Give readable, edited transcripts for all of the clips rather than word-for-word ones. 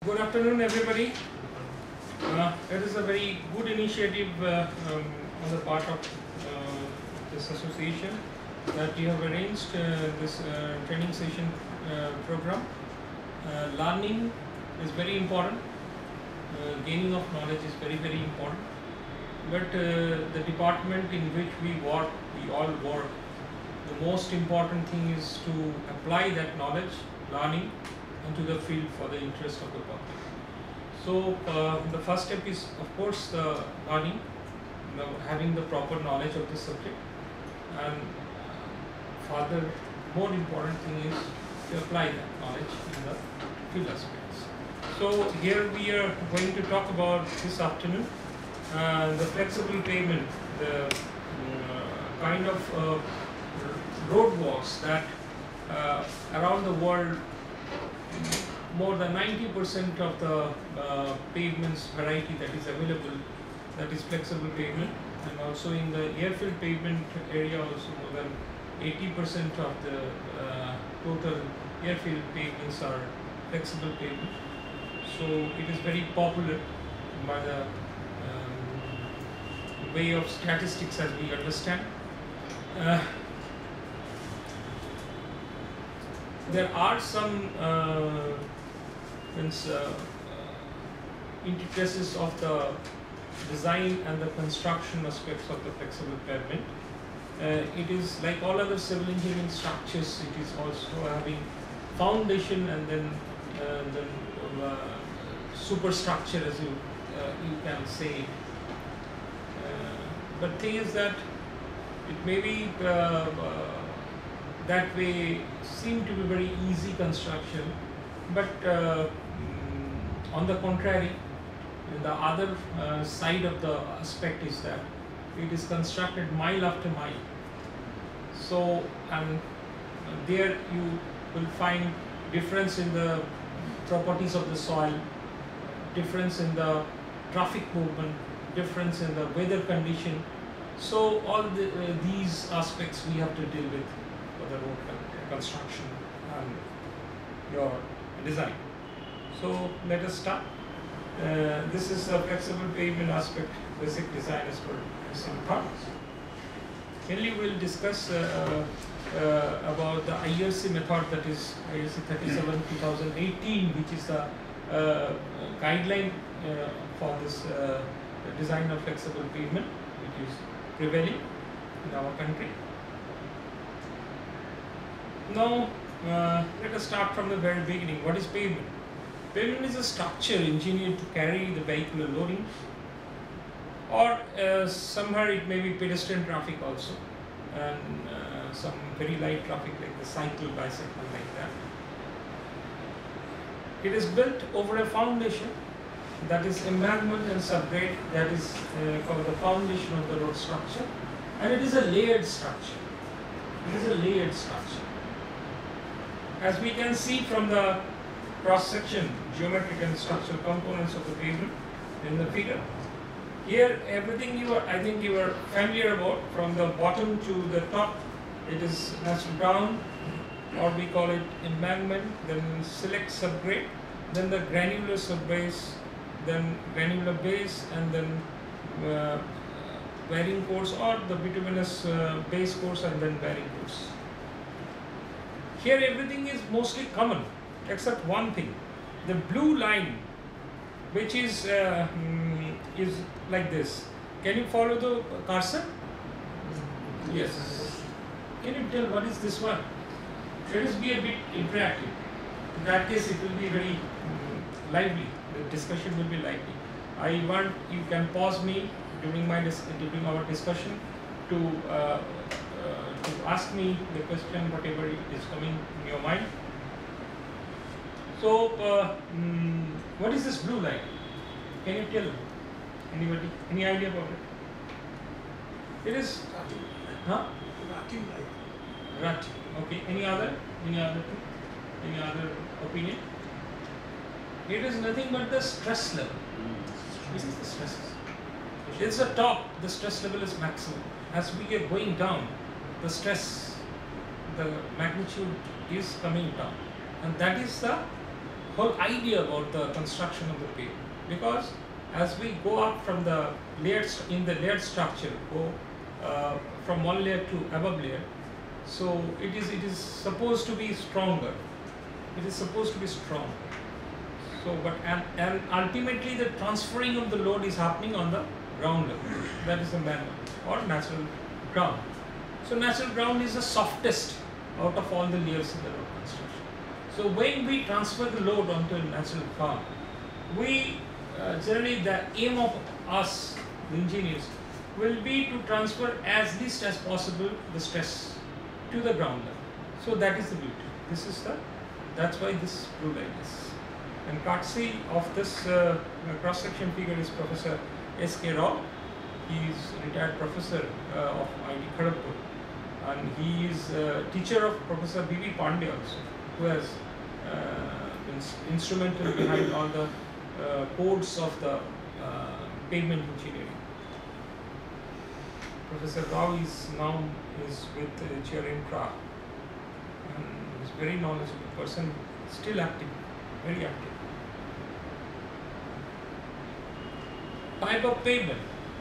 Good afternoon, everybody. It is a very good initiative on the part of this association that you have arranged this training session program. Learning is very important. Gaining of knowledge is very important. But the department in which we all work, the most important thing is to apply that knowledge, learning, into the field for the interest of the public. So the first step is, of course, the learning, having the proper knowledge of the subject, and further, more important thing is to apply that knowledge in the field aspects. So here we are going to talk about this afternoon the flexible pavement, the kind of roadworks that around the world, more than 90% of the pavements variety that is available, that is flexible pavement, and also in the airfield pavement area also more than 80% of the total airfield pavements are flexible pavement. So it is very popular by the way of statistics as we understand. There are some intricacies of the design and the construction aspects of the flexible pavement. It is like all other civil engineering structures, it is also having foundation and then superstructure, as you can say. But thing is that it may be that way seem to be very easy construction, but on the contrary, the other side of the aspect is that it is constructed mile after mile. So, and there you will find difference in the properties of the soil, difference in the traffic movement, difference in the weather condition. So all these aspects we have to deal with for the road construction and your design. So let us start. This is a flexible pavement aspect, basic design as per some parts. Mainly we will discuss about the IRC method, that is IRC 37/2018, which is the guideline for this design of flexible pavement, which is prevailing in our country. Now let us start from the very beginning. What is pavement? Pavement is a structure engineered to carry the vehicular loading, or somewhere it may be pedestrian traffic also, and some very light traffic like the cycle, bicycle, like that. It is built over a foundation, that is embankment and subgrade, that is called the foundation of the road structure, and it is a layered structure. It is a layered structure. As we can see from the cross-section, geometric and structural components of the pavement in the figure. Here, everything I think you are familiar about, from the bottom to the top. It is natural down, or we call it embankment, then select subgrade, then the granular subbase, then granular base, and then bearing course, or the bituminous base course, and then bearing course. Here everything is mostly common except one thing. The blue line, which is like this. Can you follow the cursor? Yes. Can you tell what is this one? Let us be a bit interactive. In that case, it will be very lively. The discussion will be lively. I want you can pause me during our discussion to ask me the question, whatever is coming in your mind. So, what is this blue line? Can you tell? Anybody? Any idea about it? It is, huh? Rutting light. Rut. Okay. Any other opinion? It is nothing but the stress level. This is the stress. It's the top. The stress level is maximum. As we are going down, the stress, the magnitude is coming down, and that is the whole idea about the construction of the pavement, because as we go up from the layers in the layered structure, go from one layer to above layer, so it is supposed to be stronger. It is supposed to be strong. So, but and ultimately the transferring of the load is happening on the ground level. That is the manual or natural ground. So natural ground is the softest out of all the layers in the road construction. So when we transfer the load onto a natural ground, we generally the aim of us, the engineers, will be to transfer as least as possible the stress to the ground level. So that is the beauty. That's why this blue line is. And courtesy of this cross-section figure is Professor S.K. Rao. He is a retired professor of IIT Kharagpur, and he is teacher of Professor B.B. Pandey also, who has been instrumental behind all the codes of the pavement engineering. Professor Rao is now with Chair Infra, and is very knowledgeable person, still active, very active. Type of pavement.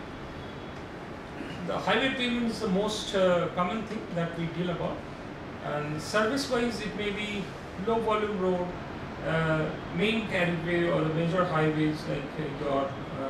The highway pavement is the most common thing that we deal about, and service-wise it may be low volume road, main carriageway or the major highways like your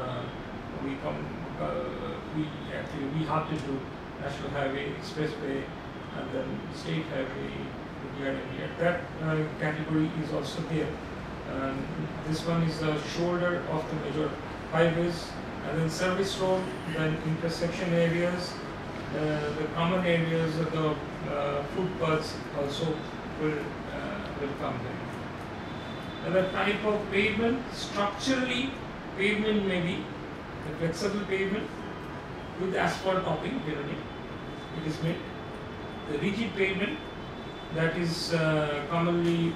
we have to do national highway, expressway, and then state highway here and here. That category is also there. And this one is the shoulder of the major highways, and then service road, then intersection areas, the common areas of the footpaths also will come there. Another type of pavement, structurally pavement may be the flexible pavement with asphalt topping generally it is made. The rigid pavement, that is commonly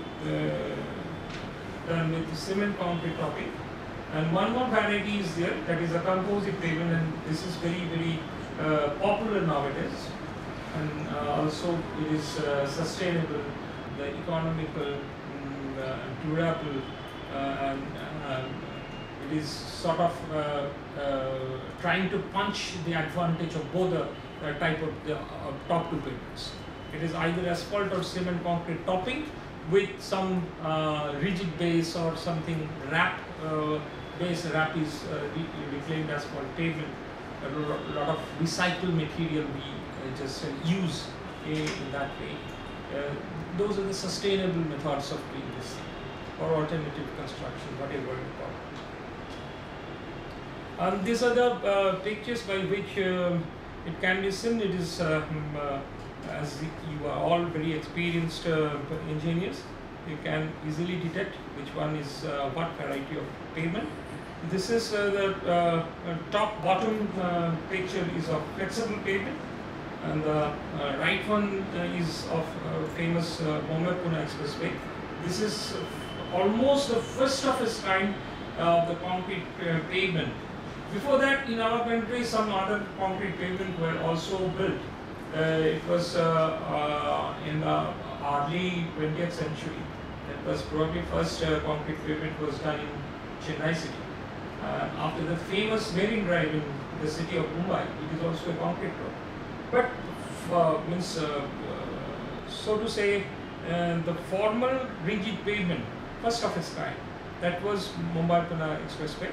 done with cement concrete topping. And one more variety is there, that is a composite pavement, and this is very popular nowadays. And also it is sustainable, the economical, durable, and it is sort of trying to punch the advantage of both the type of the top two pavements. It is either asphalt or cement concrete topping with some rigid base or something wrap. Base wrap is reclaimed asphalt pavement. A lot of recycled material we just use in that way. Those are the sustainable methods of doing this thing, or alternative construction, whatever you call it. And these are the pictures by which it can be seen. It is as you are all very experienced engineers, you can easily detect which one is what variety of pavement. This is the top bottom picture is of flexible pavement, and the right one is of famous Mumbai-Pune Expressway. This is almost the first of its kind of the concrete pavement. Before that, in our country, some other concrete pavement were also built. It was in the early 20th century. That was probably first concrete pavement was done in Chennai city. After the famous Marine Drive in the city of Mumbai, it is also a concrete road. But so to say, the formal rigid pavement, first of its kind, that was Mumbai-Pune Expressway.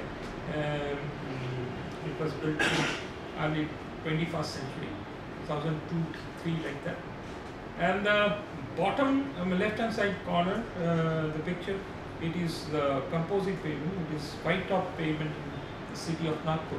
It was built in early 21st century, 2002-3 like that. And the bottom left-hand side corner, the picture, it is the composite pavement. It is white top pavement in the city of Nagpur.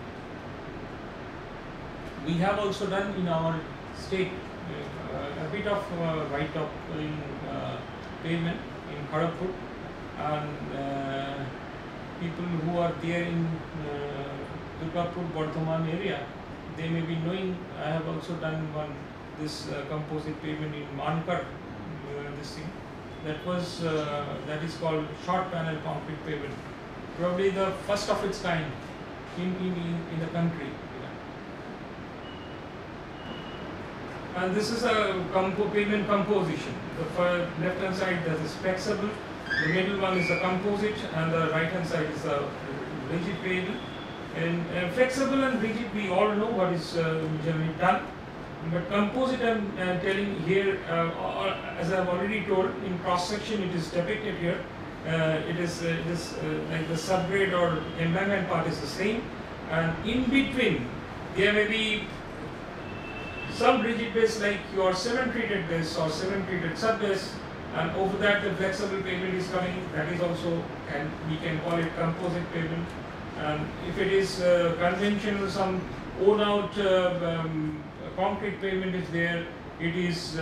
We have also done in our state a bit of white top in pavement in Kharagpur, and people who are there in Durgapur, Bardhaman area, they may be knowing. I have also done this composite pavement in Mankar, this thing. That is called short panel concrete pavement. Probably the first of its kind in the country. And this is a pavement composition. The left hand side that is flexible, The middle one is a composite, and the right hand side is a rigid pavement. And flexible and rigid, we all know what is generally done. But composite, I'm telling here, as I've already told, in cross section it is depicted here. It is like the subgrade or embankment part is the same, and in between there may be some rigid base like your cement treated base or cement treated sub base, and over that the flexible pavement is coming. That is also, and we can call it composite pavement. And if it is conventional, some worn out concrete pavement is there, it is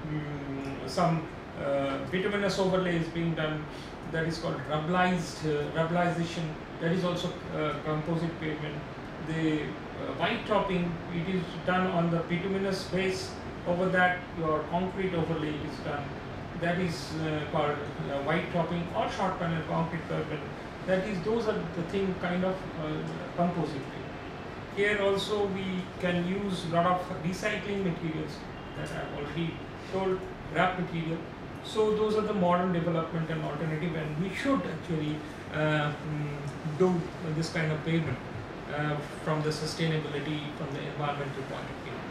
some bituminous overlay is being done, that is called rubblization, that is also composite pavement. The white topping, it is done on the bituminous base, over that your concrete overlay is done, that is called white topping or short panel concrete pavement. That is, those are the thing kind of composite pavement. Here also we can use a lot of recycling materials that I have already told, wrap material. So those are the modern development and alternative, and we should actually do this kind of pavement from the sustainability, from the environmental point of view.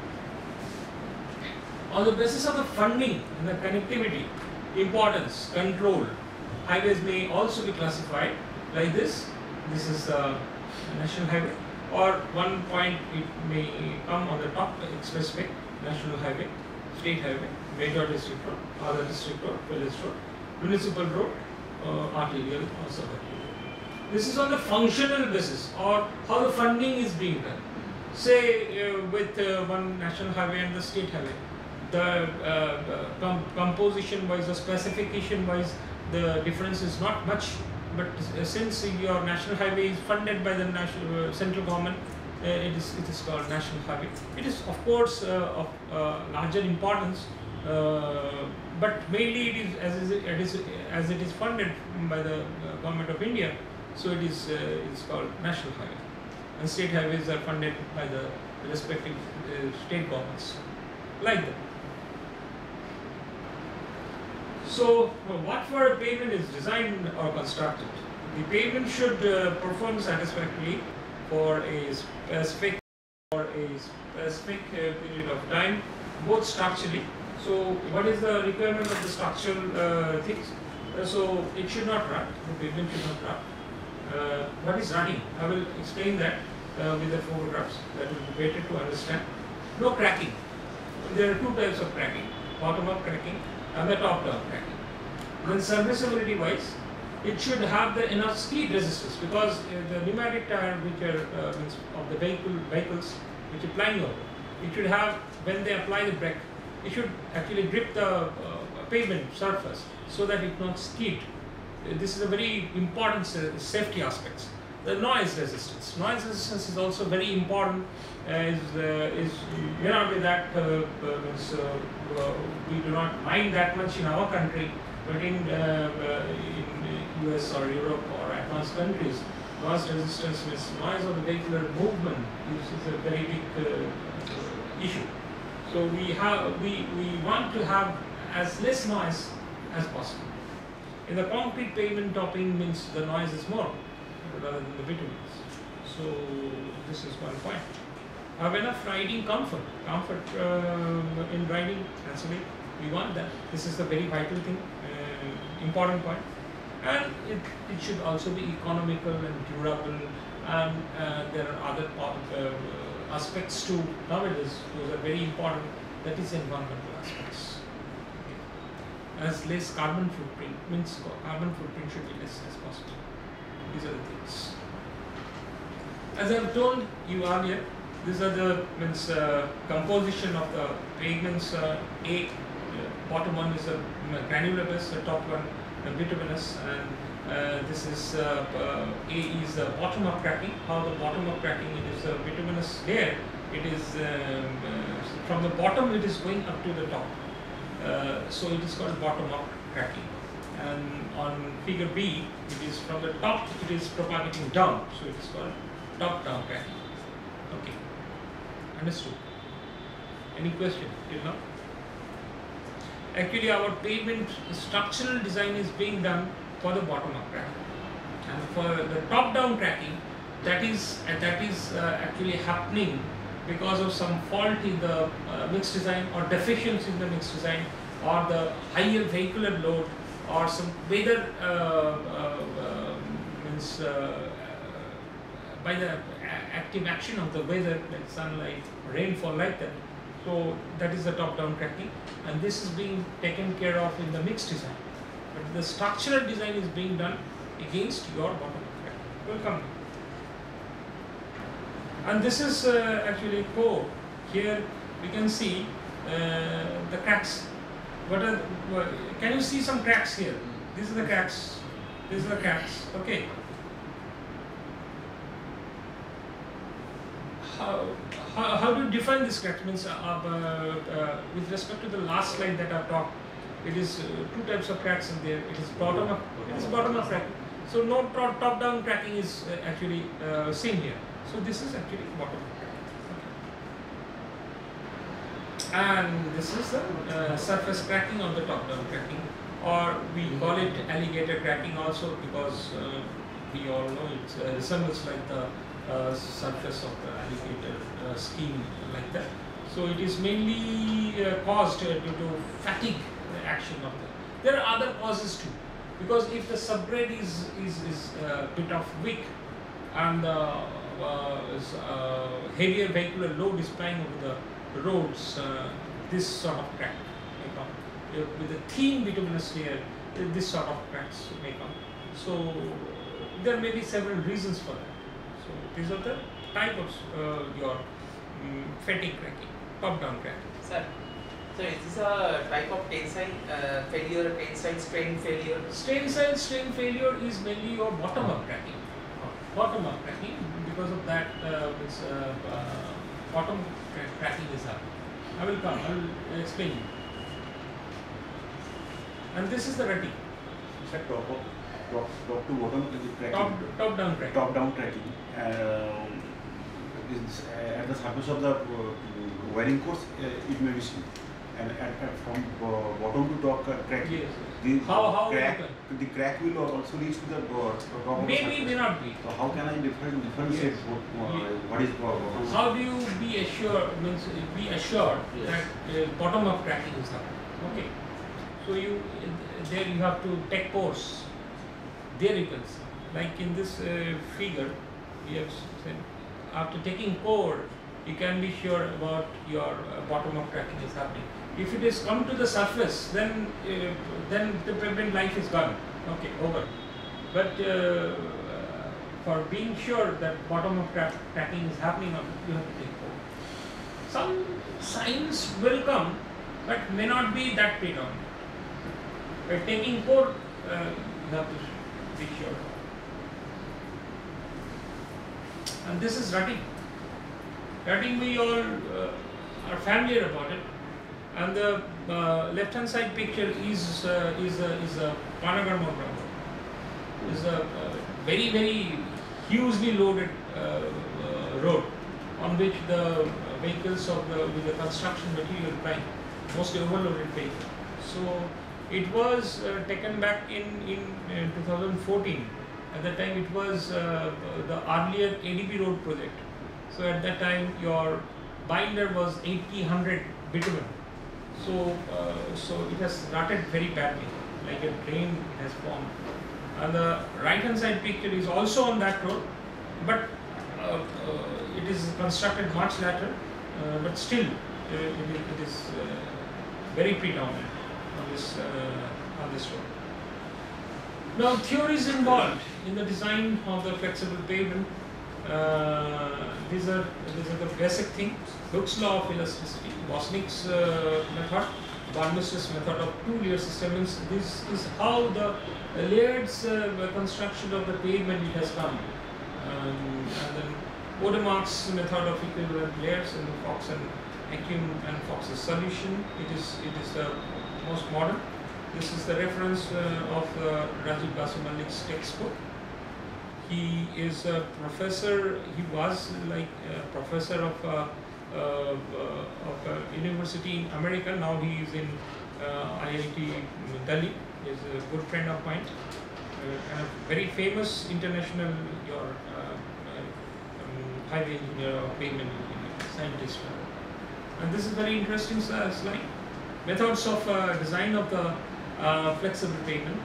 On the basis of the funding and the connectivity, importance, control, highways may also be classified like this. This is a national highway, or one point it may come on the top, expressway, national highway, state highway, major district road, other district road, village road, municipal road, arterial or subarterial. This is on the functional basis, or how the funding is being done. Say with one national highway and the state highway, the composition wise or specification wise, the difference is not much. But since your national highway is funded by the national central government, it is called national highway. It is of course of larger importance, but mainly it is as it is funded by the government of India, so it is it's called national highway. And state highways are funded by the respective state governments, like that. So, what for a pavement is designed or constructed? The pavement should perform satisfactorily for a specific period of time, both structurally. So, what is the requirement of the structural things? So, it should not rot. The pavement should not rot. What is rotting? I will explain that with the photographs. That will be better to understand. No cracking. There are two types of cracking: bottom-up cracking and the top-down cracking. Then serviceability wise, it should have the enough skid resistance, because the pneumatic tire which are of the vehicles which are plying over, it should have, when they apply the brake, it should actually grip the pavement surface so that it not skid. This is a very important safety aspects. The noise resistance. Noise resistance is also very important. May not be that we do not mind that much in our country, but in US or Europe or advanced countries, noise resistance means noise of the vehicular movement is a very big issue. So we want to have as less noise as possible. In the concrete pavement topping means the noise is more rather than the bitumens. So this is one point. Have enough riding comfort in riding, actually we want that. This is the very vital thing, important point. And it should also be economical and durable, and there are other aspects too nowadays. Those are very important, that is environmental aspects. As less carbon footprint, means carbon footprint should be less as possible. These are the things. As I have told you earlier, these are the composition of the pavements. Bottom one is a granular base, the top one bituminous, and this is A is the bottom-up cracking. How the bottom-up cracking? It is a bituminous layer. It is from the bottom it is going up to the top. So it is called bottom-up cracking. And on figure B, it is from the top, it is propagating down. So it is called top-down cracking. Okay, understood. Any question till now? actually our pavement structural design is being done for the bottom-up cracking, and for the top-down cracking, that is actually happening because of some fault in the mixed design, or deficiency in the mixed design, or the higher vehicular load, or some weather means by the active action of the weather, like sunlight, rainfall, like that. So that is the top-down cracking, and this is being taken care of in the mixed design. But the structural design is being done against your bottom-up cracking. Welcome. And this is actually core. Here we can see the cracks. Can you see some cracks here? These are the cracks. These are the cracks. Okay. How do you define this cracks? Means with respect to the last slide that I've talked, it is two types of cracks in there. It is bottom up. It is bottom up cracking. So no top down cracking is actually seen here. So this is actually bottom up cracking. And this is the surface cracking or the top down cracking, or we call it alligator cracking also, because we all know it resembles like the surface of the alligator skin, like that. So it is mainly caused due to fatigue action of the. There are other causes too, because if the subgrade is a bit of weak, and heavier vehicular load is plying over the roads, this sort of crack may come. With a thin bituminous layer, this sort of cracks may come. So there may be several reasons for that. So these are the type of your fatigue cracking, top-down cracking. Sir, so is this a type of tensile failure, tensile strain failure? Tensile strain failure is mainly your bottom-up cracking. Bottom-up cracking, because of that, bottom cracking is happening. I will explain you. And this is the retic. Sir, top to bottom cracking. Top-down cracking. Top-down cracking. Is at the surface of the wiring course, it may be seen. And from bottom to top cracking. Yes. The crack will also reach to the top. Maybe, may not be. So how can I differentiate what is bottom? How do you be assured? Means be assured that bottom up cracking is happening. Okay. So there you have to take course. There you can see. Like in this figure, we have said, after taking core, you can be sure about your bottom up cracking is happening. If it has come to the surface, then the pavement life is gone. Okay, over. But for being sure that bottom up cracking is happening, you have to take core. Some signs will come, but may not be that predominant. By taking core, you have to be sure. And this is rutting. Rutting, we all are familiar about it. And the left-hand side picture is a Panagarh ground. Is a very hugely loaded road on which the vehicles with the construction material plying, mostly overloaded vehicle. So it was taken back in 2014. At that time, it was the earlier ADB road project. So at that time, your binder was 80-100 bitumen. So it has rutted very badly, like a drain has formed. And the right-hand side picture is also on that road, but it is constructed much later. But still, it is very predominant on this road. Now, theories involved in the design of the flexible pavement. These are the basic things. Hooke's law of elasticity, Bosnick's method, Van Mister's method of two-layer system. This is how the layered construction of the pavement it has come. And then Odermack's method of equivalent layers in the Fox and Akim and Fox's solution. It is the most modern. This is the reference of Rajiv Basu Malik's textbook. He is a professor. He was like a professor of a university in America. Now he is in IIT Delhi. Is a good friend of mine, and a very famous international highway engineer or pavement engineer, scientist. And this is very interesting slide. Methods of design of the flexible pavement.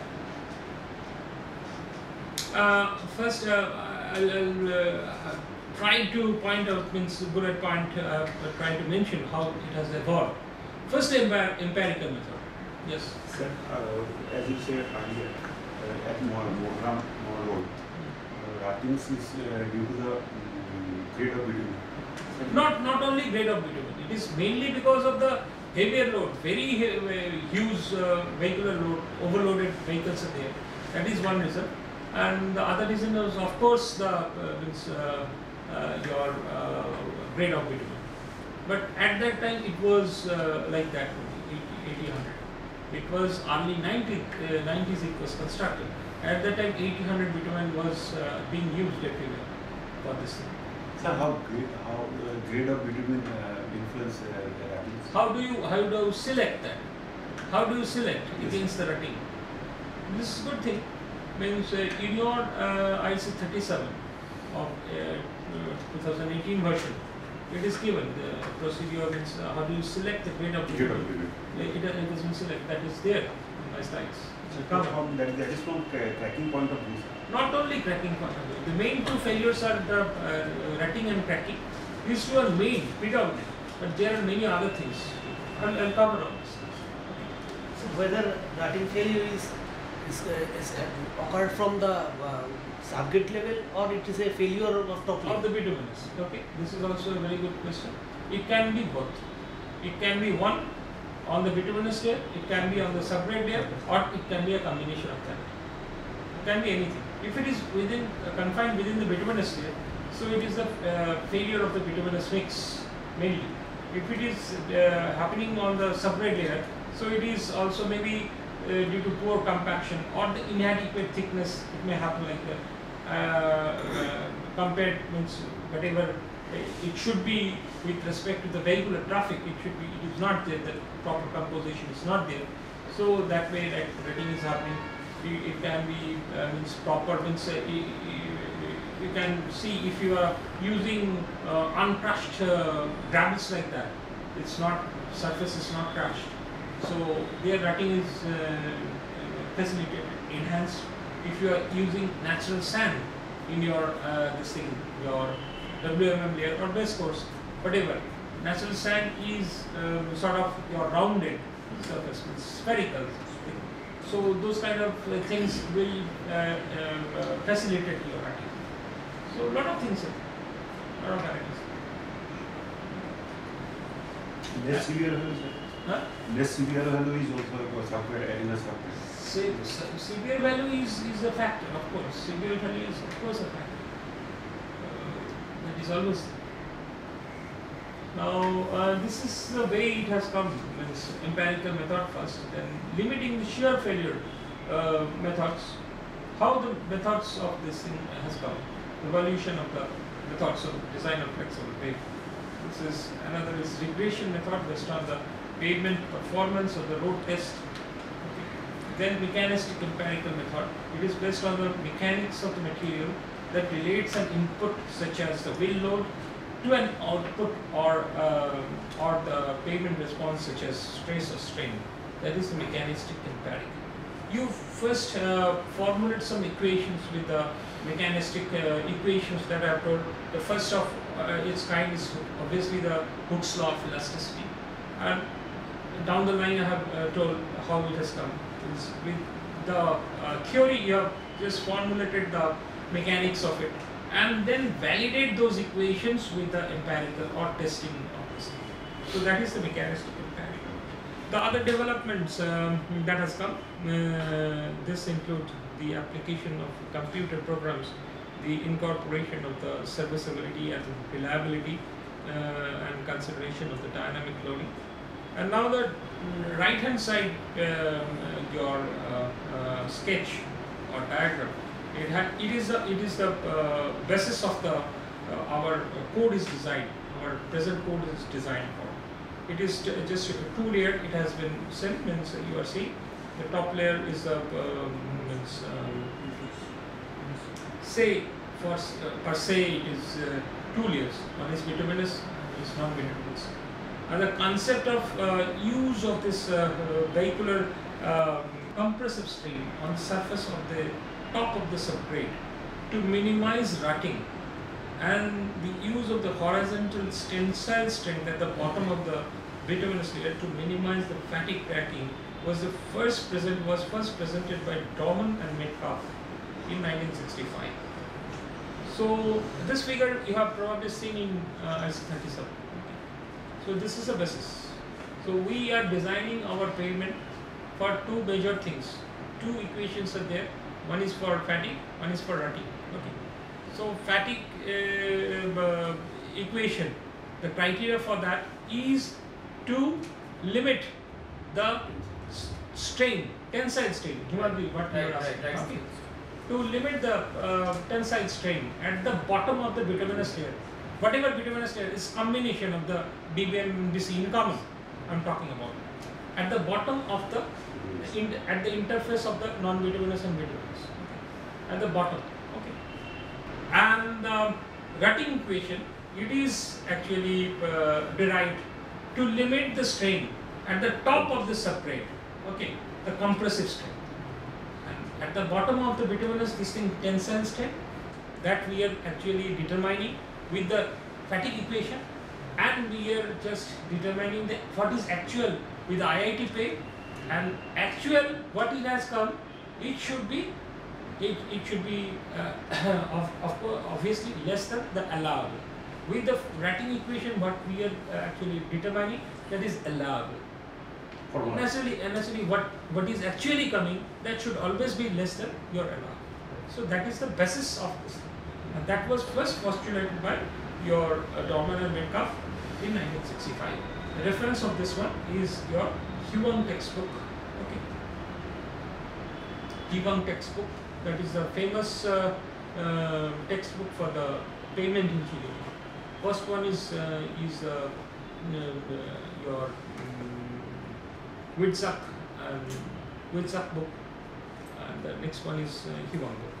First, I'll try to point out, means bullet point, try to mention how it has evolved. First, empirical method. Yes. Sir, as you said earlier, at Moram Road, ratings is due to the grade of bitumen. Not only grade of bitumen, it is mainly because of the heavier load, very huge vehicular load, overloaded vehicles are there. That is one reason. And the other reason is, of course, the your grade of bitumen. But at that time, it was like that, 80-100. It was early 90s it was constructed. At that time, 80-100 bitumen was being used everywhere for this thing. So how grade of bitumen influence ratings? How do you select that? How do you select against the rating? This is a good thing. Means in your IC 37 of 2018 version, it is given the procedure. Means how do you select the grade of bitumen? It has been selected. That is there in my slides. That is from cracking point of view. Not only cracking point of view. The main two failures are the rutting and cracking. These two are main, predominant, but there are many other things. I'll cover on this. So whether rutting failure is occurred from the subgrade level, or it is a failure of top level? Of the bituminous. Okay, this is also a very good question. It can be both. It can be one on the bituminous layer, it can be on the subgrade layer, or it can be a combination of that. It can be anything. If it is confined within the bituminous layer, so it is the failure of the bituminous mix mainly. If it is happening on the subgrade layer, so it is also maybe due to poor compaction or the inadequate thickness. It may happen like that. Compared, means whatever it should be with respect to the vehicular traffic, it is not there. The proper composition is not there. So that way, that rating is happening. It can be means proper, means you can see if you are using uncrushed gravels like that, it's not, surface is not crushed. So their rutting is facilitated, enhanced. If you are using natural sand in your this thing, your WMM layer or base course, whatever, natural sand is sort of your rounded surface, it's spherical. So those kind of things will facilitate your rutting. So a lot of things, a lot of varieties. Less severe value, sir. Huh? Less severe value is also software in a software. Severe value is a factor, of course. Severe value is of course a factor. That is always. Now this is the way it has come. Means empirical method first, then limiting the shear failure methods. How the methods of this thing has come. Evolution of the methods of design of flexible pavement. This is another is regression method based on the pavement performance of the road test. Okay. Then mechanistic empirical method. It is based on the mechanics of the material that relates an input such as the wheel load to an output or the pavement response such as stress or strain. That is the mechanistic empirical. You first formulate some equations with the mechanistic equations that I have told. The first of its kind is obviously the Hooke's law of elasticity, and down the line I have told how it has come. It's with the theory you have just formulated the mechanics of it, and then validate those equations with the empirical or testing of this thing. So that is the mechanistic empirical. The other developments that has come, this include the application of computer programs, the incorporation of the serviceability and reliability, and consideration of the dynamic loading. And now the right hand side, your sketch or diagram, it is the basis of the our code is designed. Our present code is designed for. It is just 2 layer. It has been sent. Means you are seeing the top layer is say for per se it is 2 layers. One is bituminous, one is non-bituminous. And the concept of use of this vehicular compressive strain on surface of the top of the subgrade to minimize rutting, and the use of the horizontal tensile strength at the bottom of the bituminous layer to minimize the fatigue cracking was first presented by Dorman and Metcalfe in 1965. So this figure you have probably seen in IC37. So this is a basis. So we are designing our pavement for 2 major things. 2 equations are there. One is for fatigue, one is for rutting. Okay. So fatigue equation, the criteria for that is to limit the strain, tensile strain. What you are asking. Okay. To limit the tensile strain at the bottom of the bituminous layer. Whatever bituminous layer is combination of the DBM and BC in common, I am talking about. At the bottom of the, at the interface of the non-bituminous and bituminous. Okay. At the bottom. Okay. And the rutting equation, it is actually derived to limit the strain at the top of the subgrade. Okay. The compressive strain. And at the bottom of the bituminous, this thing tensile strain, that we are actually determining with the fatigue equation, and we are just determining the what is actual with the IIT pay, and actual what it has come, it should be obviously less than the allowable. With the rutting equation, what we are actually determining, that is allowable. Necessarily what is actually coming, that should always be less than your allowable. So that is the basis of this. And that was first postulated by your Dorman and Metcalfe in 1965. The reference of this one is your Huang textbook. Okay. Huang textbook, that is the famous textbook for the pavement engineering. First one is your Witzak book, and the next one is Huang book.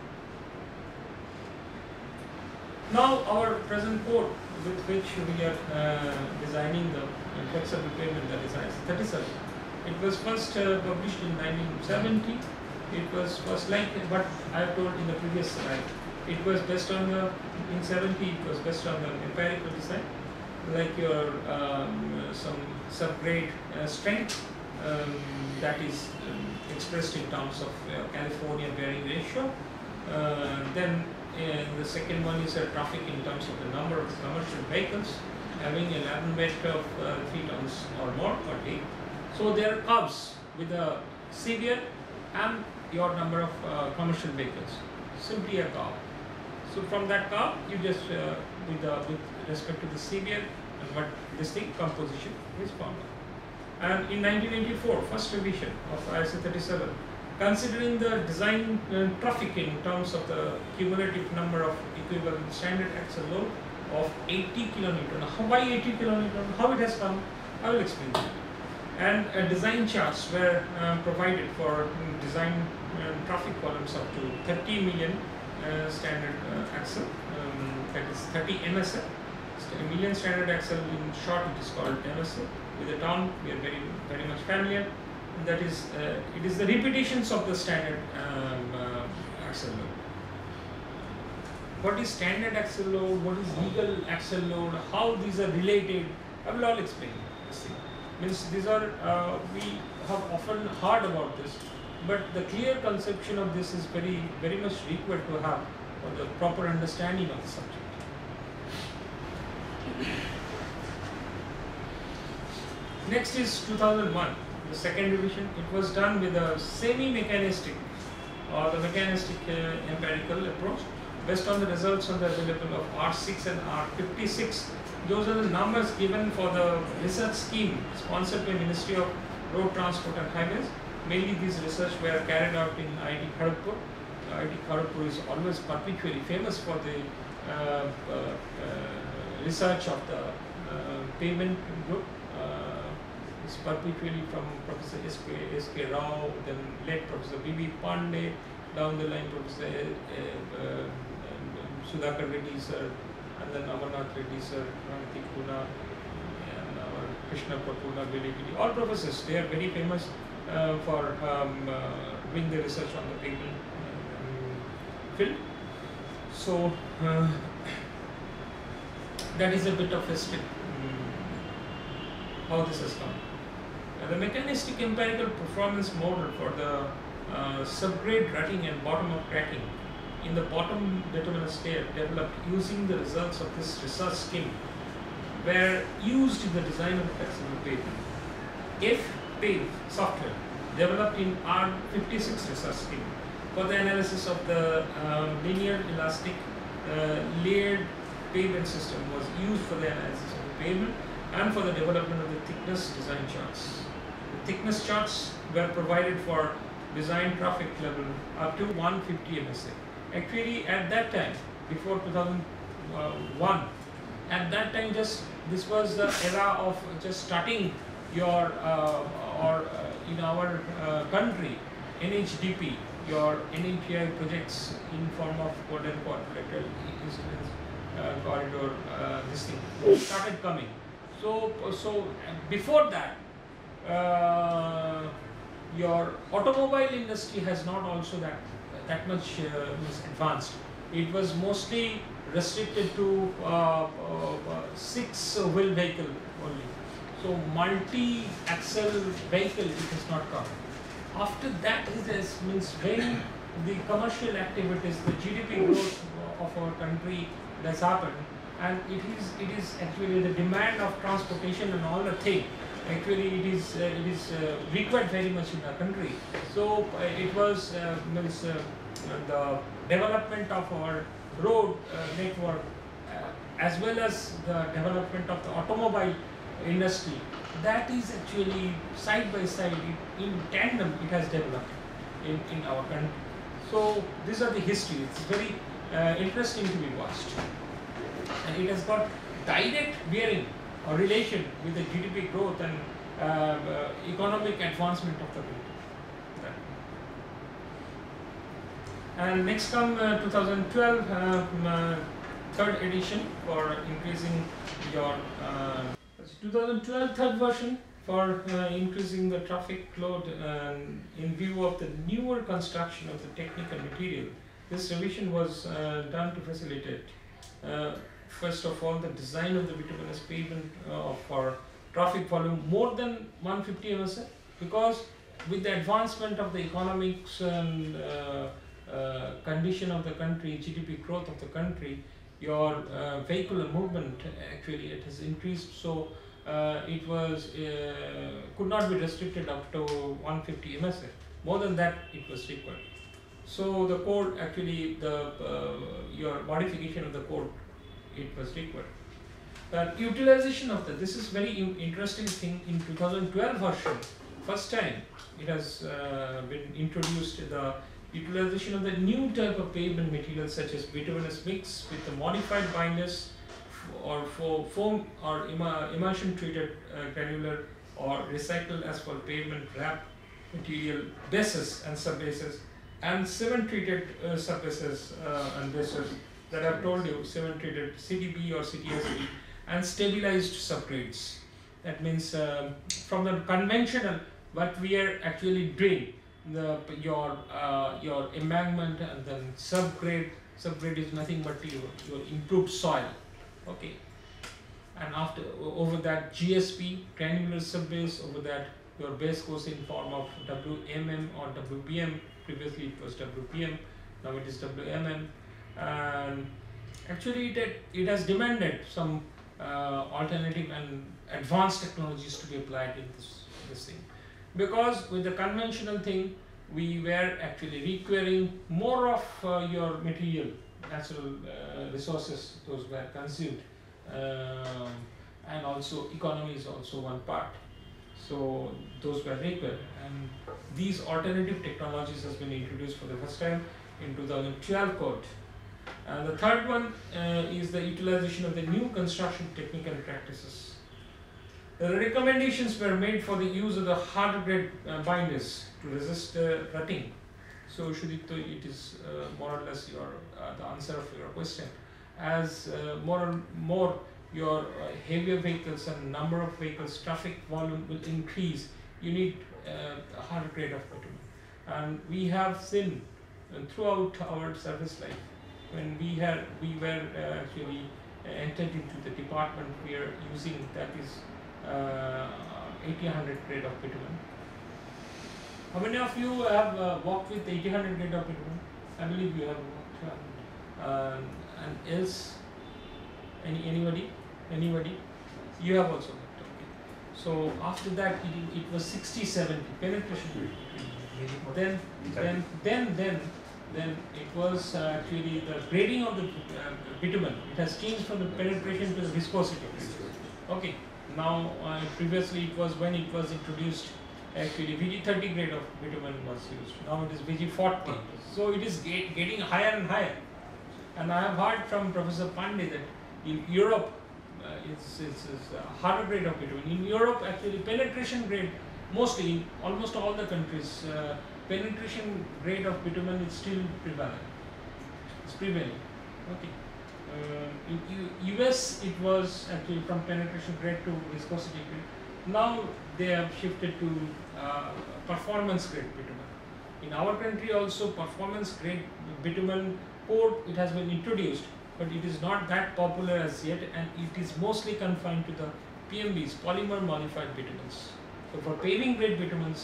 Now our present code with which we are designing the flexible pavement, that is IC37. It was first published in 1970. It was first, like what I have told in the previous slide, it was based on the, in 70 it was based on the empirical design, like your some subgrade strength that is expressed in terms of California bearing ratio. Then the second one is a traffic in terms of the number of commercial vehicles having an urban weight of 3 tons or more per day. So there are curves with a severe and your number of commercial vehicles, simply a curve. So from that curve, you just with respect to the severe and what this thing composition is formed. And in 1984, first revision of IC37, considering the design traffic in terms of the cumulative number of equivalent standard axle load of 80 kN. Why 80 kN? How it has come? I will explain that. And design charts were provided for design traffic columns up to 30 million standard axle, that is 30 MSL. A million standard axle, in short it is called MSL. With the term we are very much familiar. That is, it is the repetitions of the standard axle load. What is standard axle load? What is legal axle load? How these are related? I will all explain this thing. Means these are we have often heard about this, but the clear conception of this is very much required to have for the proper understanding of the subject. Next is 2001, the second revision. It was done with a semi-mechanistic or the mechanistic empirical approach based on the results on the available of R6 and R56. Those are the numbers given for the research scheme sponsored by Ministry of Road Transport and Highways. Mainly these research were carried out in IIT Kharagpur. IIT Kharagpur is always perpetually famous for the research of the pavement group It's perpetually from Professor S.K. Rao, then late Professor B.B. Pandey, down the line Professor Sudhakar Reddy sir, and then Amarnath Reddy sir, Rantik Puna, and our Krishna Papuna Veligiri, all professors. They are very famous for doing the research on the pavement field. So that is a bit of history, how this has come. The mechanistic empirical performance model for the subgrade rutting and bottom-up cracking in the bottom bituminous layer developed using the results of this research scheme were used in the design of the flexible pavement. F-Pave software developed in R56 research scheme for the analysis of the linear elastic layered pavement system was used for the analysis of the pavement and for the development of the thickness design charts. The thickness charts were provided for design traffic level up to 150 MSA. Actually, at that time, before 2001, at that time, this was the era of just starting your in our country, NHDP, your NHDI projects in form of golden quadrilateral incidence corridor. This thing started coming. So before that, your automobile industry has not also that much advanced. It was mostly restricted to 6-wheel vehicle only. So multi-axle vehicle it has not come. After that means when the commercial activities, the GDP growth of our country has happened, and it is actually the demand of transportation and all the thing. Actually, it is required very much in our country. So it was means the development of our road network as well as the development of the automobile industry. That is actually side by side, in tandem, it has developed in our country. So these are the history. It's very interesting to be watched, and it has got direct bearing or relation with the GDP growth and economic advancement of the country. And next come 2012 third edition for increasing your 2012 third version for increasing the traffic load in view of the newer construction of the technical material. This revision was done to facilitate first of all the design of the bituminous pavement for traffic volume more than 150 MSA, because with the advancement of the economics and condition of the country, GDP growth of the country, your vehicular movement actually it has increased. So it was could not be restricted up to 150 MSA. More than that it was required. So the code actually your modification of the code it was required. But utilization of this is very interesting thing. In 2012 version, first time it has been introduced, the utilization of the new type of pavement materials such as bituminous mix with the modified binders or for foam or emulsion treated granular or recycled asphalt pavement wrap material bases and subbases, and cement treated surfaces and bases that I've told you, cement treated CTB or CTSB, and stabilized subgrades. That means from the conventional what we are actually doing, your embankment and then subgrade is nothing but your improved soil. Okay, and after over that GSP, granular subbase, over that your base goes in form of WMM or WPM. Previously it was WPM, now it is WMM, and actually it has demanded some alternative and advanced technologies to be applied in this thing, because with the conventional thing we were actually requiring more of your material, natural resources, those were consumed, and also economy is also one part. So those were required, and these alternative technologies has been introduced for the first time in 2012 code. And the third one is the utilization of the new construction technical practices. The recommendations were made for the use of the harder grade binders to resist rutting. So Shudipto, it is more or less your the answer of your question. As more and more your heavier vehicles and number of vehicles, traffic volume will increase, you need a harder grade of bitumen. And we have seen throughout our service life, when we were actually entered into the department, we are using that is 1800 grade of bitumen. How many of you have worked with 1800 grade of bitumen? I believe you have worked. And else, anybody? You have also worked. Okay. So after that, it was 60-70 penetration. Then it was actually the grading of the bitumen. It has changed from the penetration to the viscosity. Okay. Now previously it was when it was introduced. Actually, VG30 grade of bitumen was used. Now it is VG40. So it is getting higher and higher. And I have heard from Professor Pandey that in Europe, it's a harder grade of bitumen. In Europe, actually, penetration grade, mostly in almost all the countries, penetration grade of bitumen is still prevalent. It's prevailing. Okay. In US, it was actually from penetration grade to viscosity grade. Now they have shifted to performance grade bitumen. In our country also, performance grade bitumen port, it has been introduced, but it is not that popular as yet, and it is mostly confined to the PMBs, polymer modified bitumens. So for paving grade bitumens,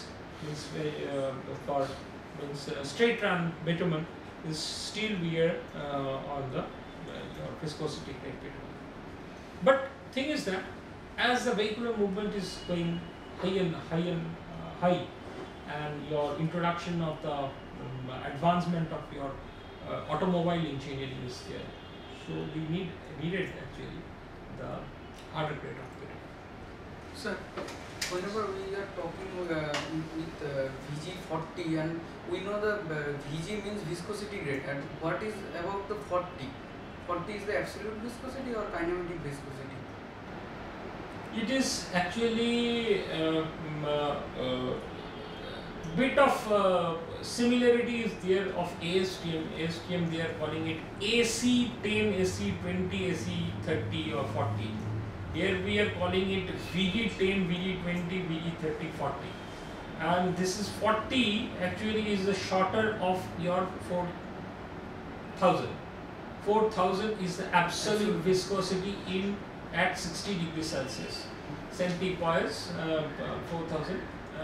straight run bitumen is still we are on the viscosity grade bitumen. But thing is that as the vehicular movement is going high, and your introduction of the advancement of your automobile engineering is there, so we needed actually the harder grade of bitumen. Sir, whenever we are talking with VG40, and we know the VG means viscosity grade, and what is about the 40? 40 is the absolute viscosity or kinematic viscosity? It is actually bit of similarity is there of ASTM. ASTM they are calling it AC10, AC20, AC30 or 40. Here we are calling it VG10, VG20, VG30, 40. And this is 40 actually is the shorter of your 4000. 4000 is the absolute viscosity in at 60 degrees Celsius. Centipoise 4000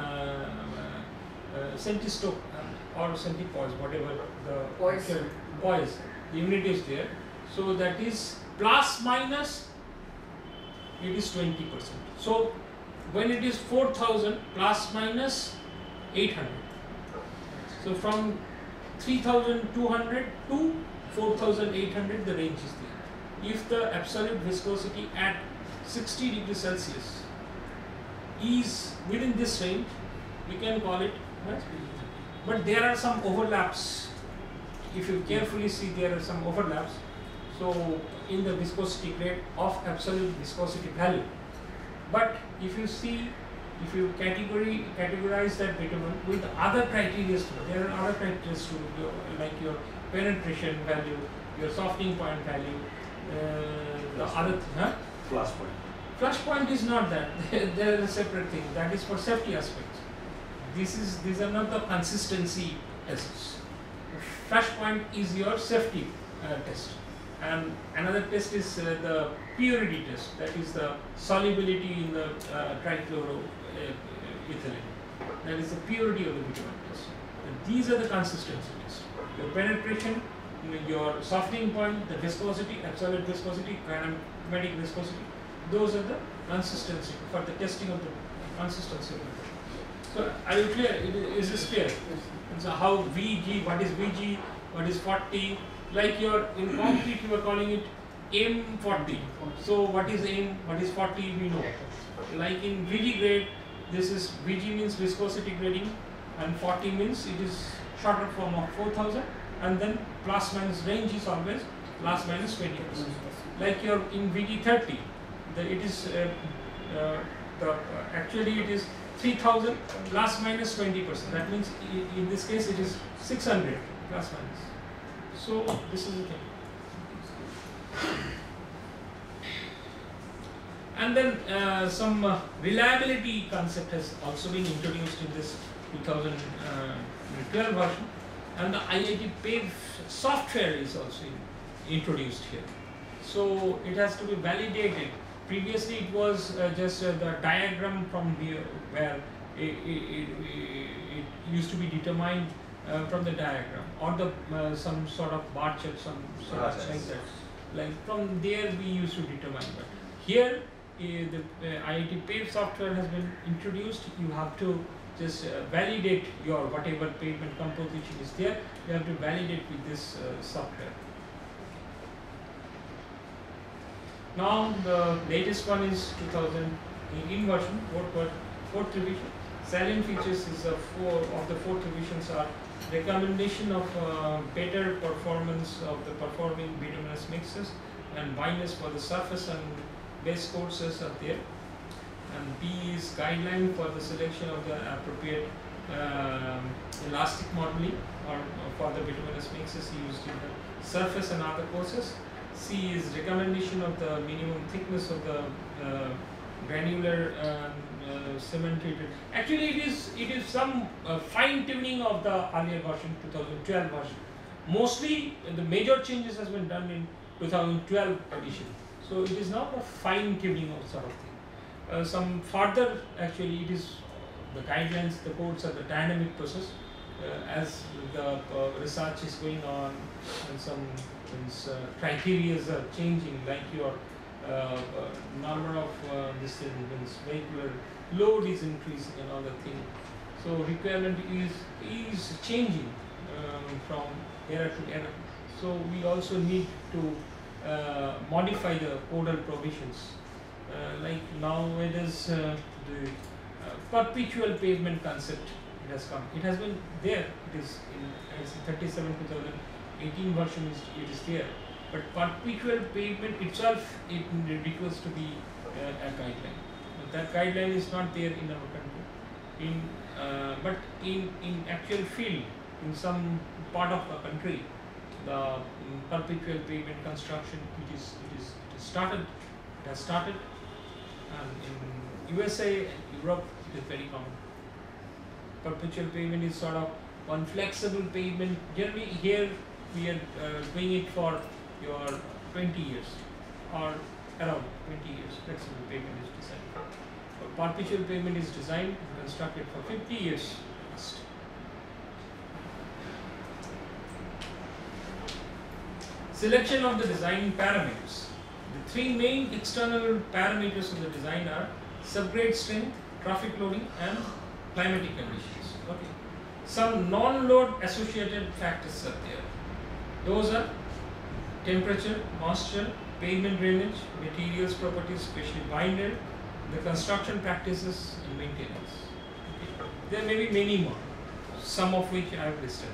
centistoke or centipoise, whatever the poise, the unit is there. So that is plus minus, it is 20%. So when it is 4000 plus minus 800. So from 3200 to 4800 the range is there. If the absolute viscosity at 60 degrees Celsius is within this range, we can call it. But there are some overlaps. If you carefully see, there are some overlaps. So in the viscosity grade of absolute viscosity value. But if you see, if you categorize that bitumen with other criteria, there are other criteria too, like your penetration value, your softening point value, the other Flash point. Flash point is not that. There is a separate thing. That is for safety aspects. These are not the consistency tests. Flash point is your safety test, and another test is the purity test. That is the solubility in the trichloroethylene. That is the purity of the bitumen test. And these are the consistency tests. Your penetration, your softening point, the viscosity, absolute viscosity, kinematic viscosity. Those are the consistency for the testing of the consistency of the bitumen. So are you clear? Is this clear? And so how VG, what is VG, what is 40? Like your in concrete you are calling it M40. So what is M, what is 40 we know. Like in VG grade, this is VG means viscosity grading, and 40 means it is shorter form of 4000, and then plus minus range is always plus minus 20%. Like your in VG30, it is the actually it is 3000 plus minus 20%. That means in this case it is 600 plus minus. So this is the thing. And then some reliability concept has also been introduced in this 2012 version, and the IIT PAVE software is also introduced here. So it has to be validated. Previously it was just the diagram from here where it used to be determined from the diagram, or the some sort of bar chart, some sort of like that. Like from there we used to determine. But here the IIT PAVE software has been introduced. You have to just validate your whatever pavement composition is there. You have to validate with this software. Now the latest one is 2018 version, fourth revision. Salient features is the four revisions are recommendation of better performance of the performing bituminous mixes, and binders for the surface and base courses are there. And B is guideline for the selection of the appropriate elastic modeling or for the bituminous mixes used in the surface and other courses. C is recommendation of the minimum thickness of the granular cement treated. Actually, it is some fine tuning of the earlier version, 2012 version. Mostly, the major changes has been done in 2012 edition. So it is not a fine tuning of sort of thing. Some further, actually, it is the guidelines, the codes are the dynamic process. As the research is going on, and some criteria are changing, like your number of this vehicular load is increasing and all that thing. So requirement is changing from era to era. So we also need to modify the codal provisions. Like nowadays the perpetual pavement concept has come. It has been there. It is in 37 2018 version. It is there. But perpetual pavement itself, it requires to be a guideline. But that guideline is not there in our country. But in actual field, in some part of the country, the perpetual pavement construction it has started, and in USA and Europe it is very common. Perpetual pavement is sort of one flexible pavement. Generally here we are doing it for your 20 years or around 20 years. Flexible pavement is designed. But perpetual pavement is designed and constructed for 50 years. Selection of the design parameters. The three main external parameters of the design are subgrade strength, traffic loading, and climatic conditions. Okay. Some non-load associated factors are there. Those are temperature, moisture, pavement drainage, materials properties, especially binder, the construction practices and maintenance. Okay. There may be many more, some of which I have listed.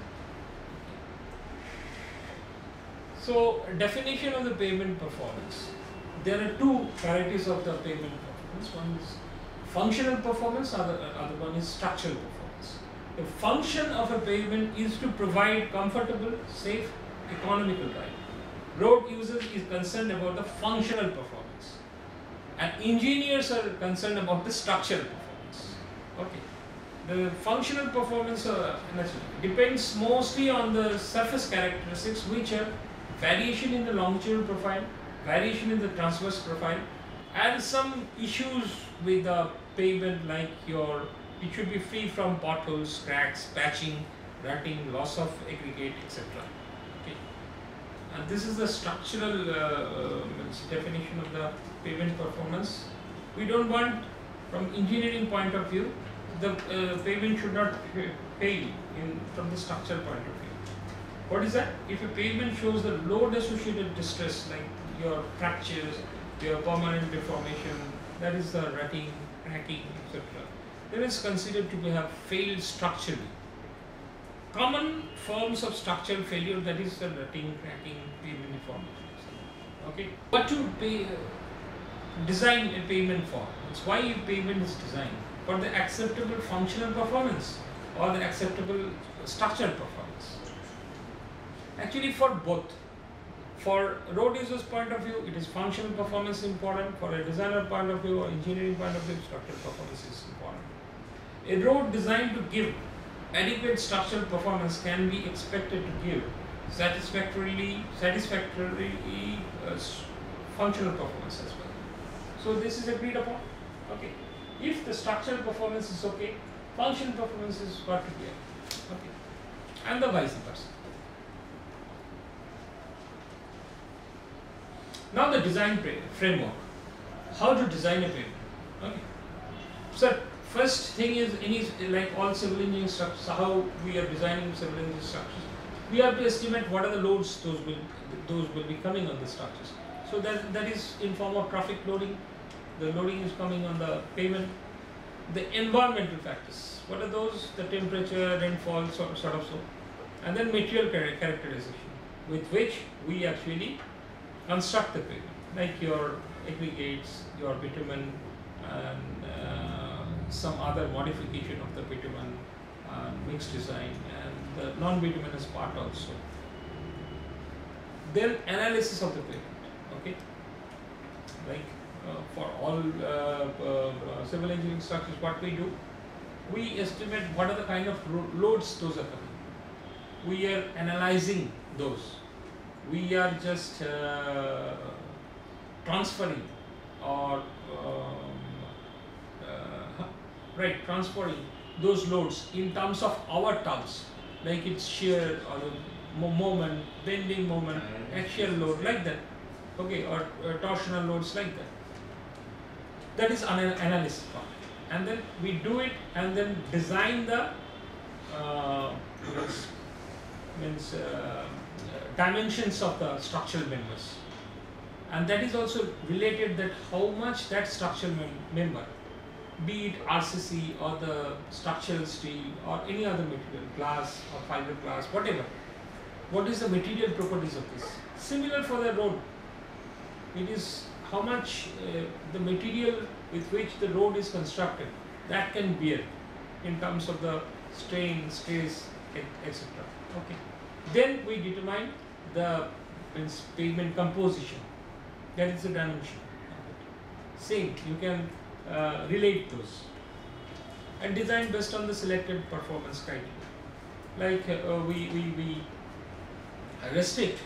So, definition of the pavement performance. There are two varieties of the pavement performance. One is functional performance, other one is structural performance. The function of a pavement is to provide comfortable, safe, economical ride. Road users is concerned about the functional performance, and engineers are concerned about the structural performance. Okay. The functional performance depends mostly on the surface characteristics, which are variation in the longitudinal profile, variation in the transverse profile, and some issues with the pavement, like it should be free from potholes, cracks, patching, rutting, loss of aggregate, etc. Okay. And this is the structural definition of the pavement performance. We don't want, from engineering point of view, the pavement should not fail from the structural point of view. What is that? If a pavement shows the load associated distress, like your fractures, your permanent deformation, that is the rutting, cracking, etc., then it's considered to have failed structurally. Common forms of structural failure, that is the rutting, cracking, pavement deformation. Okay. What to design a pavement for? It's why a pavement is designed for the acceptable functional performance or the acceptable structural performance. Actually, for both. For road users' point of view, it is functional performance important. For a designer point of view or engineering point of view, structural performance is important. A road designed to give adequate structural performance can be expected to give satisfactory functional performance as well. So this is agreed upon. Okay. If the structural performance is okay, functional performance is got to be okay, and the vice versa. Now the design framework. How to design a pavement? Okay. So first thing is, like all civil engineering structures, how we are designing civil engineering structures, we have to estimate what are the loads those will be coming on the structures. So that is in form of traffic loading. The loading is coming on the pavement. The environmental factors, what are those? The temperature, rainfall, sort of so. And then material characterization, with which we actually construct the pavement, like your aggregates, your bitumen, and some other modification of the bitumen, mixed design, and the non-bituminous part also. Then analysis of the pavement, okay? Like for all civil engineering structures, what we do, we estimate what are the kind of loads those are coming. We are analyzing those. We are just transferring or transferring those loads in terms of our terms, like its shear or the moment, bending moment, axial load, like that, okay, or torsional loads, like that. That is an analysis part, and then we do it and then design the dimensions of the structural members, and that is also related that how much that structural member, be it RCC or the structural steel or any other material, glass or fiberglass, whatever, what is the material properties of this. Similar for the road, it is how much the material with which the road is constructed that can bear in terms of the strain, stress, etc. Okay. Then we determine the pavement composition. That is the dimension of it. Same, you can relate those and design based on the selected performance criteria. Like we restrict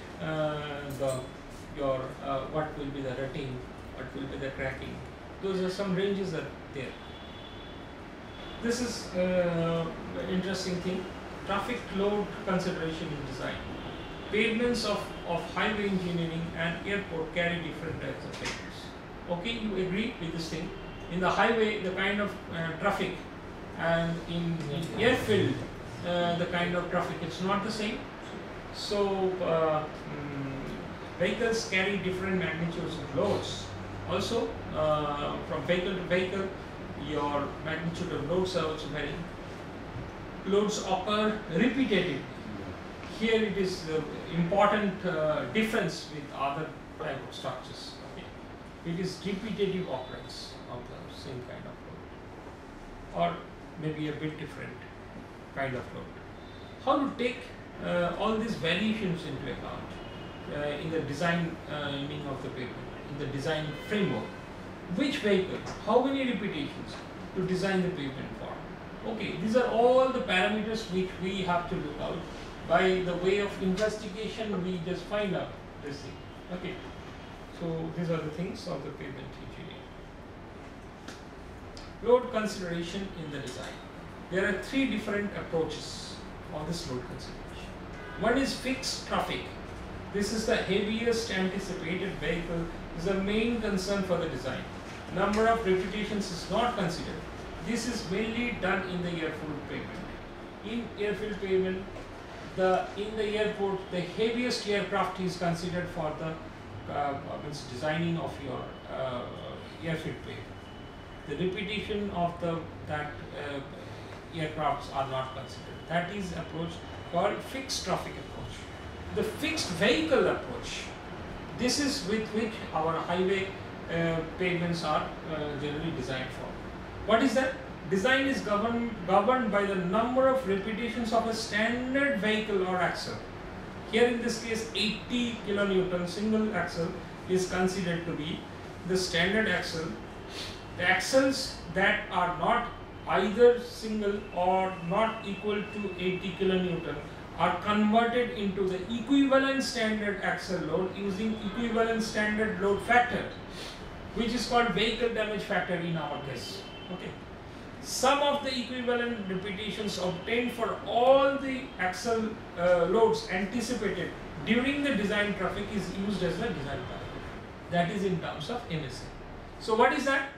what will be the rutting, what will be the cracking. Those are some ranges are there. This is interesting thing. Traffic load consideration in design. Pavements of highway engineering and airport carry different types of pavements. Okay, you agree with this thing? In the highway, the kind of traffic, and in airfield, the kind of traffic, it's not the same. So vehicles carry different magnitudes of loads. Also, from vehicle to vehicle, your magnitude of loads are also varying. Loads occur repetitively. Here it is important difference with other type of structures. Okay. It is repetitive occurrence of the same kind of load, or maybe a bit different kind of load. How to take all these variations into account in the design meaning of the pavement, in the design framework? Which vehicle, how many repetitions to design the pavement for? Okay, these are all the parameters which we have to look out. By the way of investigation, we just find out this thing. Okay, so these are the things of the pavement engineering. Load consideration in the design. There are three different approaches of this load consideration. One is fixed traffic. This is the heaviest anticipated vehicle, is the main concern for the design. Number of repetitions is not considered. This is mainly done in the airfield pavement. In airfield pavement, in the airport, the heaviest aircraft is considered for the designing of your airfield pavement. The repetition of that aircrafts are not considered. That is approach called fixed traffic approach. The fixed vehicle approach, this is with which our highway pavements are generally designed for. What is that? Design is governed by the number of repetitions of a standard vehicle or axle. Here in this case 80 kilonewton single axle is considered to be the standard axle. The axles that are not either single or not equal to 80 kilonewton are converted into the equivalent standard axle load using equivalent standard load factor, which is called vehicle damage factor in our case. Okay. Sum of the equivalent repetitions obtained for all the axle loads anticipated during the design traffic is used as the design parameter. That is in terms of MSA. So what is that?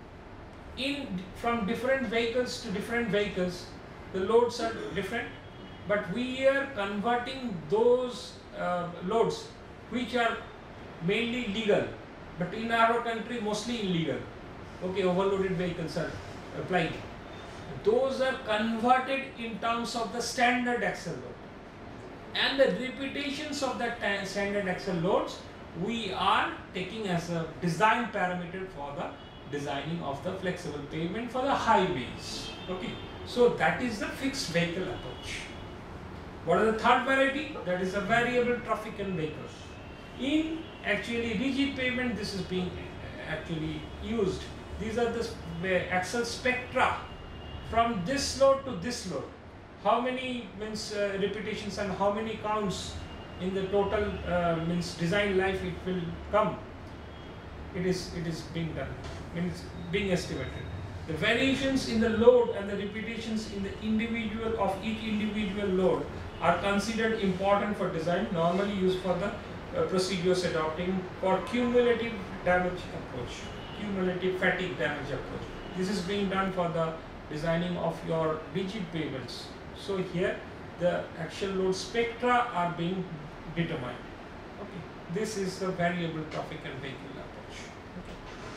From different vehicles to different vehicles, the loads are different, but we are converting those loads which are mainly legal, but in our country mostly illegal. Okay, overloaded vehicles are applied. Those are converted in terms of the standard axle load, and the repetitions of that standard axle loads we are taking as a design parameter for the designing of the flexible pavement for the highways. Okay, so that is the fixed vehicle approach. What is the third variety? That is a variable traffic and vehicles. In actually rigid pavement, this is being actually used. These are the axle spectra from this load to this load. How many means repetitions and how many counts in the total means design life it will come. It is being done, means being estimated. The variations in the load and the repetitions in the individual of each individual load are considered important for design, normally used for the procedures adopting for cumulative damage approach, cumulative fatigue damage approach. This is being done for the designing of your rigid pavements. So here the actual load spectra are being determined. Okay, this is the variable traffic and vehicle approach. Okay.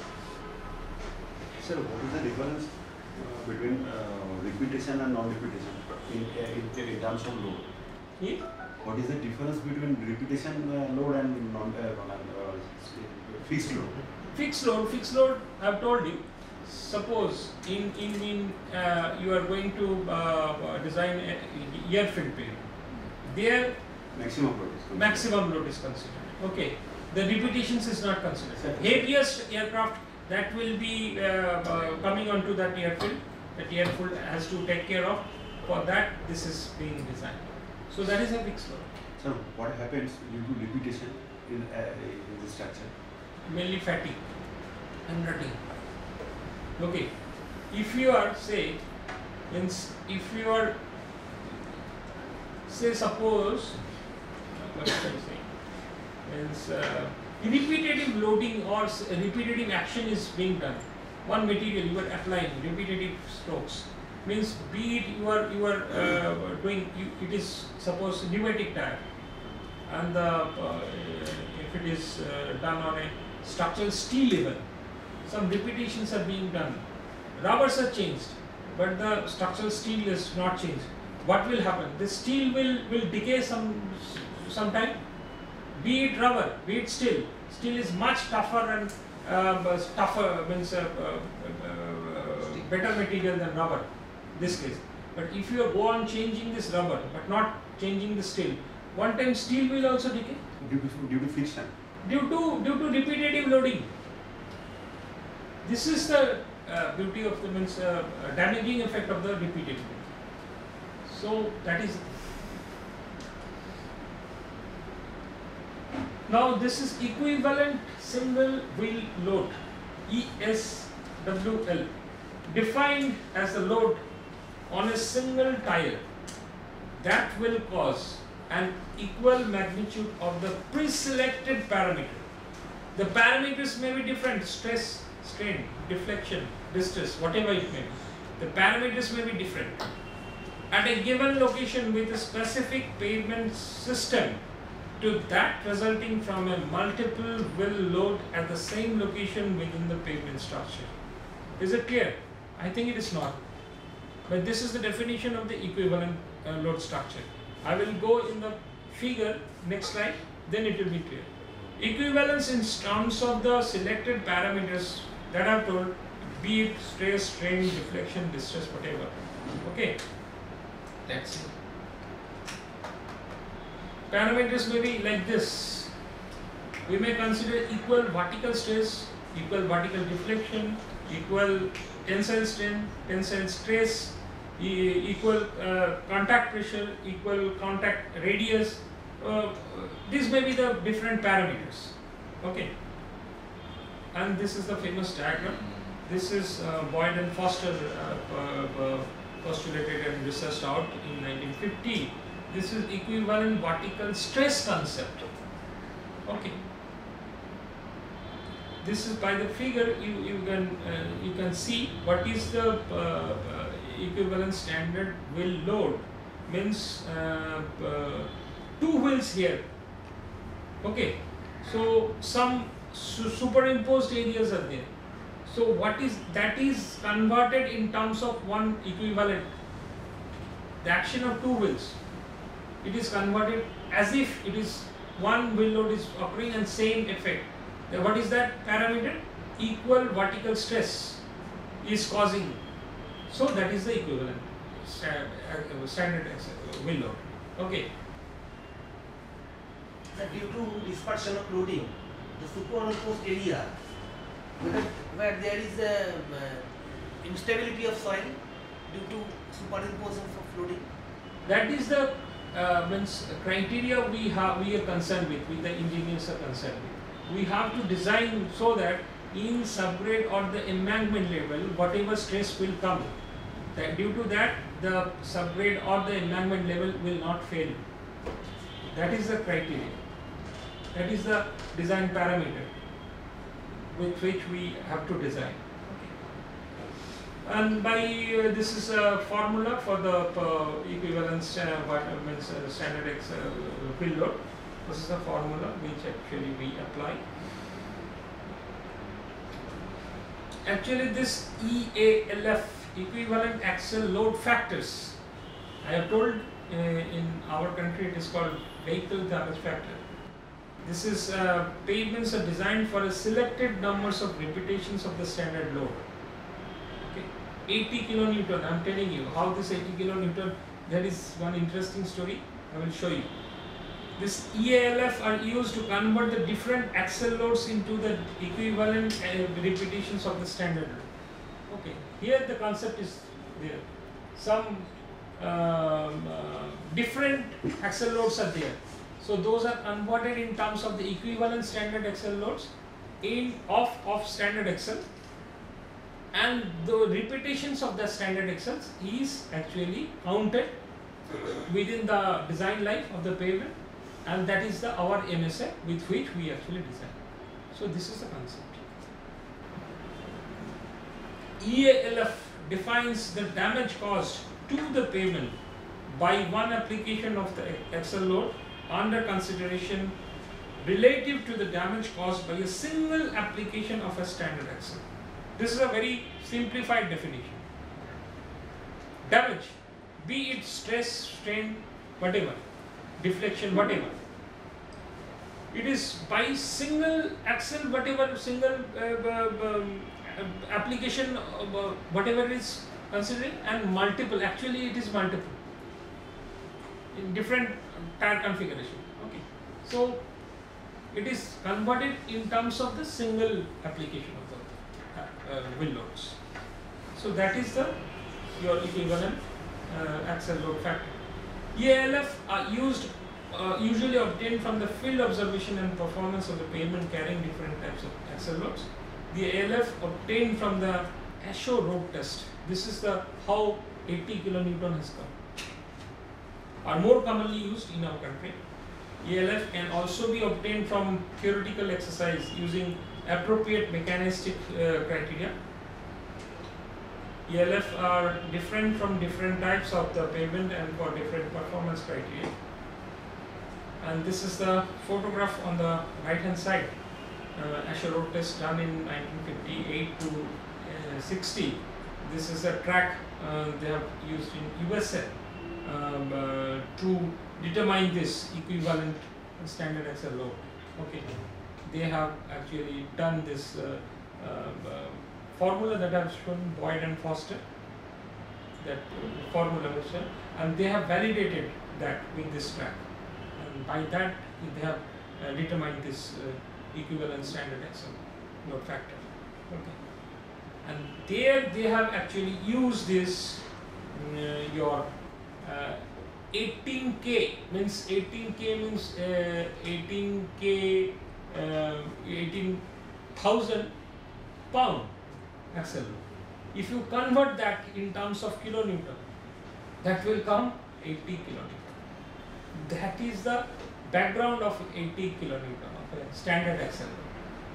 Sir, what is the difference between repetition and non-repetition in terms of load? Yeah. What is the difference between repetition load and fixed load? Fixed load, I have told you. Suppose in you are going to design a airfield pavement. There maximum load is considered. Okay, the repetitions is not considered. Heaviest aircraft that will be coming onto that airfield, that airfield has to take care of. For that, this is being designed. So that is a fixed load. So what happens due to repetition in the structure? Mainly fatigue and rutting. Okay, if you are say suppose what should I say? Means repetitive loading or repetitive action is being done. One material you are applying repetitive strokes. Means be it you are doing it is suppose pneumatic tire, and if it is done on a structural steel level, some repetitions are being done. Rubbers are changed, but the structural steel is not changed. What will happen? The steel will decay some time. Be it rubber, be it steel. Steel is much tougher and tougher means better material than rubber. This case, but if you go on changing this rubber but not changing the steel, one time steel will also decay Due to friction. due to repetitive loading. This is the beauty of the means damaging effect of the repeated loading. So that is. Now this is equivalent single wheel load, ESWL, defined as a load on a single tire that will cause an equal magnitude of the pre-selected parameter. The parameters may be different: stress, strain, deflection, distress, whatever it may be. The parameters may be different at a given location with a specific pavement system to that resulting from a multiple wheel load at the same location within the pavement structure. Is it clear? I think it is not. But this is the definition of the equivalent load structure. I will go in the figure, next slide, then it will be clear. Equivalence in terms of the selected parameters that I've told, be it stress, strain, deflection, distress, whatever. Okay, let's see. Parameters may be like this. We may consider equal vertical stress, equal vertical deflection, equal tensile strain, tensile stress, equal contact pressure, equal contact radius. These may be the different parameters. Okay, and this is the famous diagram. This is Boyd and Foster postulated and researched out in 1950. This is equivalent vertical stress concept. Okay. This is by the figure you can see what is the equivalent standard wheel load. Means two wheels here. Okay. So some superimposed areas are there. So what is that is converted in terms of one equivalent. The action of two wheels. It is converted as if it is one wheel load is occurring and same effect. What is that parameter? Equal vertical stress is causing. So that is the equivalent standard wheel load. Okay. Due to dispersion of loading, the superimposed area where there is a instability of soil due to superimposition of loading. That is the means criteria we are concerned with the engineers are concerned with. We have to design so that in subgrade or the embankment level, whatever stress will come, that due to that the subgrade or the embankment level will not fail. That is the criteria. That is the design parameter with which we have to design. And by this is a formula for the equivalence standard wheel load. This is a formula which actually we apply. Actually, this EALF, equivalent axle load factors, I have told in our country it is called vehicle damage factor. This is pavements are designed for a selected numbers of repetitions of the standard load. 80 kilonewton, I am telling you how this 80 kilonewton, there is one interesting story, I will show you. This EALF are used to convert the different axle loads into the equivalent repetitions of the standard load. Okay, here the concept is there. Some different axle loads are there. So those are converted in terms of the equivalent standard axle loads of standard axle. And the repetitions of the standard axles is actually counted within the design life of the pavement, and that is our MSA with which we actually design. So this is the concept. EALF defines the damage caused to the pavement by one application of the axle load under consideration relative to the damage caused by a single application of a standard axle. This is a very simplified definition. Damage, be it stress, strain, whatever, deflection, whatever. It is by single axle, whatever, single application, whatever is considering, and multiple. Actually, it is multiple in different tire configuration. Okay, so it is converted in terms of the single application of the wheel loads. So that is the your equivalent axle load factor. EALF are used usually obtained from the field observation and performance of the pavement carrying different types of axle loads. The ALF obtained from the ASHO road test. This is the how 80 kilonewton has come. Are more commonly used in our country. ELF can also be obtained from theoretical exercise using appropriate mechanistic criteria. ELF are different from different types of the pavement and for different performance criteria. And this is the photograph on the right hand side. ASHO road test done in 1958 to 60. This is a track they have used in USA to determine this equivalent standard axle load. Okay. they have actually done this formula that I have shown, Boyd and Foster, that formula was shown, and they have validated that with this track, and by that they have determined this equivalent standard axle load factor. Okay. And there they have actually used this your 18K means 18,000 pound axle load. If you convert that in terms of kilonewton, that will come 80 kilonewton. That is the background of 80 kilonewton of a standard axle load.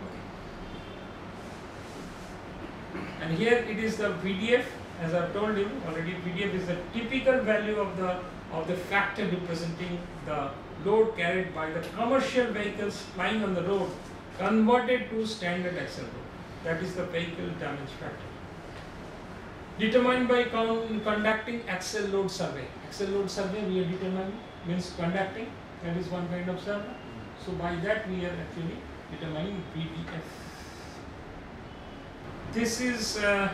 Okay. And here it is the VDF, as I have told you already. VDF is the typical value of the factor representing the load carried by the commercial vehicles plying on the road converted to standard axle load. That is the vehicle damage factor. Determined by conducting axle load survey. Axle load survey we are determining means conducting, that is one kind of survey. So by that we are actually determining VDF. This is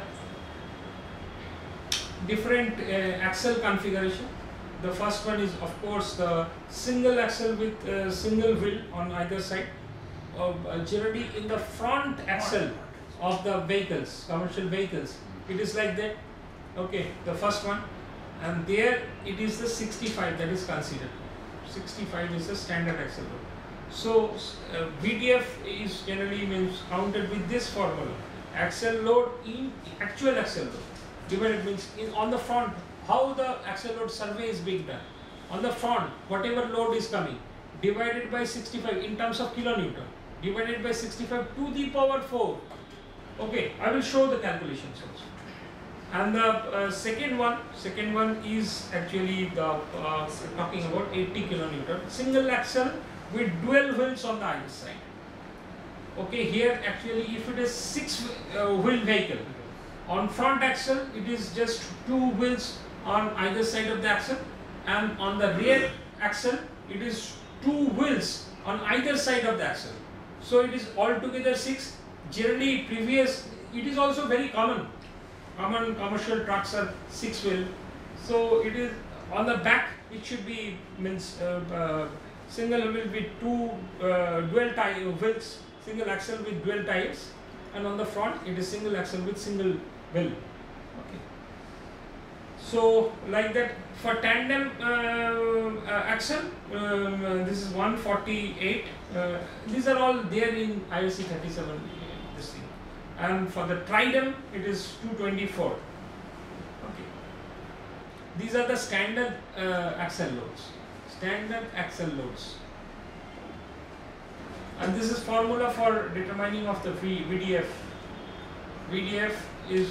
different axle configuration. The first one is of course the single axle with single wheel on either side. Generally in the front axle of the vehicles, commercial vehicles, it is like that. Okay, the first one, and there it is the 65 that is considered. 65 is the standard axle load. So VDF is generally means counted with this formula. Axle load in actual axle load divided means on the front, how the axle load survey is being done. On the front, whatever load is coming, divided by 65 in terms of kilonewton, divided by 65 to the power 4. Okay, I will show the calculations also. And the second one is actually the talking about 80 kilonewton single axle with dual wheels on the either side. Okay, here actually if it is 6 wheel vehicle, on front axle it is just 2 wheels on either side of the axle, and on the rear axle it is 2 wheels on either side of the axle. So it is altogether 6. Generally previous, it is also very common commercial trucks are 6 wheel. So it is on the back, it should be means single wheel with 2 dual tire wheels, single axle with dual tires, and on the front it is single axle with single wheel. Okay. So like that for tandem axle, this is 148. These are all there in ISC 37. This thing. And for the tridem it is 224. Okay. These are the standard axle loads. Standard axle loads. And this is formula for determining of the VDF. VDF is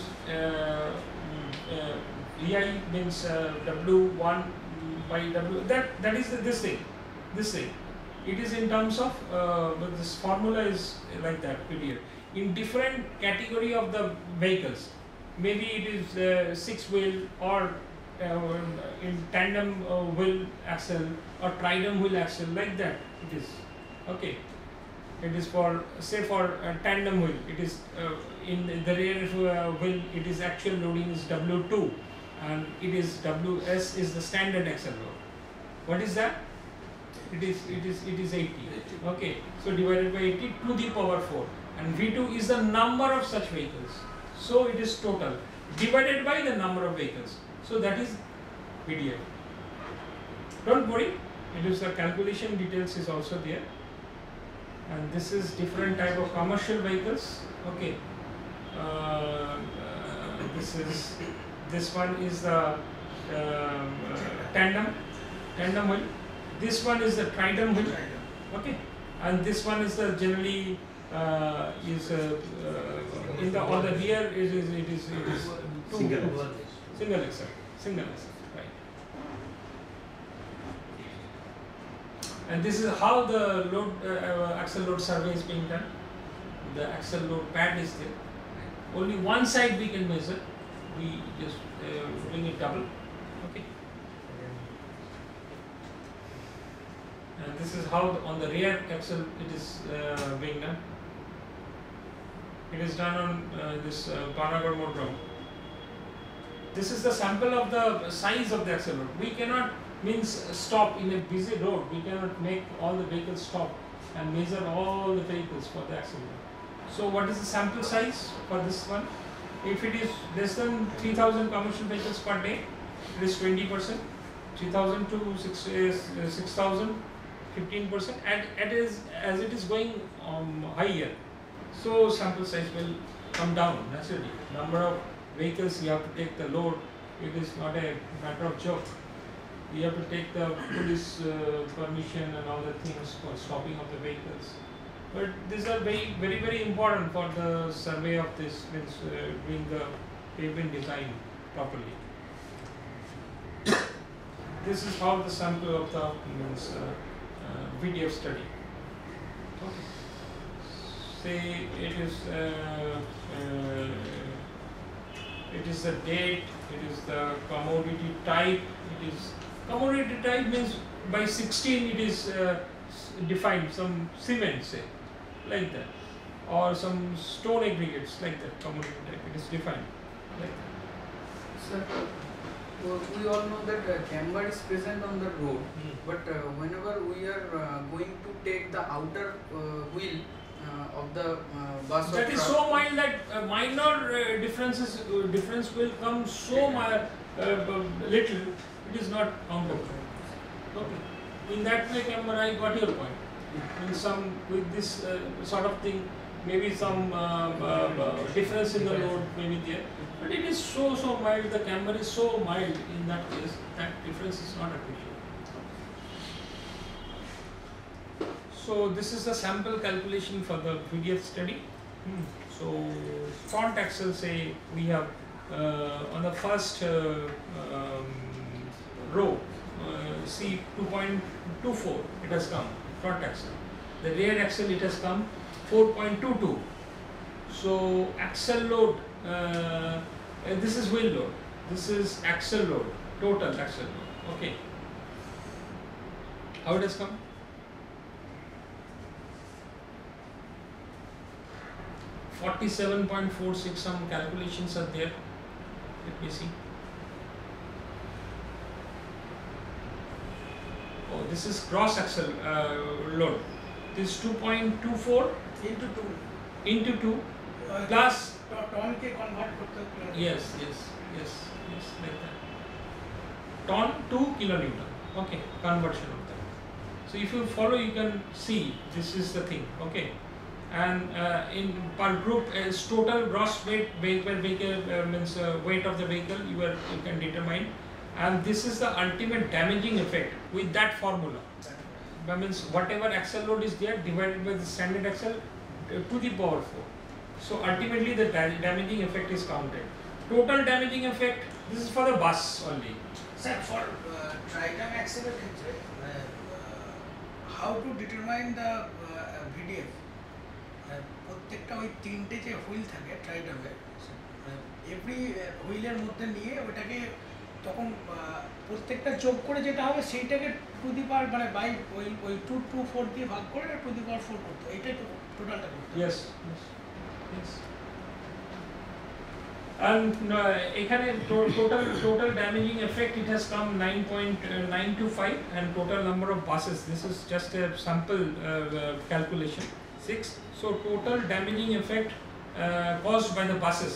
VI means W1 by W. That is this thing. This thing. It is in terms of but this formula is like that VDF. In different category of the vehicles, maybe it is 6 wheel or in tandem wheel axle or tridem wheel axle, like that it is. Okay. It is for say for tandem wheel, it is in the rear wheel it is actual loading is W2 and it is WS is the standard axle load. What is that? It is 80. Okay, so divided by 80 to the power 4, and V2 is the number of such vehicles. So it is total divided by the number of vehicles. So that is VDF. Don't worry, it is the calculation details is also there. And this is different type of commercial vehicles. Okay, this one is the tandem wheel. This one is the tridem wheel. Okay, and this one is the generally is in the on the rear it is single axle, right. And this is how the load axle load survey is being done. The axle load pad is there. Only one side we can measure. We just bring it double. Okay. and this is how on the rear axle it is being done. It is done on this Panagarh monogram. This is the sample of the size of the axle load. We cannot stop in a busy road. We cannot make all the vehicles stop and measure all the vehicles for the axle load. So what is the sample size for this one? If it is less than 3,000 commercial vehicles per day, it is 20%. 3,000 to 6,000, 15%. And as it is going higher, so sample size will come down naturally. Number of vehicles you have to take the load, it is not a matter of joke. You have to take the police permission and all the things for stopping of the vehicles. But these are very important for the survey of this, means doing the pavement design properly. This is how the sample of the VDF study. Okay. Say it is the date, it is the commodity type. Commodity type means by 16 it is defined, some cement, say, like that, or some stone aggregates, like that. Commodity type, it is defined like that. Sir, we all know that camber is present on the road, but whenever we are going to take the outer wheel of the bus that or is truck, so mild that minor difference will come so little, it is not countable. Okay. In that way, camera, I got your point. With this sort of thing, maybe some difference in the load may be there, but it is so mild. The camber is so mild in that case that difference is not appreciable. So this is the sample calculation for the VDF study. So front axle, say we have on the first row, see 2.24 it has come, front axle. The rear axle it has come 4.22. So axle load, this is wheel load, this is axle load, total axle load. Okay. How it has come? 47.46, some calculations are there. Let me see. Oh, this is cross axle load. This 2.24 into 2 plus. Yes, like that. Ton to kilonewton. Okay, conversion of that. So if you follow, you can see this is the thing. Okay. And in per group is total gross weight vehicle means weight of the vehicle you can determine, and this is the ultimate damaging effect with that formula. That means whatever axle load is there divided by the standard axle to the power 4. So ultimately the damaging effect is counted. Total damaging effect, this is for the bus only. Sir, for tri-cam axle, how to determine the VDF? প্রত্যেকটা ওই তিনটে যে wheel থাকে ট্রাইডামে, every হুইলের মধ্যে নিয়ে ওটাকে তখন প্রত্যেকটা যোগ করে যেটা হবে সেইটাকে টু দি পাওয়ার মানে বাই ওই 2 দিয়ে ভাগ করে টু দি পাওয়ার 4 করতে, এইটাই তো টোটালটা করতে। Yes. And এখানে total damaging effect it has come 9.925, and total number of buses, this is just a sample calculation, 6. So total damaging effect caused by the buses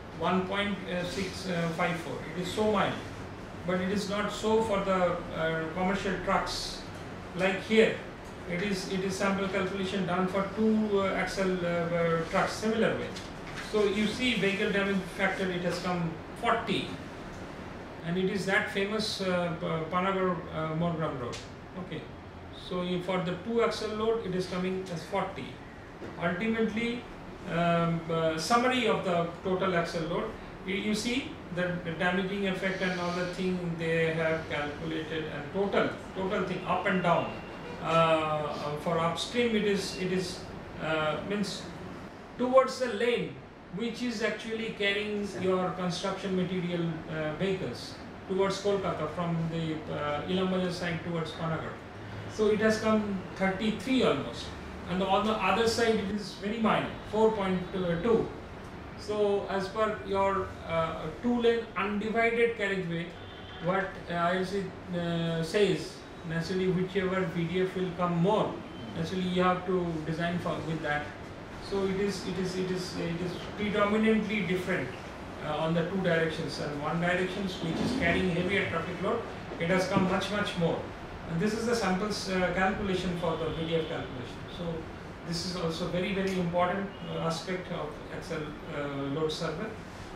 1.654. It is so mild, but it is not so for the commercial trucks. Like here, it is sample calculation done for 2 axle trucks, similar way. So you see vehicle damage factor, it has come 40, and it is that famous Panagarh Monogram road. Okay, so for the 2 axle load, it is coming as 40. Ultimately, summary of the total axle load, you see the damaging effect and all the thing they have calculated, and total thing up and down. For upstream, it is means towards the lane which is actually carrying your construction material vehicles towards Kolkata from the Ilambajar side towards Panagarh. So it has come 33 almost, and on the other side it is very minor, 4.2. So as per your two-lane undivided carriageway, what IRC says, naturally whichever VDF will come more, naturally you have to design for with that. So it is predominantly different on the two directions, and one direction which is carrying heavier traffic load, it has come much more. And this is the samples calculation for the VDF calculation. So this is also very important aspect of axle load survey.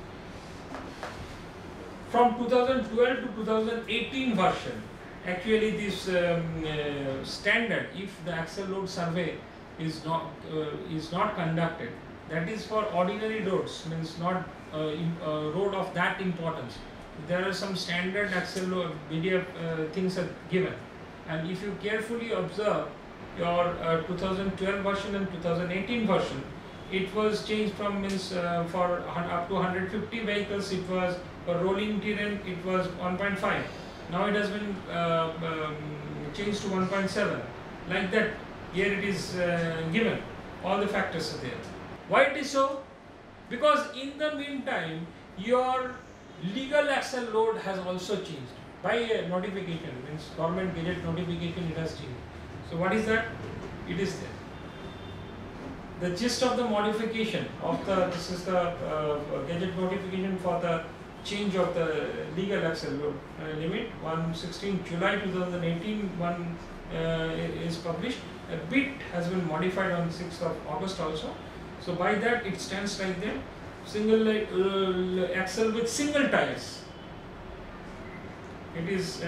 From 2012 to 2018 version, actually this standard, if the axle load survey is not conducted, that is for ordinary roads, means not road of that importance. There are some standard axle load VDF things are given, and if you carefully observe your 2012 version and 2018 version, it was changed from for up to 150 vehicles it was, for rolling terrain it was 1.5. Now it has been changed to 1.7. Like that, here it is given. All the factors are there. Why it is so? Because in the meantime, your legal axle load has also changed by a notification, means government gazette notification, it has changed. So what is that? It is there. The gist of the modification of this is the gazette notification for the change of the legal axle load limit. 16 July 2018 is published. A bit has been modified on 6th of August also. So by that it stands like that. Single axle with single tires. It is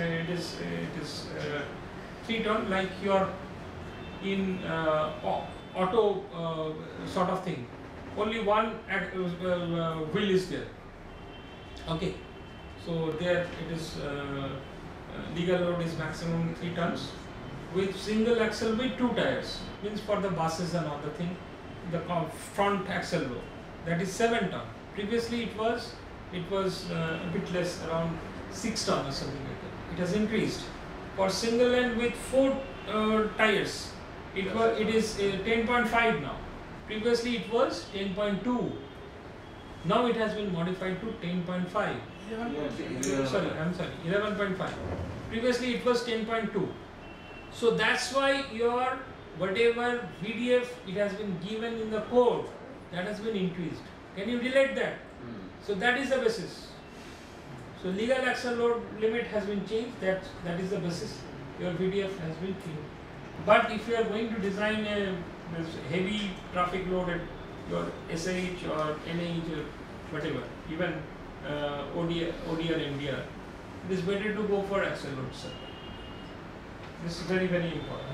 3 ton, like you are in auto sort of thing. Only one wheel is there. Okay. So there it is legal load is maximum 3 tons with single axle with 2 tires, means for the buses and other thing. The front axle load, that is 7 ton. Previously it was a bit less, around 6 ton or something like that. It has increased. For single lane with 4 tires, it is 10.5 now. Previously it was 10.2. Now it has been modified to 10.5. Sorry, I'm sorry, 11.5. Previously it was 10.2. So that's why your whatever VDF it has been given in the code, that has been increased. Can you relate that? So that is the basis. So legal axle load limit has been changed. That is the basis. Your VDF has been changed. But if you are going to design a heavy traffic loaded, your SH or NH or whatever, even OD or MDR, it is better to go for axle load survey. This is very important.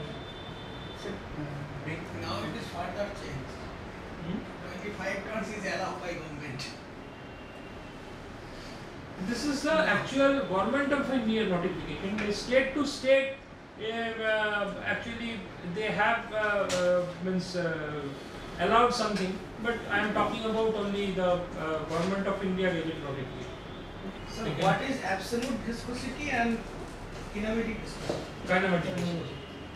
Now it is further changed. 25 tons is allowed by government. This is the actual Government of India notification. State to state, actually they have allowed something, but I am talking about only the Government of India gazette notification. So what is absolute viscosity and kinematic viscosity? Kinematic viscosity.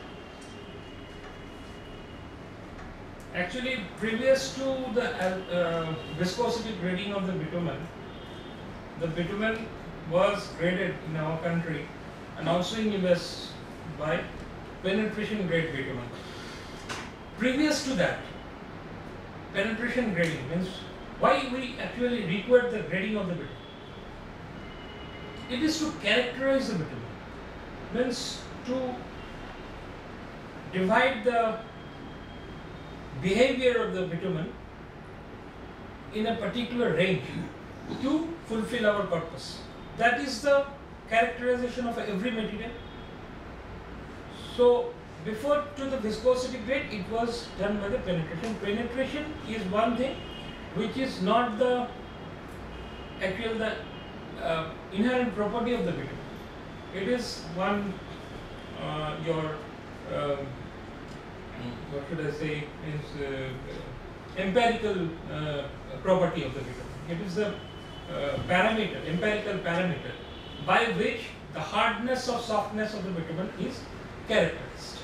Actually, previous to the viscosity grading of the bitumen was graded in our country and also in US by penetration grade bitumen. Previous to that, penetration grading means why we actually require the grading of the bitumen. It is to characterize the bitumen, means to divide the behavior of the bitumen in a particular range to fulfill our purpose. That is the characterization of every material. So before to the viscosity grade, it was done by the penetration. Penetration is one thing which is not the actual inherent property of the bitumen. It is one what should I say, is empirical property of the bitumen. It is a empirical parameter by which the hardness or softness of the bitumen is characterized.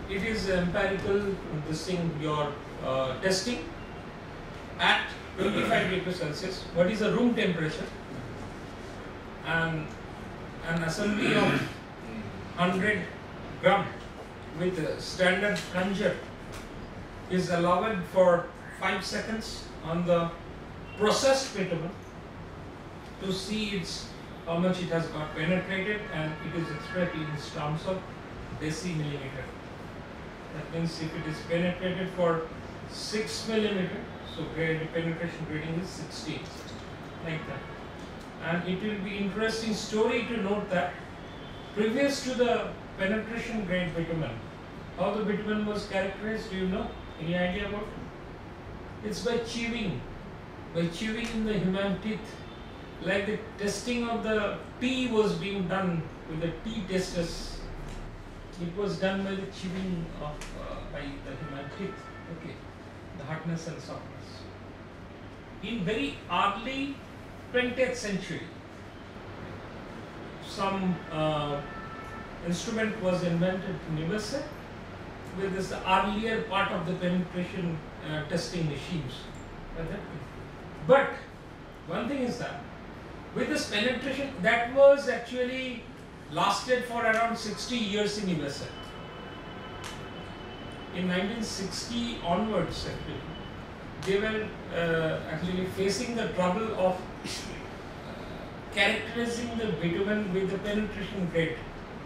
it is empirical, this thing, your testing at 25 degrees Celsius. What is the room temperature? And an assembly of 100 gram with a standard plunger is allowed for 5 seconds on the processed bitumen to see how much it has got penetrated, and it is expressed in terms of decimillimeter. That means if it is penetrated for 6 millimeter, so penetration grading is 60, like that. And it will be interesting story to note that previous to the penetration grade bitumen, how the bitumen was characterized, do you know? Any idea about it? It's by chewing in the human teeth. Like the testing of the tea was being done with the tea testers. It was done by the chewing of by the human teeth. Okay, the hardness and softness. In very early 20th century, some instrument was invented in USA with this earlier part of the penetration testing machines. But one thing is that with this penetration, that was actually lasted for around 60 years in USA. In 1960 onwards, actually, they were actually facing the trouble of characterizing the bitumen with the penetration rate.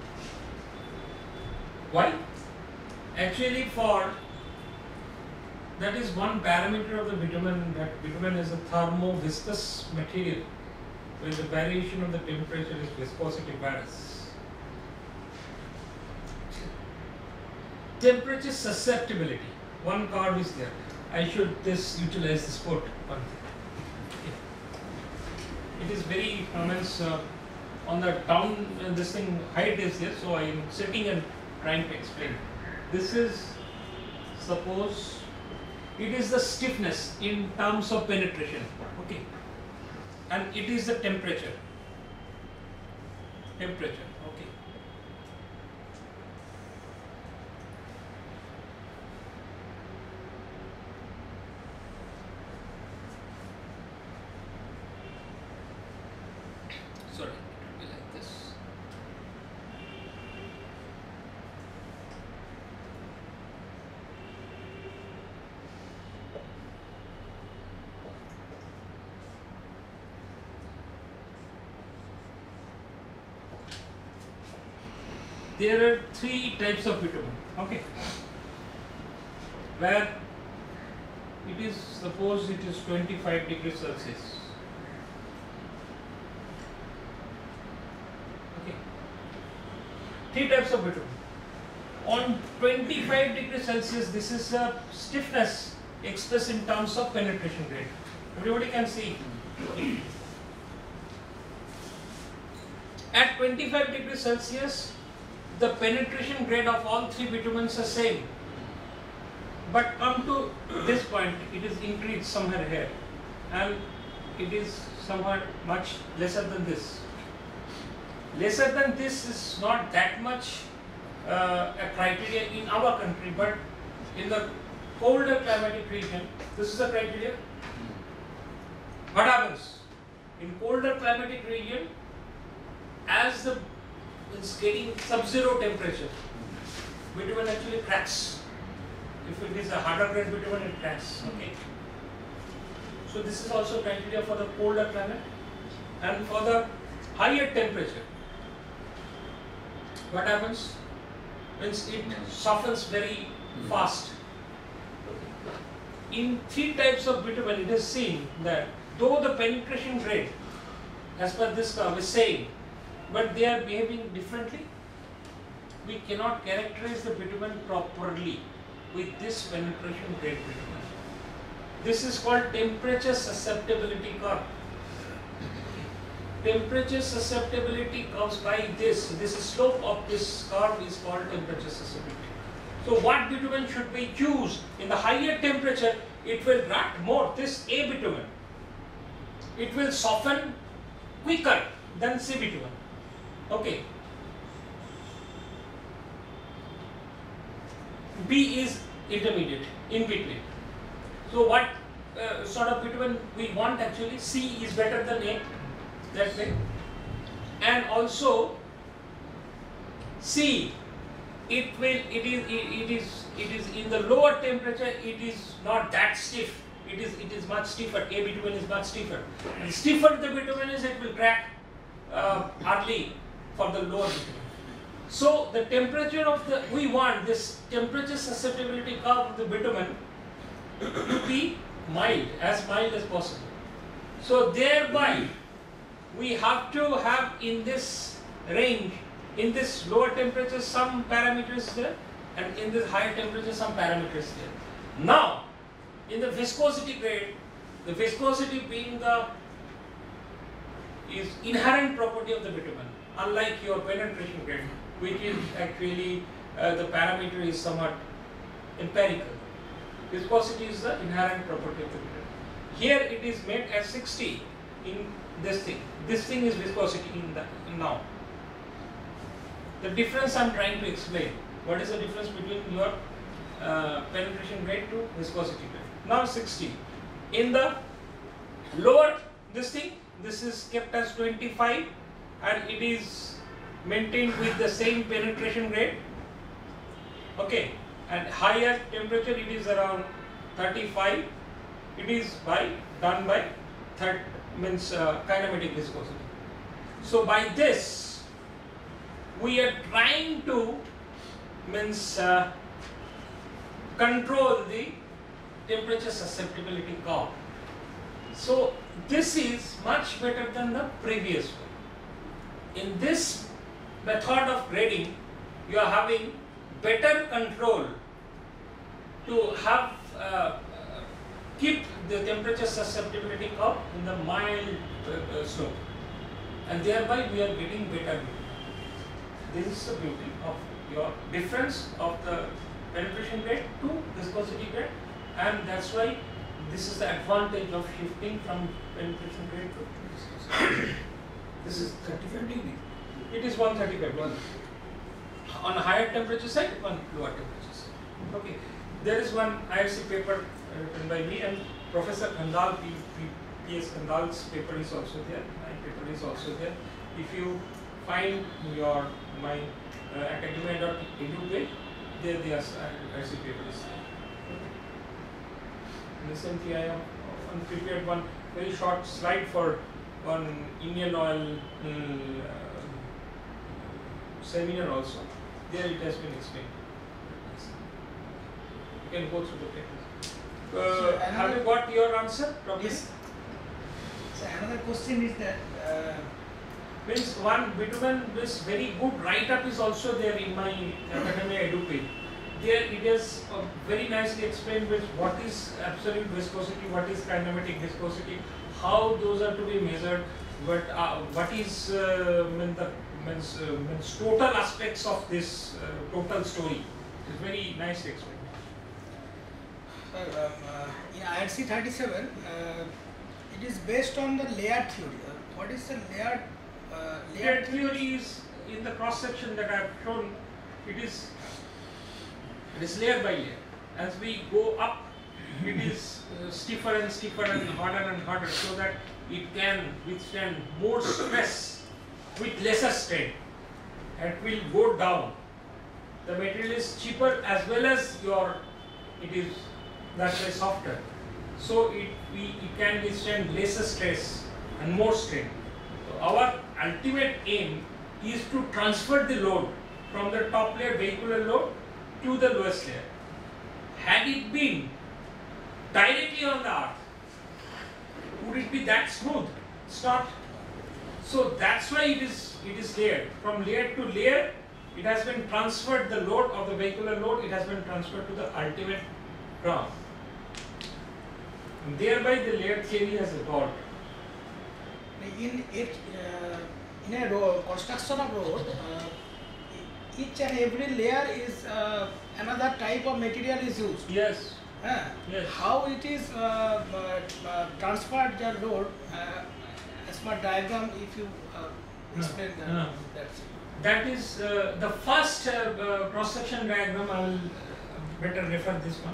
Why? Actually, that is one parameter of the bitumen, that bitumen is a thermo-viscous material where the variation of the temperature is viscosity varies. Temperature susceptibility, one curve is there. I should utilize this quote. It is very immense on the down, this thing height is there, so I am sitting and trying to explain. This is, suppose it is the stiffness in terms of penetration, okay, and it is the temperature, okay. Sorry, it will be like this. There are 3 types of bitumen, okay, where it is, suppose it is 25 degrees Celsius, okay, 3 types of bitumen. On 25 degrees Celsius, this is a stiffness expressed in terms of penetration rate. Everybody can see. At 25 degrees Celsius, the penetration grade of all 3 bitumens are same, but come to this point, it is increased somewhere here, and it is somewhat much lesser than this. Lesser than this is not that much a criteria in our country, but in the colder climatic region, this is the criteria. What happens? In colder climatic region, as the it's getting sub-zero temperature, bitumen actually cracks. If it is a harder grade bitumen, it cracks. Okay. So this is also criteria for the colder climate. And for the higher temperature, what happens? Means it softens very fast. In 3 types of bitumen, it is seen that though the penetration rate, as per this curve, is same, but they are behaving differently. We cannot characterize the bitumen properly with this penetration rate bitumen. This is called temperature susceptibility curve. Temperature susceptibility comes by this slope of this curve is called temperature susceptibility. So what bitumen should we choose? In the higher temperature, it will rat more, this A bitumen. It will soften quicker than C bitumen. Okay. B is intermediate, in between. So what sort of bitumen we want actually? C is better than A, that way. And also C, it is in the lower temperature, it is not that stiff. It is much stiffer. A bitumen is much stiffer. And stiffer the bitumen is, it will crack early for the lower bitumen. So the temperature of the, we want this temperature susceptibility curve of the bitumen to be mild as possible. So thereby we have to have in this range, in this lower temperature some parameters there, and in this higher temperature some parameters there. Now in the viscosity grade, the viscosity being the is inherent property of the bitumen, unlike your penetration grade, which is actually the parameter is somewhat empirical. Viscosity is the inherent property of the bitumen. Here it is made as 60 in this thing. This thing is viscosity in now. The difference I am trying to explain. What is the difference between your penetration grade to viscosity grade? Now 60. In the lower this thing, this is kept as 25 and it is maintained with the same penetration grade. Okay, and higher temperature it is around 35. It is done by kinematic viscosity. So by this we are trying to control the temperature susceptibility curve. So this is much better than the previous one. In this method of grading, you are having better control to have keep the temperature susceptibility curve in the mild slope, and thereby we are getting better. This is the beauty of your difference of the penetration grade to viscosity grade, and that's why this is the advantage of shifting from penetration grade to viscosity grade. This is 35 degree. It is 135. On a higher temperature side, one lower temperature side. Okay. There is one IRC paper written by me and Professor Khandal, P.S. Khandal's paper is also there. My paper is also there. If you find my academia.edu page, there the IRC paper is there. Recently, I have prepared one very short slide for one Indian Oil seminar also. There it has been explained. You can go through the paper. Have you got your answer? Probably? Yes. So another question is that means one bitumen, this very good write-up is also there in my academia edu page. There it is very nicely explained with what is absolute viscosity, what is kinematic viscosity, how those are to be measured, but what is means total aspects of this total story. It is very nicely explained. In IRC 37, it is based on the layer theory. What is the layer? Layer theory is in the cross section that I have shown. It is layer by layer. As we go up, it is stiffer and stiffer and harder, so that it can withstand more stress with lesser strain, and will go down. The material is cheaper as well as it is that way softer, so it can withstand lesser stress and more strain. So our ultimate aim is to transfer the load from the top layer vehicular load to the lowest layer. Had it been directly on the earth, would it be that smooth? It's not. So that's why it is layered. From layer to layer, it has been transferred, the load of the vehicular load, it has been transferred to the ultimate ground. And thereby the layer theory has evolved. In a construction of road, each and every layer is another type of material is used. Yes. Yes. How it is transferred the load as per diagram, if you explain that. That is the first cross-section diagram I will better refer this one.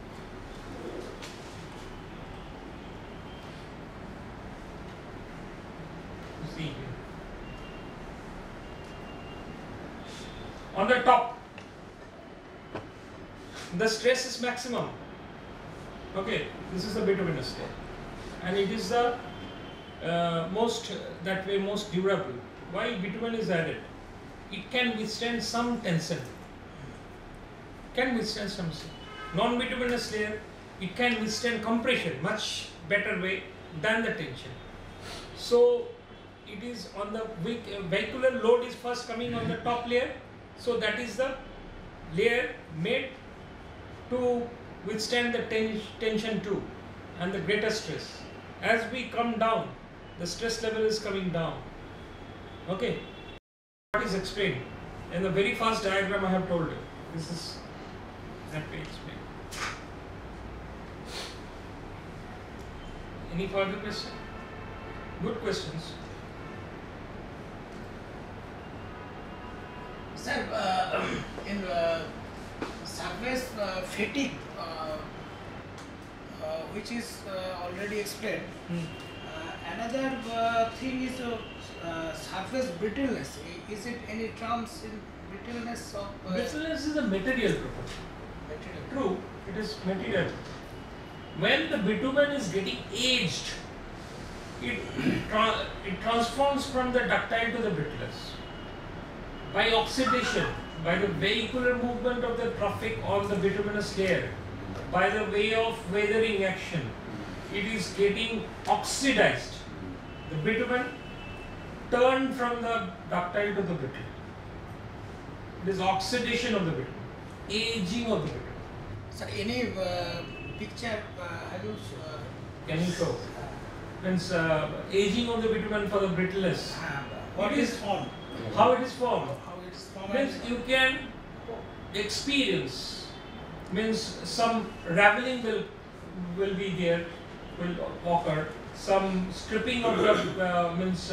You see here. On the top, the stress is maximum. Okay, this is the bituminous layer, and it is the most durable. Why bitumen is added? It can withstand some tension. Non-bituminous layer, it can withstand compression much better way than the tension. So it is on the vehicular load is first coming on the top layer. So that is the layer made to withstand the tension too and the greater stress. As we come down, the stress level is coming down. Okay. What is explained in the very first diagram I have told you. This is that way explained. Any further question? Good questions. Sir, in surface fatigue, which is already explained, another thing is surface brittleness. Is it any terms in brittleness of? Brittleness is a material property. True, it is material. When the bitumen is getting aged, it transforms from the ductile to the brittlous. By oxidation, by the vehicular movement of the traffic on the bituminous layer, by the way of weathering action, it is getting oxidized. The bitumen turned from the ductile to the brittle. It is oxidation of the bitumen, aging of the bitumen. Sir, any picture have you? Can you show? Means aging of the bitumen for the brittleness. What It is is formed? how it is formed. How it is formed? Means you can experience. Means some raveling will be there, will occur. Some stripping of the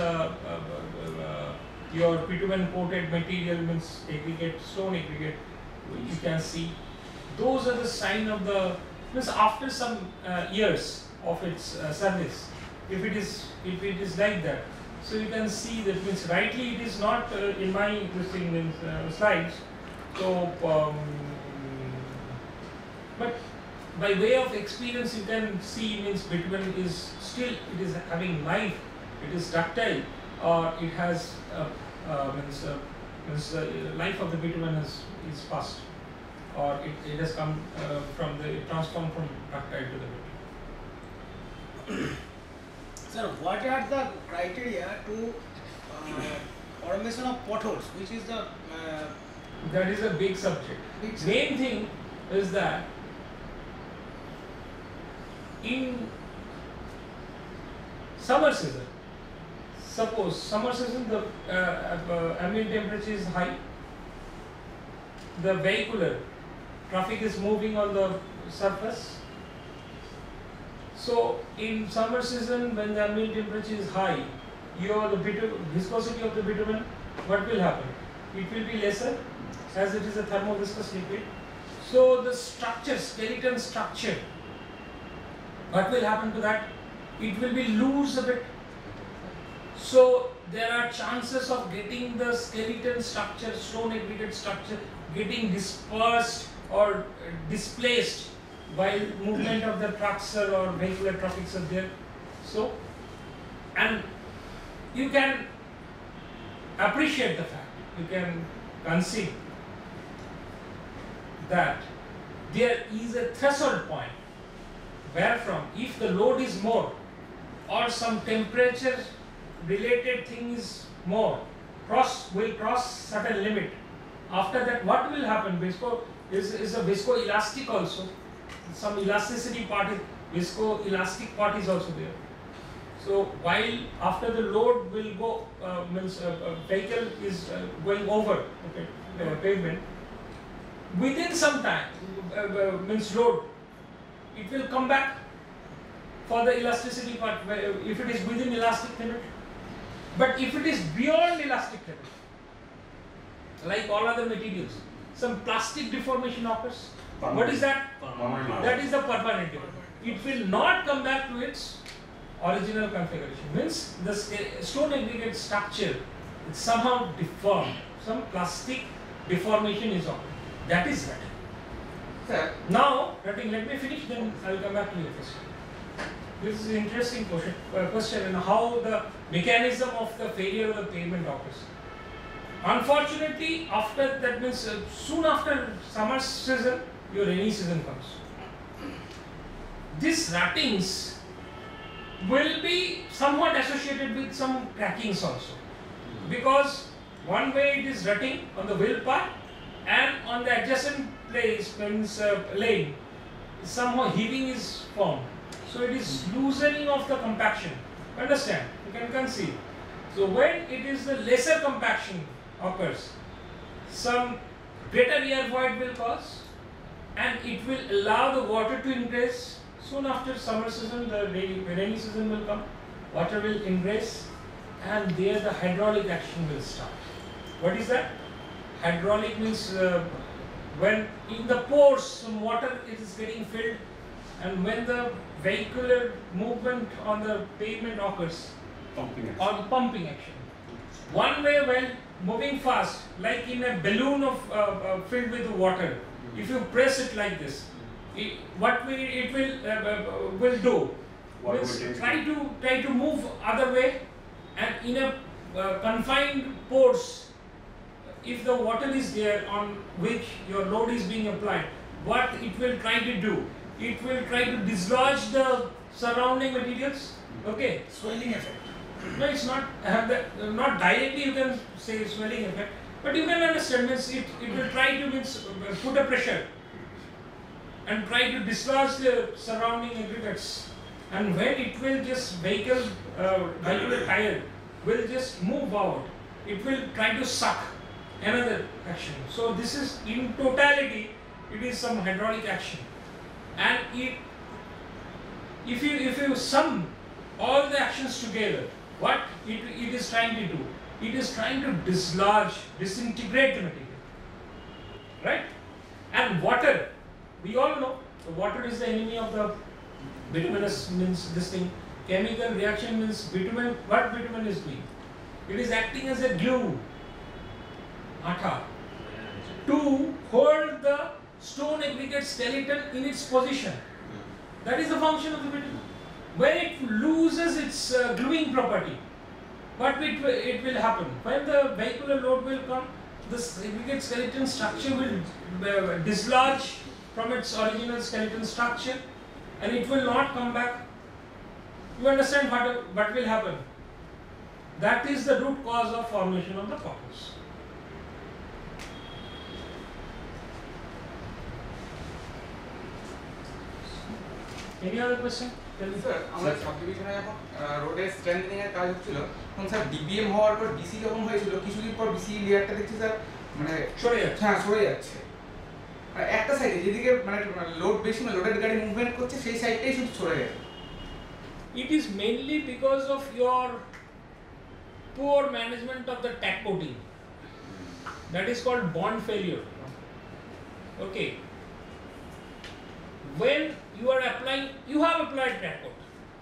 your bitumen coated material means aggregate, stone aggregate. You can see. Those are the sign of the means after some years of its service. If it is like that, so you can see that means rightly it is not in my slides. So, but by way of experience, you can see means bitumen is still it is having life. It is ductile, or it has life of the bitumen is fast, or it has come transformed from ductile to the bitumen. Sir, what are the criteria to formation of potholes, which is the That is a big subject. Main thing is that in summer season, suppose summer season the ambient temperature is high, the vehicular traffic is moving on the surface. So in summer season, when the ambient temperature is high, the viscosity of the bitumen, what will happen? It will be lesser, as it is a thermoviscous liquid. So the structure, skeleton structure, what will happen to that? It will be loose a bit. So there are chances of getting the skeleton structure, stone aggregate structure, getting dispersed or displaced while movement of the trucks or vehicular traffic are there. So, and you can appreciate the fact, you can conceive that there is a threshold point wherefrom if the load is more or some temperature related thing is more, will cross certain limit. After that, what will happen? Visco is a viscoelastic also. Some elasticity part is viscoelastic part is also there. So while after the load will go vehicle is going over pavement, within some time load, it will come back for the elasticity part if it is within elastic limit. But if it is beyond elastic limit, like all other materials, some plastic deformation occurs. What is that? Permanent. That is the permanent. It will not come back to its original configuration. Means the stone aggregate structure is somehow deformed. Some plastic deformation is occurring. That is rutting. Sir, Now, rutting, let me finish, then I will come back to your question. This is an interesting question and how the mechanism of the failure of the pavement occurs. Unfortunately, after that means soon after summer season, your rainy season comes. These ruttings will be somewhat associated with some crackings also, because one way it is rutting on the wheel part, and on the adjacent place means lane, somehow heaving is formed. So it is loosening of the compaction. Understand? You can conceive. So when it is the lesser compaction occurs, some greater air void will cause, and it will allow the water to ingress. Soon after summer season, the rainy season will come, water will ingress, and there the hydraulic action will start. What is that? Hydraulic means when in the pores some water is getting filled, and when the vehicular movement on the pavement occurs, Pumping action. or pumping action. One way when moving fast, like in a balloon of filled with water, if you press it like this, what it will do? Water Means will take- try to move other way, and in a confined pores, if the water is there on which your load is being applied, what it will try to do? It will try to dislodge the surrounding materials. Okay. Swelling effect. No, it's not not directly you can say swelling effect, but you can understand means it will try to put a pressure and try to dislodge the surrounding aggregates, and when it will just vehicular tire will just move out, it will try to suck another action. So this is in totality, it is some hydraulic action, and if you sum all the actions together, what it is trying to do? It is trying to dislodge, disintegrate the material, right? And water, we all know, the water is the enemy of the bituminous, means this thing. Chemical reaction means bitumen. What bitumen is doing? It is acting as a glue, atta, to hold the stone aggregate skeleton in its position. That is the function of the bitumen. When it loses its gluing property, what it will happen? When the vehicular load will come, this aggregate skeleton structure will dislodge from its original skeleton structure, and it will not come back. You understand what will happen? That is the root cause of formation of the potholes. Any other question? Tell me. Sir আমাদের সাবডিভিশনে যখন রোডের strengthening এর কাজ হচ্ছিল তখন sir dBm হওয়ার পর বিসি যখন হয়েছিল কিছুদিন পর বিসি লেয়ারটা দেখছি স্যার মানে সরে যাচ্ছে। হ্যাঁ সরে যাচ্ছে, আর একটা সাইডে যেদিকে মানে লোড বেশি না লোডের গাড়ি মুভমেন্ট করছে সেই সাইডটাই শুধু সরে গেছে। It is mainly because of your poor management of the tack coating. That is called bond failure. Okay. When you are applying, you have applied tack coat.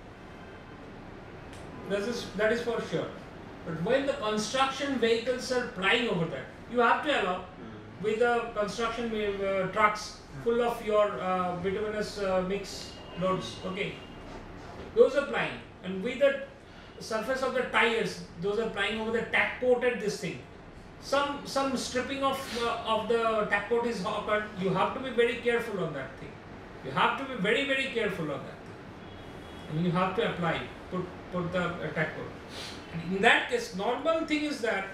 That is for sure. But when the construction vehicles are plying over that, you have to allow with the construction trucks full of your bituminous mix loads. Okay. Those are plying, and with the surface of the tires, those are plying over the tack coated this thing. Some stripping of the tack coat is occurred. You have to be very careful on that thing. You have to be very, very careful on that thing, and you have to apply, put the tack coat. And in that case, normal thing is that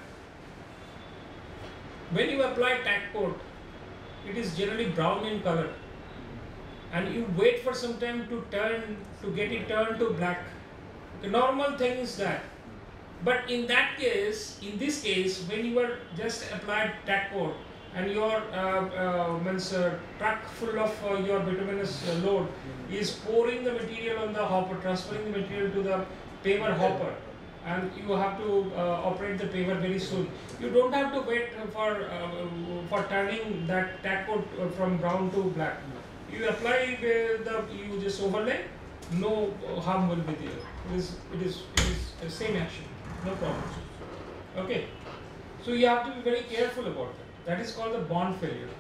when you apply tack coat, it is generally brown in color, and you wait for some time to get it turned to black. The normal thing is that. But in this case, when you are just applied tack coat and your truck full of your bituminous load is pouring the material on the hopper, transferring the material to the paver hopper, and you have to operate the paver very soon. You don't have to wait for turning that tack coat from brown to black. You apply you just overlay, no harm will be there. It is the same action, no problem. Okay, so you have to be very careful about that. That is called the bond failure.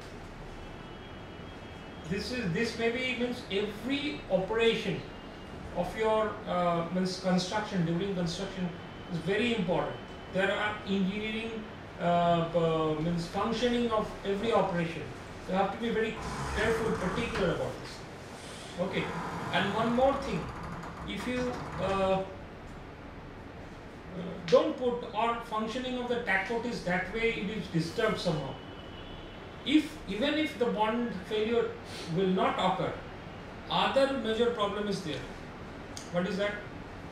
This maybe means every operation of your means construction, during construction is very important. There are engineering means functioning of every operation. You have to be very careful, particular about this. Okay, and one more thing, if you don't put, or functioning of the tack coat is that way, it is disturbed somehow. Even if the bond failure will not occur, other major problem is there. What is that?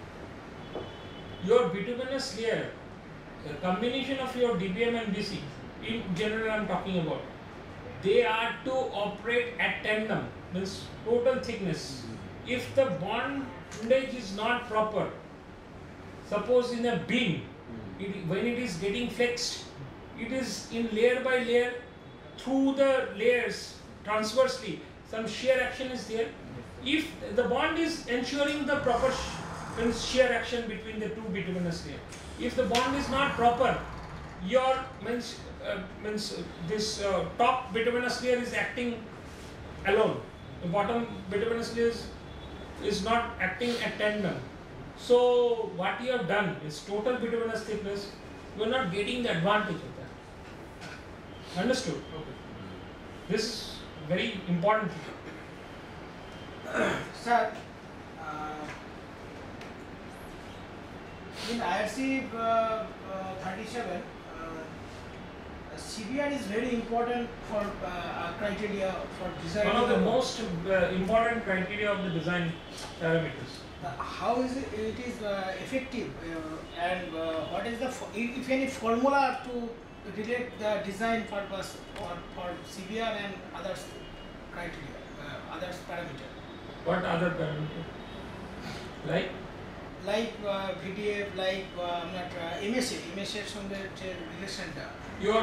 Your bituminous layer, the combination of your DBM and BC, in general I am talking about, they are to operate at tandem, means total thickness. If the bondage is not proper, suppose in a beam, when it is getting flexed, it is in layer by layer, through the layers transversely, some shear action is there. If the bond is ensuring the proper shear action between the two bituminous layers, if the bond is not proper, your this top bituminous layer is acting alone. The bottom bituminous layer is not acting at tandem. So what you have done is total bituminous thickness. You are not getting the advantage of that. Understood? Okay. This is very important thing. Sir, in IRC 37, CBR is very important for criteria for design. One of the most important criteria of the design parameters. How is it is effective and what is the if any formula to relate the design purpose for CBR and others criteria, others parameter? What other parameter? Like VDF, like MSA সঙ্গে যে রিলেশনটা. Your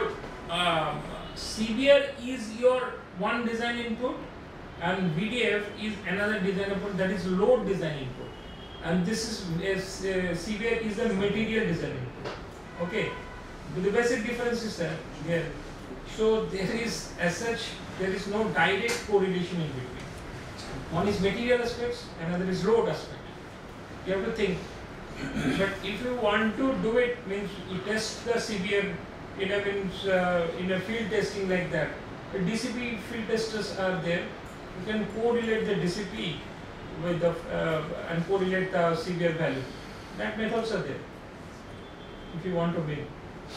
CBR is your one design input and VDF is another design input, that is load design input, and this is CBR is the material design input. Okay, the basic difference is that here. So there is as such there is no direct correlation in between. One is material aspects, another is load aspect. You have to think. But if you want to do it, means you test the CBR in a field testing like that. The DCP field testers are there. You can correlate the DCP with the and correlate the CBR value. That methods are there. If you want to make.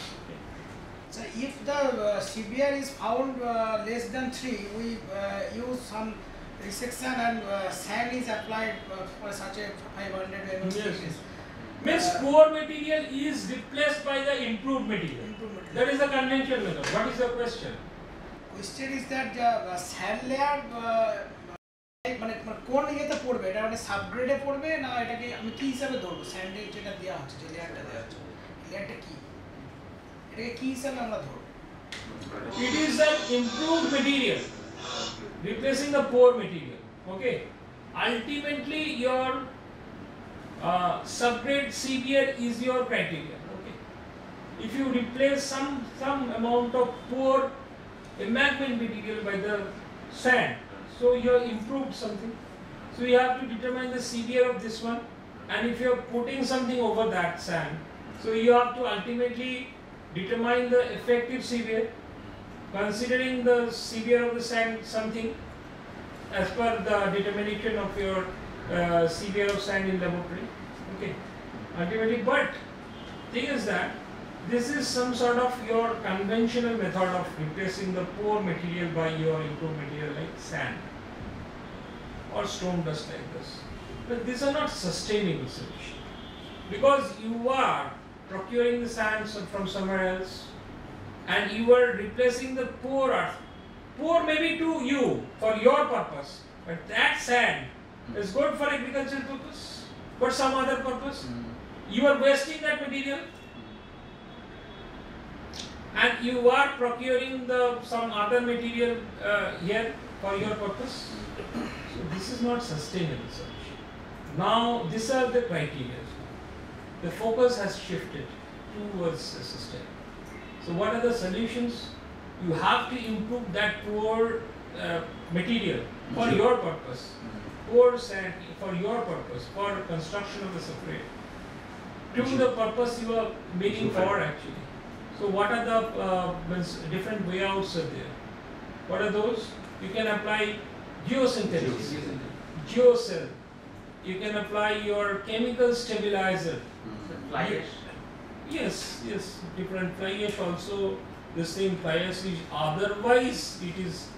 So if the CBR is found less than 3, we use some resection and sand is applied for such a 500 mm thickness. Means poor material is replaced by the improved material. That is the conventional method. What is the question? Question is that sand layer মানে কোন ইয়েতে পড়বে, এটা মানে সাবগ্রেডে পড়বে না এটাকে আমি কি হিসাবে ধরবো? স্যান্ডে যেটা দেওয়া হচ্ছে, যে লেয়ারটা দেওয়া হচ্ছে, লেয়ারটা কি, এটাকে কি হিসাবে আমরা ধরবো? It is an improved material replacing the poor material. Okay. Ultimately, your subgrade CBR is your criteria. Okay. If you replace some amount of poor embankment material by the sand, so you have improved something. So you have to determine the CBR of this one, and if you are putting something over that sand, so you have to ultimately determine the effective CBR, considering the CBR of the sand something as per the determination of your CBR of sand in laboratory. Okay. Ultimately, but thing is that this is some sort of your conventional method of replacing the poor material by your improved material like sand or stone dust like this. But these are not sustainable solutions, because you are procuring the sand from somewhere else and you are replacing the poor earth. Poor maybe to you for your purpose, but that sand is good for agricultural purpose, for some other purpose. You are wasting that material, and you are procuring some other material here for your purpose. So this is not sustainable solution. Now these are the criteria. The focus has shifted towards sustainable. So what are the solutions? You have to improve that poor material for your purpose, poor sand for your purpose, for construction of the substrate, to the purpose you are making for actually. So what are the different wayouts are there? What are those? You can apply geosynthesis, geocell. You can apply your chemical stabilizer. Fly ash. Yes, different fly ash also. The same fly ash is otherwise it is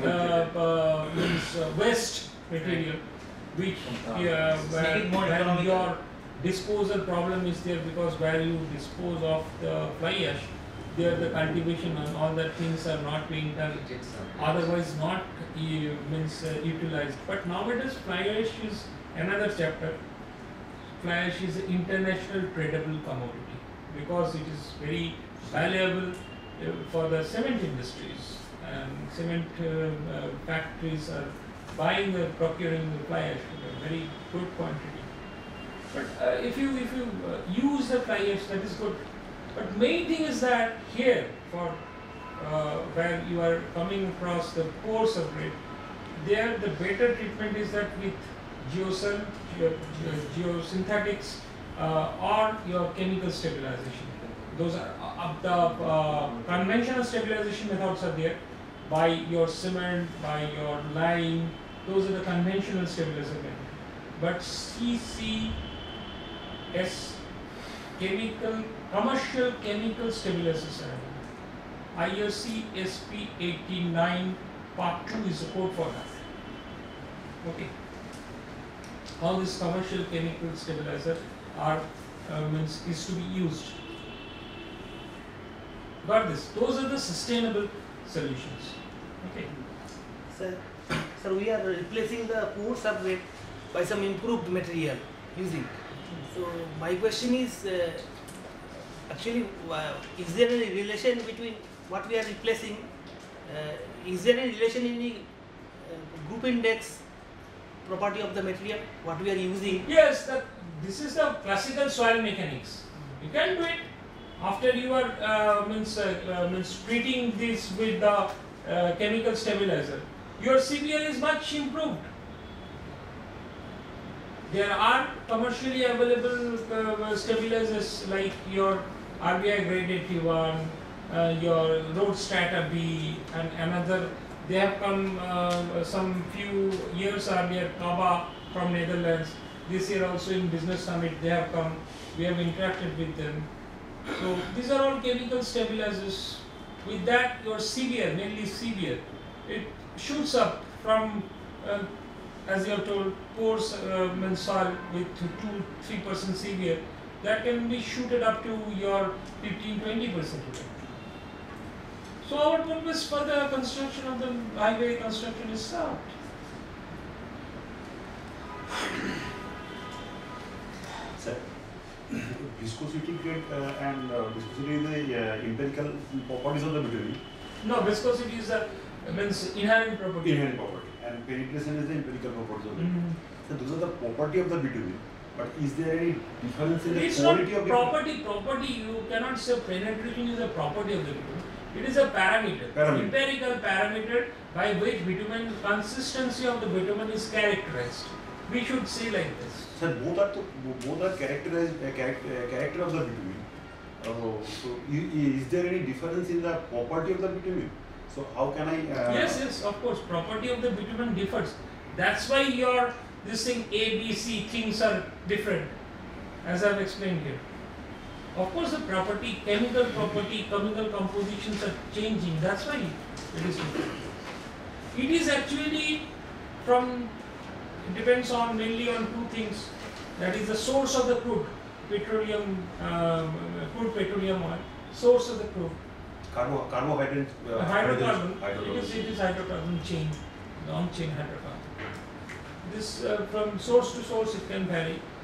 waste material, which when your disposal problem is there, because where you dispose of the fly ash, there the cultivation and all that things are not being done, otherwise not utilized. But nowadays fly ash is another chapter. Fly ash is an international tradable commodity because it is very valuable for the cement industries, and cement factories are procuring the fly ash in a very good quantity. But if you use the fly ash, that is good. But main thing is that here, for where you are coming across the pore substrate, there the better treatment is that with geocell, geosynthetics, or your chemical stabilization. Those are the conventional stabilization methods are there, by your cement, by your lime. Those are the conventional stabilization methods. But CCS, commercial chemical stabilization, ISC SP 89 Part 2 is the code for that. Okay. How this commercial chemical stabilizer is to be used. Got this? Those are the sustainable solutions. Okay. Sir, we are replacing the poor substrate by some improved material using. So my question is, actually, is there any relation between what we are replacing? Is there any relation in the group index property of the material, what we are using? Yes, this is the classical soil mechanics. You can do it after you are treating this with the chemical stabilizer. Your CBL is much improved. There are commercially available stabilizers like your RBI grade 81, your Road Strata B, and another. They have come some few years earlier, Kaba from Netherlands. This year also in Business Summit they have come. We have interacted with them. So these are all chemical stabilizers. With that, your CBL, mainly CBL, it shoots up from, as you have told, poor soil with 2-3% CBL. That can be shooted up to your 15-20%. So our purpose for the construction of the highway construction is solved. Sir, viscosity grade and viscosity is the empirical properties of the material. No, viscosity is inherent property. Inherent property, and penetration is the empirical properties of the material. So those are the property of the bitumen. But is there any difference in the It's quality not of the property. You cannot say penetration is a property of the bitumen. It is a parameter, empirical parameter by which bitumen, consistency of the bitumen is characterized. We should say like this. Sir, both are characterized character of the bitumen. So is there any difference in the property of the bitumen? So how can I? Yes, of course. Property of the bitumen differs. That's why your this thing A, B, C things are different, as I've explained here. Of course, the property, chemical compositions are changing. That's why it is different. It is actually depends on mainly on two things. That is the source of the crude, petroleum oil. Source of the crude. Carbohydrate. Hydrocarbon. It is hydrocarbon chain, long chain hydrocarbon. This from source to source it can vary.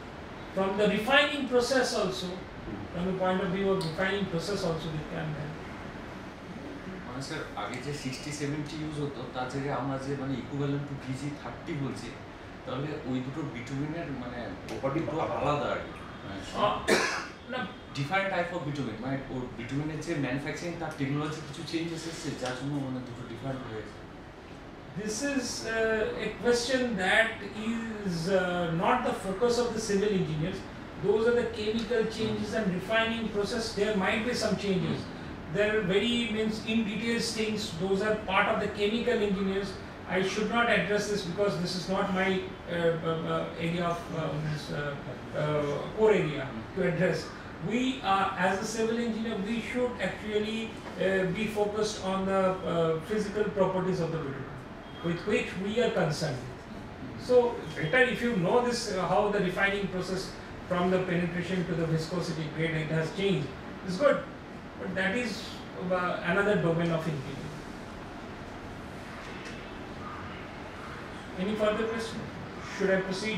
from the refining process also, from the point of view of refining process also they can help. মানে sir আগে যে 60-70 use হতো তার জায়গায় আমরা যে মানে equivalent to ভিজি 30 বলছি, তাহলে ওই দুটো বিটুমিনের মানে দুটো আলাদা আর কি, না ডিফারেন্ট টাইপ অফ বিটুমিন, মানে ওর বিটুমিনের যে ম্যানুফ্যাকচারিং তার টেকনোলজি কিছু চেঞ্জেস এসেছে যার জন্য মানে দুটো ডিফারেন্ট হয়েছে। This is a question that is not the focus of the civil engineers. Those are the chemical changes and refining process. There might be some changes. There are very in details things. Those are part of the chemical engineers. I should not address this because this is not my area of core area to address. We are, as a civil engineer, we should actually be focused on the physical properties of the building, with which we are concerned. So better if you know this, how the refining process from the penetration to the viscosity gradient has changed, it's good, but that is another domain of engineering. Any further question? Should I proceed?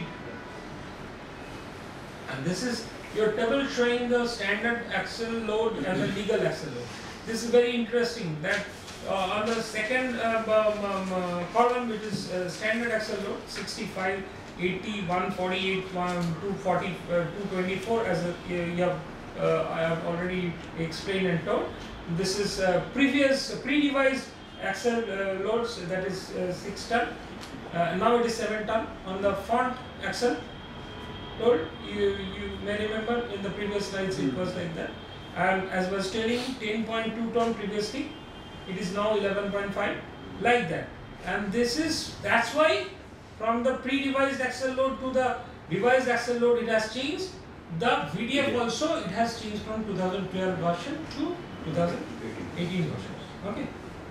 And this is your table showing the standard axle load and the legal axle load. This is very interesting that on the second column, which is standard axle load 65, 80, 148, 240, 224, as you have I have already explained and told. This is previous pre-devised axle loads, that is 6 ton. Now it is 7 ton on the front axle load. You may remember in the previous slides it was like that. And as was telling, 10.2 ton previously, it is now 11.5, like that. And that's why from the pre-devised axle load to the devised axle load it has changed. The VDF also it has changed from 2012 version to 2018 version. Okay.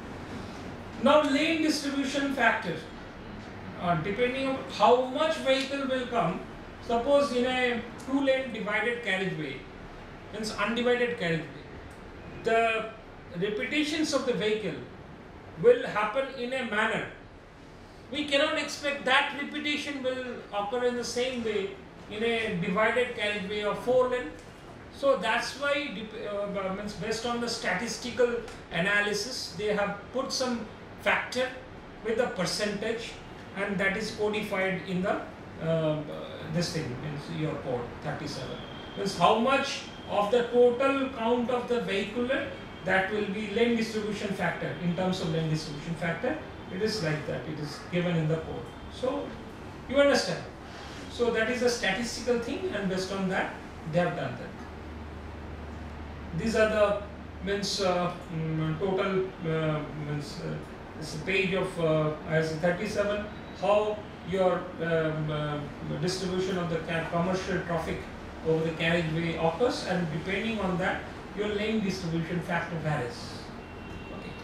Now lane distribution factor. Depending on how much vehicle will come, suppose in a 2-lane divided carriageway, means undivided carriageway, the repetitions of the vehicle will happen in a manner. We cannot expect that repetition will occur in the same way in a divided carriageway of 4-lane. So that's why means based on the statistical analysis, they have put some factor with the percentage, and that is codified in the this thing, means your code 37. Means how much of the total count of the vehicular, that will be lane distribution factor. In terms of lane distribution factor, it is like that, it is given in the code. So you understand. So that is a statistical thing, and based on that they have done that. These are the means total means this page of as 37, how your distribution of the commercial traffic over the carriageway occurs, and depending on that your lane distribution factor varies. Okay.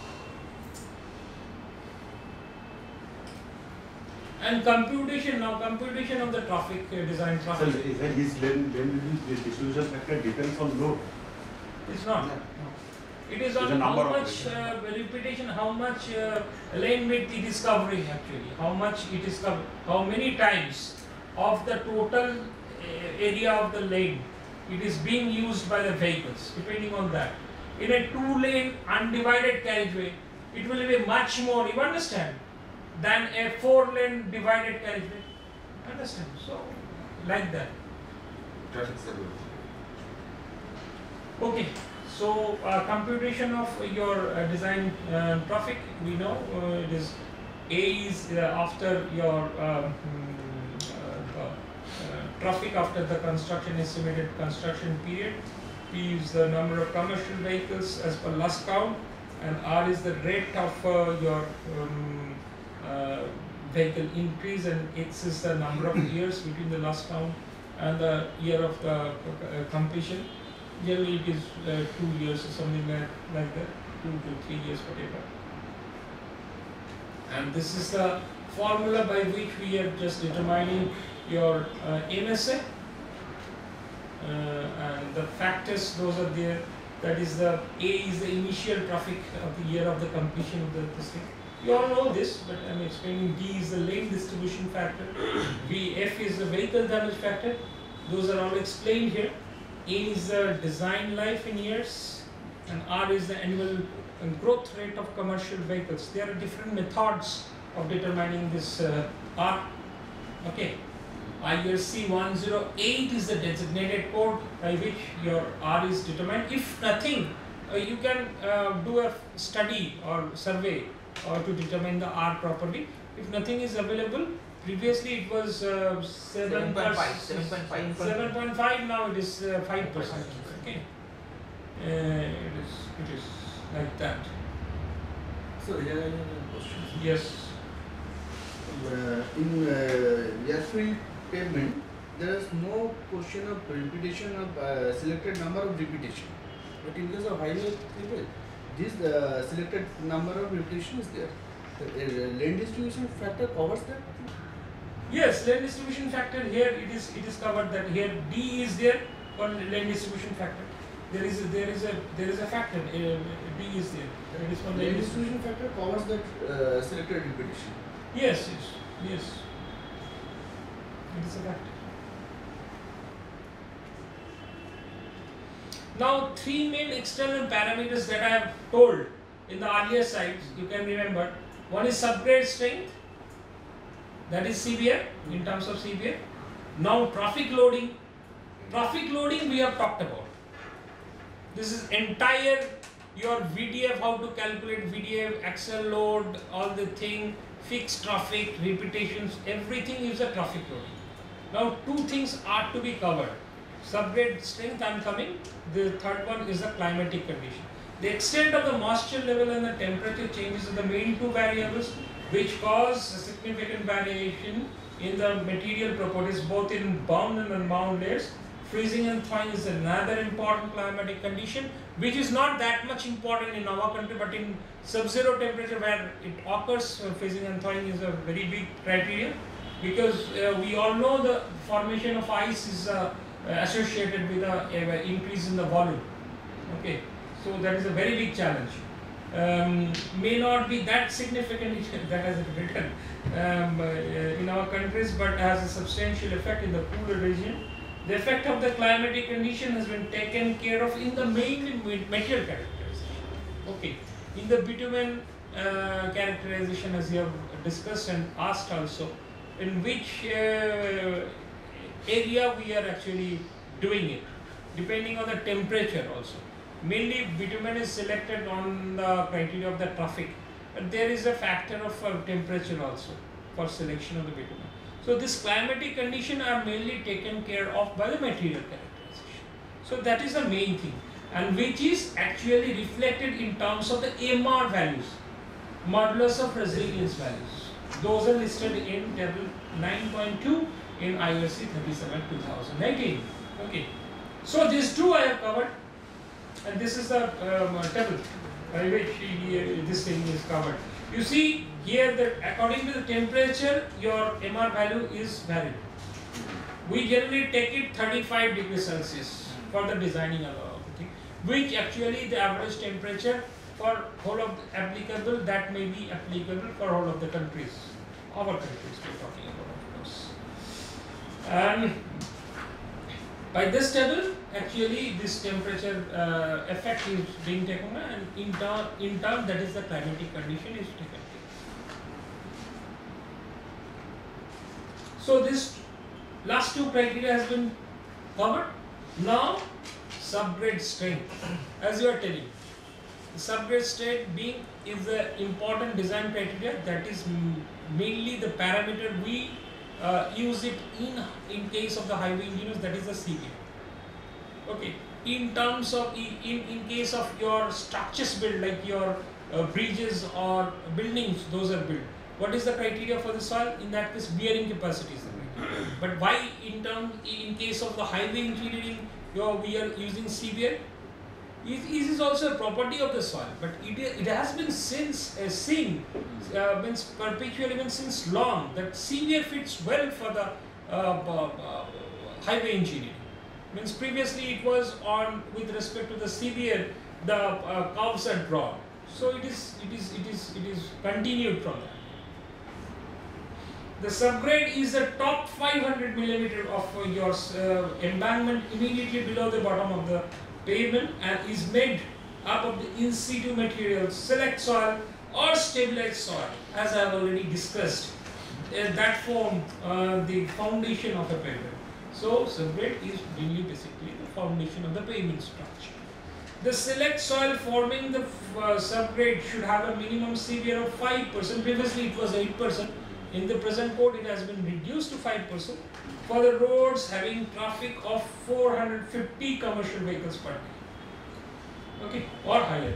And computation, now computation of the traffic design traffic. So his lane distribution factor depends on load. It's not. No. It is on how much repetition, how much lane width it is covering actually, how much it is covering, how many times of the total area of the lane it is being used by the vehicles, depending on that. In a 2-lane undivided carriageway, it will be much more, you understand, than a 4-lane divided carriageway. Understand? So, like that. Okay. So computation of your design traffic, we know it is A is after your traffic after the construction estimated construction period, P is the number of commercial vehicles as per last count, and R is the rate of your vehicle increase, and X is the number of years between the last count and the year of the completion. Generally it is 2 years or something like that, 2 to 3 years, whatever. And this is the formula by which we are just determining your MSA, and the factors, those are there. That is the A is the initial traffic of the year of the completion of this thing. You all know this, but I am explaining. D is the lane distribution factor, F is the vehicle damage factor, Those are all explained here. A is the design life in years, and R is the annual growth rate of commercial vehicles. There are different methods of determining this R. Okay. IRC 108 is the designated code by which your R is determined. If nothing, you can do a study or survey to determine the R properly. If nothing is available, previously it was 7.5. Now it is 5%. Okay, it is like that. So here I have a question. Yes. In airfield pavement, there is no question of repetition of selected number of repetition. But in case of highway pavement, this selected number of repetition is there. The lane distribution factor covers that. Yes, lane distribution factor here it is covered that here D is there for lane distribution factor. There is a factor D is there. It is for Lane distribution factor covers that selected repetition. Yes. It is a factor. Now, three main external parameters that I have told in the earlier slides, you can remember. One is subgrade strength, that is CBR in terms of CBR. Now, traffic loading. Traffic loading we have talked about. This is entire your VDF, how to calculate VDF, axle load, all the thing, fixed traffic, repetitions, everything is a traffic loading. Now, two things are to be covered. Subgrade strength, I am coming. The third one is the climatic condition. The extent of the moisture level and the temperature changes are the main two variables which cause a significant variation in the material properties both in bound and unbound layers. Freezing and thawing is another important climatic condition which is not that much important in our country, but in sub-zero temperature where it occurs, freezing and thawing is a very big criteria, because we all know the formation of ice is associated with an increase in the volume. Okay, so that is a very big challenge. May not be that significant that has written in our countries, but has a substantial effect in the cooler region. The effect of the climatic condition has been taken care of in the main material characterization. Okay, in the bitumen characterization, as you have discussed and asked also, in which area we are actually doing it, depending on the temperature also. Mainly bitumen is selected on the criteria of the traffic, but there is a factor of temperature also for selection of the bitumen. So this climatic condition are mainly taken care of by the material characterization. So that is the main thing, and which is actually reflected in terms of the MR values, modulus of resilience values. Those are listed in table 9.2 in IRC 37/2019. Okay, so these two I have covered, and this is the table by which this thing is covered. You see here that according to the temperature, your MR value is varied. We generally take it 35 degrees Celsius for the designing of the thing, which actually the average temperature for whole of the applicable, that may be applicable for all of the countries. Our countries we are talking about, of course. And by this table, actually this temperature effect is being taken, and in turn that is the climatic condition is taken. So this last two criteria has been covered. Now subgrade strength, as you are telling, the subgrade strength being is the important design criteria, that is mainly the parameter we use it in case of the highway engineers, that is the CBR. Okay, in terms of in case of your structures built, like your bridges or buildings, those are built. What is the criteria for the soil? In that case, bearing capacity is the criteria. But why in case of the highway engineering, we are using CBR? It is also a property of the soil, but it has been seen perpetually, even since long, that CBR fits well for the highway engineering. Means previously it was on with respect to the CBR, the curves are drawn. So it is continued from that. The subgrade is the top 500 millimeter of your embankment immediately below the bottom of the pavement and is made up of the in situ materials, select soil or stabilized soil, as I have already discussed. That form the foundation of a pavement. So subgrade is really basically the foundation of the pavement structure. The select soil forming the subgrade should have a minimum CBR of 5%. Previously it was 8%. In the present code it has been reduced to 5% for the roads having traffic of 450 commercial vehicles per day. Okay, or higher.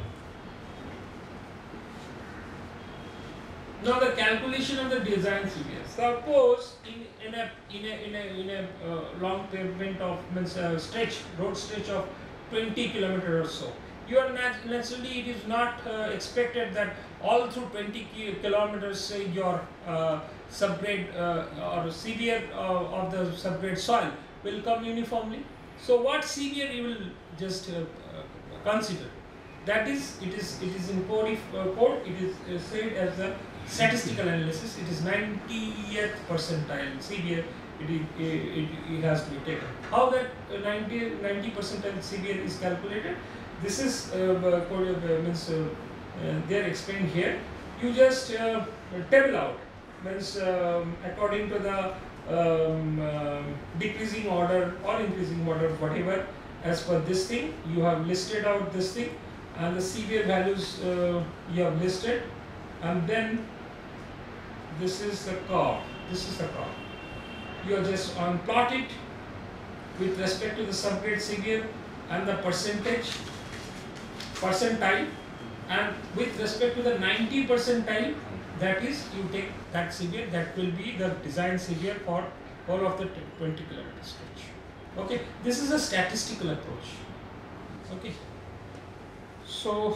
Now the calculation of the design CBR. Suppose in a long pavement of road stretch of 20 kilometers or so, you are naturally it is not expected that all through 20 kilometers your subgrade or CBR of the subgrade soil will come uniformly. So what CBR you will just consider? That is, it is in code. It is said as a statistical analysis. It is 90th percentile CBR. It has to be taken. How that 90 percentile CBR is calculated? This is they are explained here. You just table out, means according to the decreasing order or increasing order, whatever, as per this thing you have listed out this thing, and the CBR values you have listed, and then this is the curve. This is the curve. You are just plot it with respect to the subgrade CBR and the percentile, and with respect to the 90 percentile, that is, you take that CBR, that will be the design CBR for all of the 20 kilometer stretch. Okay, this is a statistical approach. Okay, so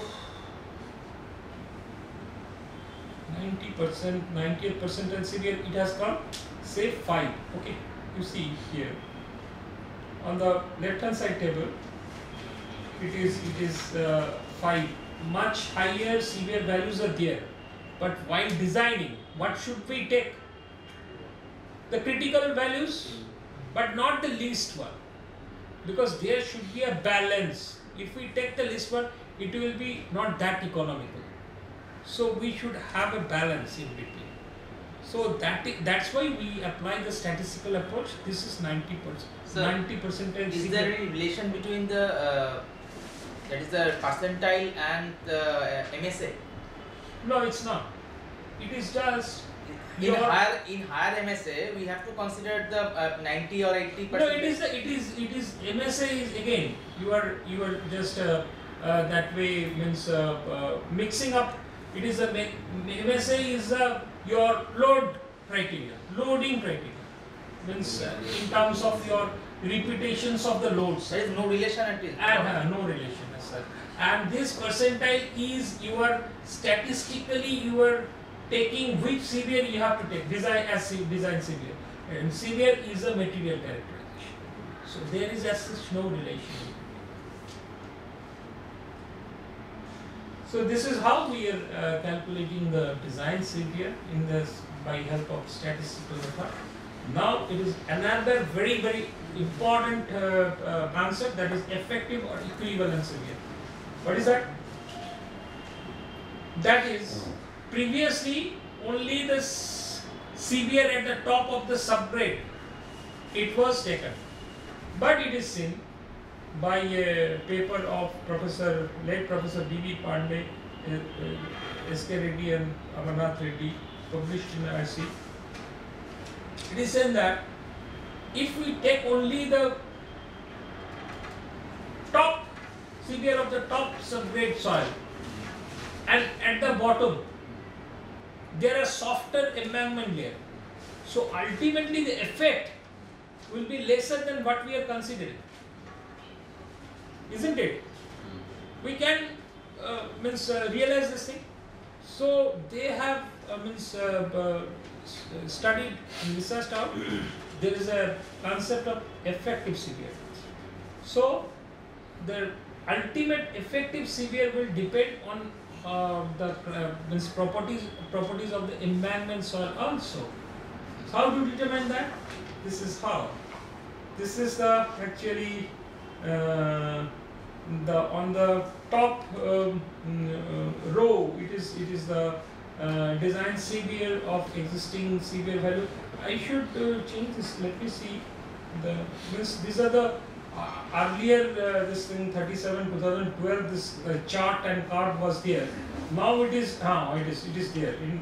90%, 90th percentile CBR, it has come, say 5. Okay, you see here on the left hand side table, it is 5. Much higher CBR values are there, but while designing, what should we take? The critical values, but not the least one, because there should be a balance. If we take the least one, it will be not that economical. So we should have a balance in between. So that's why we apply the statistical approach. This is 90%. So 90%. Is there any relation between the that is the percentile and the MSA? No, it's not. It is just in higher MSA we have to consider the 90 or 80%. No, it is MSA is again you are just that way, means mixing up. It is a MSA is your loading criteria, means in terms of your repetitions of the loads. There is no relation until no relation as such. And this percentile is your statistically you are taking which CBR you have to take, design CBR, and CBR is a material characterization. So there is as such no relation. So this is how we are calculating the design CBR in this by help of statistical method. Now it is another very important concept, that is effective or equivalent CBR. What is that? That is, previously only the CBR at the top of the subgrade it was taken, but it is seen by a paper of late Professor D.B. Pandey, S.K. Reddy and Amarnath Reddy, published in IC. It is said that if we take only the top CBR of the top subgrade soil, and at the bottom there are softer embankment layer, so ultimately the effect will be lesser than what we are considering, isn't it? We can realize this thing. So they have studied and researched out. There is a concept of effective CBR. So the ultimate effective CBR will depend on the properties of the embankment soil also. So how to determine that? This is how. This is the actually the on the top row. It is the design CBR of existing CBR value. I should change this. Let me see. These are the earlier this in 37 2012 this chart and card was there. Now it is there in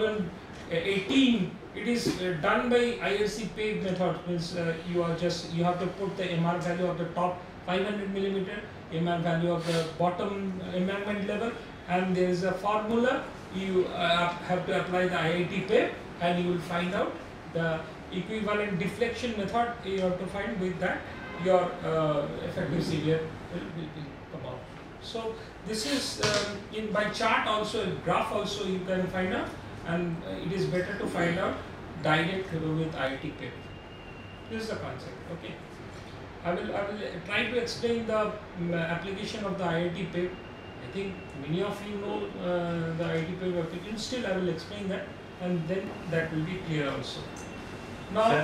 2018. It is done by IRC pay method. Means you have to put the MR value of the top 500 millimeter, MR value of the bottom embankment level, and there is a formula. You have to apply the IIT pay, and you will find out the equivalent deflection method. You have to find with that your effective CBR will come out. So this is in by chart also, graph also you can find out, and it is better to find out direct with IIT pay. This is the concept. Okay, I will try to explain the application of the IIT pay. I think many of you know the IIT pay application. Still, I will explain that, and then that will be clear also. Now, sir,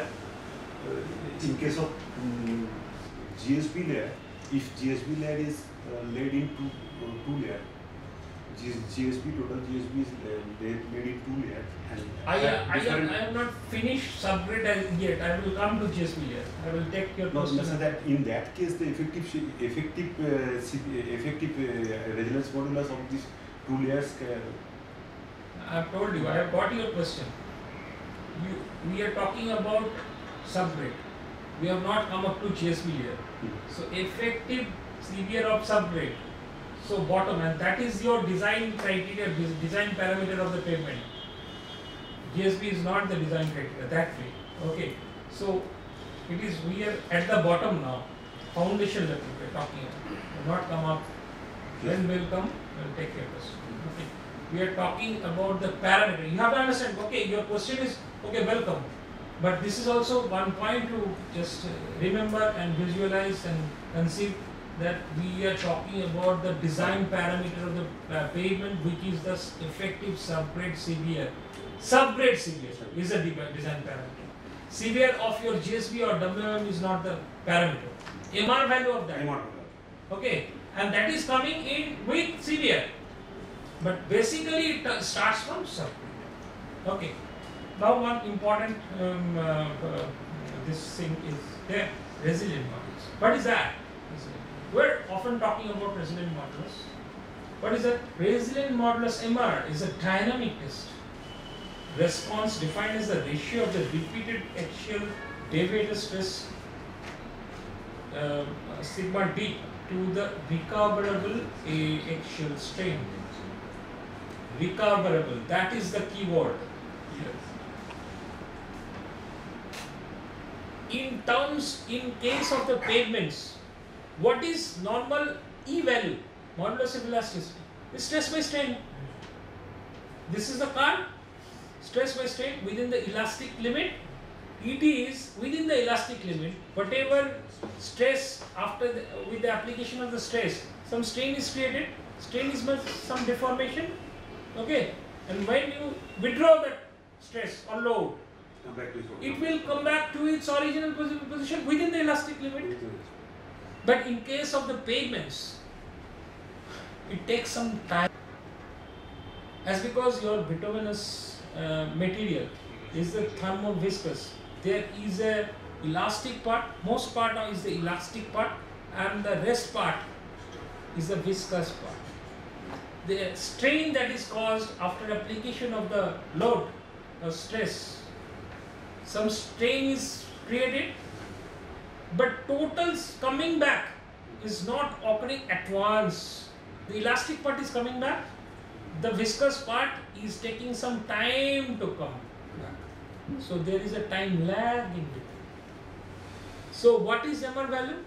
in case of GSB layer, if GSB layer is laid into two layers, GSB total GSB is laid in two layers. And I have not finished subgrade yet. I will come to GSB layer. I will take your question. So that in that case, the effective resonance modulus of these two layers. I have told you. I have got your question. We are talking about subgrade. We have not come up to GSB layer. So effective CBR of subgrade. So bottom, and that is your design criteria, design parameter of the pavement. GSB is not the design criteria that way. Okay. So it is, we are at the bottom now. Foundation level we are talking about. We will not come up. When will come, we will take your question. Okay. We are talking about the parameter. You have to understand. Okay, your question is okay. Welcome. But this is also one point to just remember and visualize and conceive, that we are talking about the design parameter of the pavement, which is the effective subgrade CBR. Subgrade CBR is a design parameter. CBR of your GSB or WM is not the parameter. MR value of that. Okay, and that is coming in with CBR. But basically it starts from subgrade. Okay. Now one important this thing is there, resilient modulus. What is that? We're often talking about resilient modulus. What is that? Resilient modulus MR is a dynamic test. Response defined as the ratio of the repeated axial deviated stress sigma d to the recoverable axial strain. Recoverable, that is the key word here. In case of the pavements, what is normal E value? Modulus of elasticity is stress by strain. This is the curve, stress by strain within the elastic limit. ET is within the elastic limit. Whatever stress with the application of the stress, some strain is created. Strain is some deformation. Okay, and when you withdraw that stress or load, it will come back to its original position within the elastic limit. But in case of the pavements, it takes some time. As because your bituminous material is the thermoviscous, there is a elastic part, most part is the elastic part, and the rest part is the viscous part. The strain that is caused after application of the load or stress, some strain is created, but totals coming back is not occurring at once. The elastic part is coming back, the viscous part is taking some time to come back. So there is a time lag in between. So what is MR value?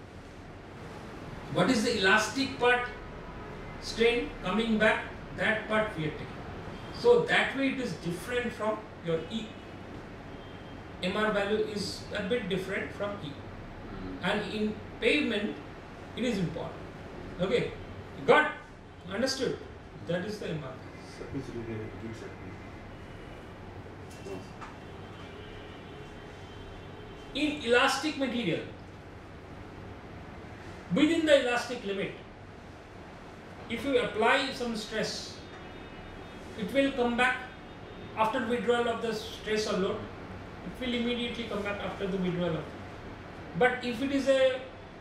What is the elastic part strain coming back? That part we are taking. So that way it is different from your E. MR value is a bit different from E. And in pavement, it is important. Okay, got? Understood? That is the MR. in elastic material, within the elastic limit, if you apply some stress, it will come back after withdrawal of the stress or load. It will immediately come back after the withdrawal of. But if it is a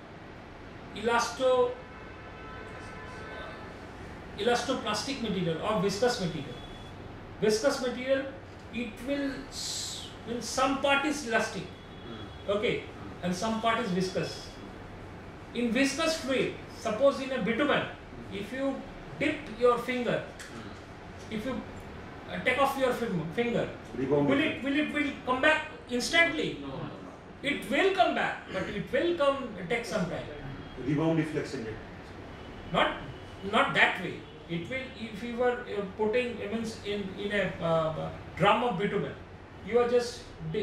elastoplastic material or viscous material, it will some part is elastic, okay, and some part is viscous. In viscous fluid, suppose in a bitumen, if you dip your finger, if you take off your finger, will it come back instantly? No. It will come back, but it will take some time. Rebound deflection rate. Not that way. It will, if you were putting means in a drum of bitumen, you are just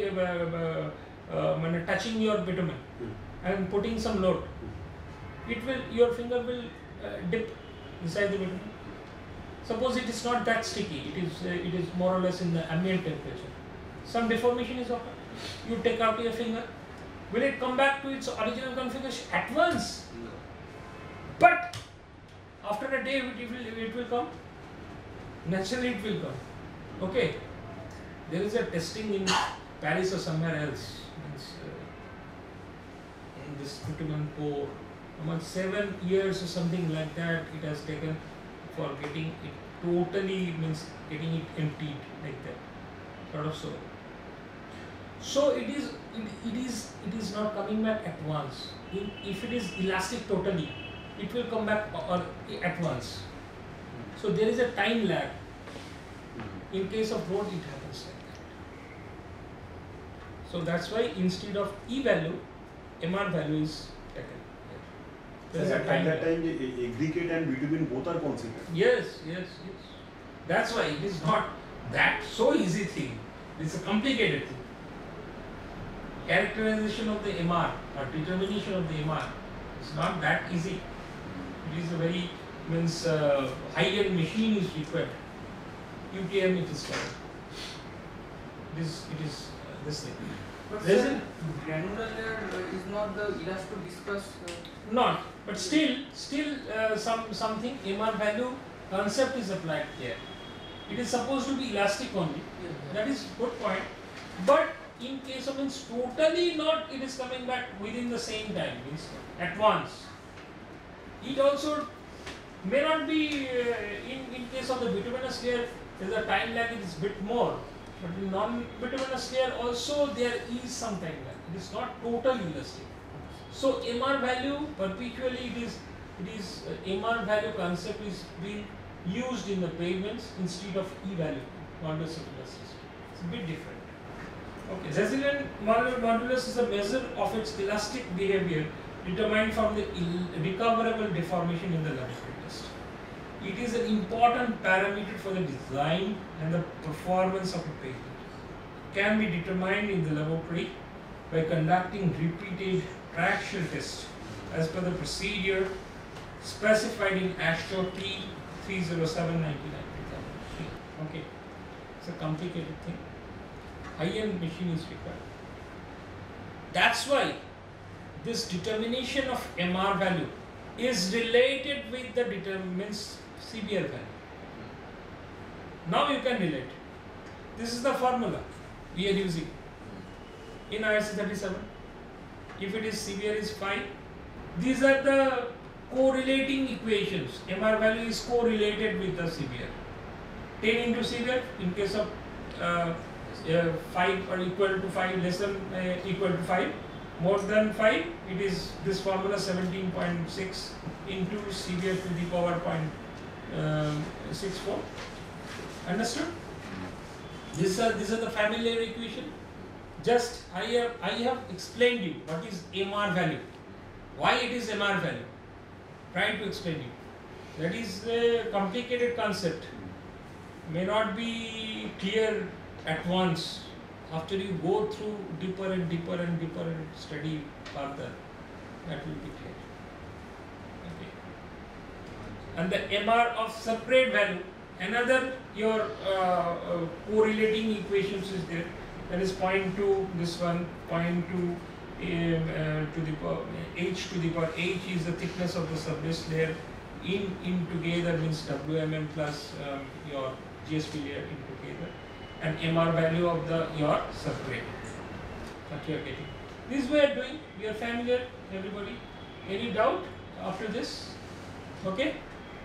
touching your bitumen and putting some load. Your finger will dip inside the bitumen. Suppose it is not that sticky. It is more or less in the ambient temperature. Some deformation is occurred. You take out your finger. Will it come back to its original configuration at once? No. But after a day it will come. Naturally it will come. Okay. There is a testing in Paris or somewhere else. In this bitumen pore, about 7 years or something like that it has taken for getting it totally, getting it emptied like that. Sort of so. So it is not coming back at once. If it is elastic totally, it will come back at once. So there is a time lag. In case of road, it happens like that. So that's why instead of E value, MR value is taken. There is a At time that lag. time, the aggregate and bitumen both are considered. Yes. That's why it is not that so easy thing. It's a complicated thing. Characterization of the MR or determination of the MR is not that easy. It is a very high-end machine is required. UTM it is called. It is this thing. But Resin? granular layer is not the elasto-viscous. Not, but still something MR value concept is applied here. It is supposed to be elastic only. That is good point. But in case of totally not, it is coming back within the same time, at once. It also may not be in case of the bituminous layer, there is a time lag, it is bit more. But in non-bituminous layer also there is some time lag. It is not totally elastic. So MR value perpetually it is MR value concept is being used in the pavements instead of E value, modulus of elasticity. It's a bit different. Okay, resilient modulus is a measure of its elastic behavior determined from the recoverable deformation in the laboratory test. It is an important parameter for the design and the performance of a pavement. Can be determined in the laboratory by conducting repeated traction tests as per the procedure specified in ASHTO T307/99. Okay, it's a complicated thing. High-end machine is required. That's why this determination of MR value is related with the determines CBR value. Now you can relate. This is the formula we are using in IRC 37. If it is CBR is 5, these are the correlating equations. MR value is correlated with the CBR. 10 into CBR in case of 5 or equal to 5, less than equal to 5, more than 5, it is this formula 17.6 into CBR to the power 0.64. Understood? These are the familiar equation. Just I have explained you what is MR value, why it is MR value. Try to explain you. That is a complicated concept. May not be clear at once. After you go through deeper and deeper and deeper and study further, that will be clear. Okay. And the MR of separate value, another your correlating equations is there. that is 0.2, this one 0.2 to the power h to the power h is the thickness of the subbase layer in together means WMM plus your GSP layer in together, and MR value of the your subgrade that you are getting. This we are doing, we are familiar, everybody. Any doubt after this? Okay.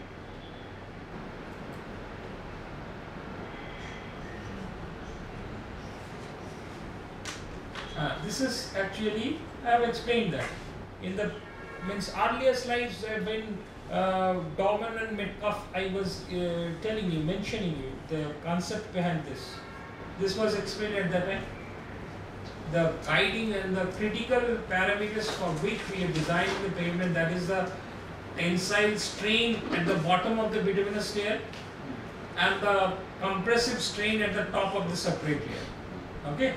This is actually, I have explained that in the means earlier slides when Dorman and Metcalf, I was telling you, mentioning you the concept behind this. This was explained at that time. The guiding and the critical parameters for which we are designing the pavement, that is the tensile strain at the bottom of the bituminous layer and the compressive strain at the top of the subgrade layer. Okay.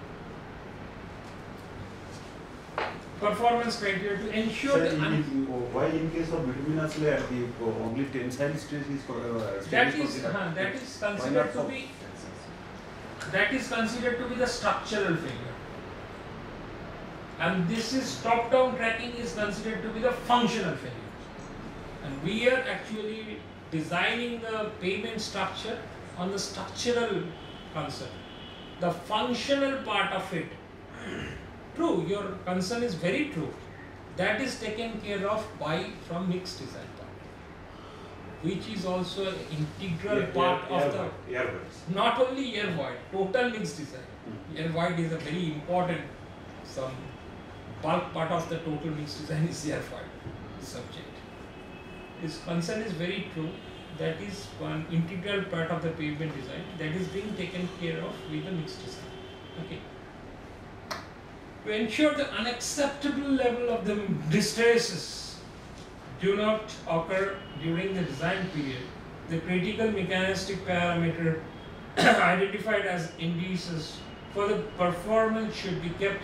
Performance criteria to ensure why in case of bituminous layer the only tensile stress is that is considered to be the structural failure, and this is top down tracking is considered to be the functional failure, and we are actually designing the pavement structure on the structural concept. The functional part of it, true, your concern is very true. That is taken care of from mixed design part, which is also an integral part of the air voids. Not only air void, total mixed design. Air void is a very important, some bulk part of the total mixed design is air void subject. This concern is very true. That is one integral part of the pavement design that is being taken care of with the mixed design. Okay. To ensure the unacceptable level of the distresses do not occur during the design period, the critical mechanistic parameter identified as indices for the performance should be kept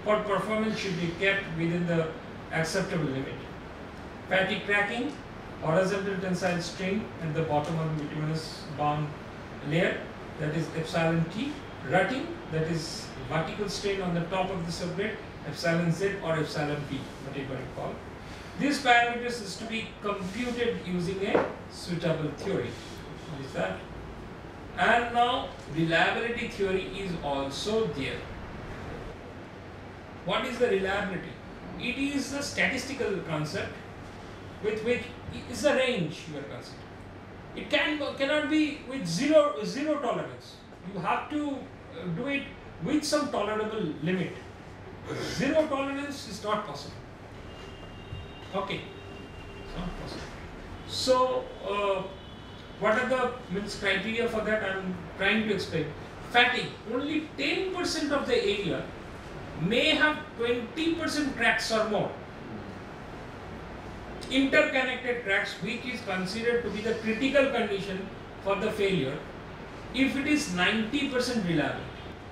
within the acceptable limit. Fatigue cracking, horizontal tensile strain at the bottom of the bituminous bound layer, that is epsilon T, rutting, that is vertical strain on the top of the subgrade, epsilon Z or epsilon P, whatever you call. These parameters is to be computed using a suitable theory. What is that? And now reliability theory is also there. What is the reliability? It is a statistical concept with which is a range you are considering. It cannot be with zero tolerance. You have to do it with some tolerable limit. Zero tolerance is not possible. Okay, it's not possible. So, what are the criteria for that? I am trying to explain. Fatigue, only 10% of the area may have 20% cracks or more. Interconnected cracks, which is considered to be the critical condition for the failure, if it is 90% reliable.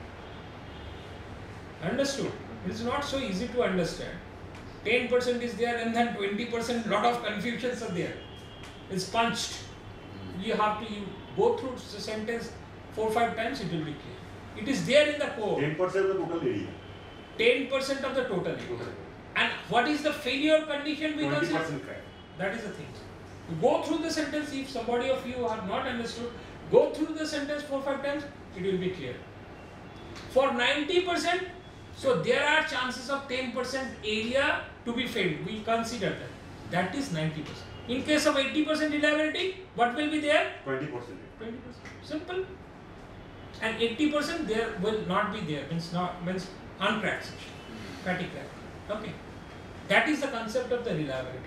Understood? It is not so easy to understand. 10% is there and then 20%, lot of confusions are there. It's punched. You have to go through the sentence 4 or 5 times, it will be clear. It is there in the code. 10% of the total area. 10% of the total area. And what is the failure condition? 20% crack. That is the thing. You go through the sentence, if somebody of you have not understood, go through the sentence 4 or 5 times, it will be clear. For 90%, so there are chances of 10% area to be failed. We consider that. That is 90%. In case of 80% reliability, what will be there? 20%. 20%. Simple. And 80% there will not be there. Means uncracked section. Fatigue crack. Okay. That is the concept of the reliability.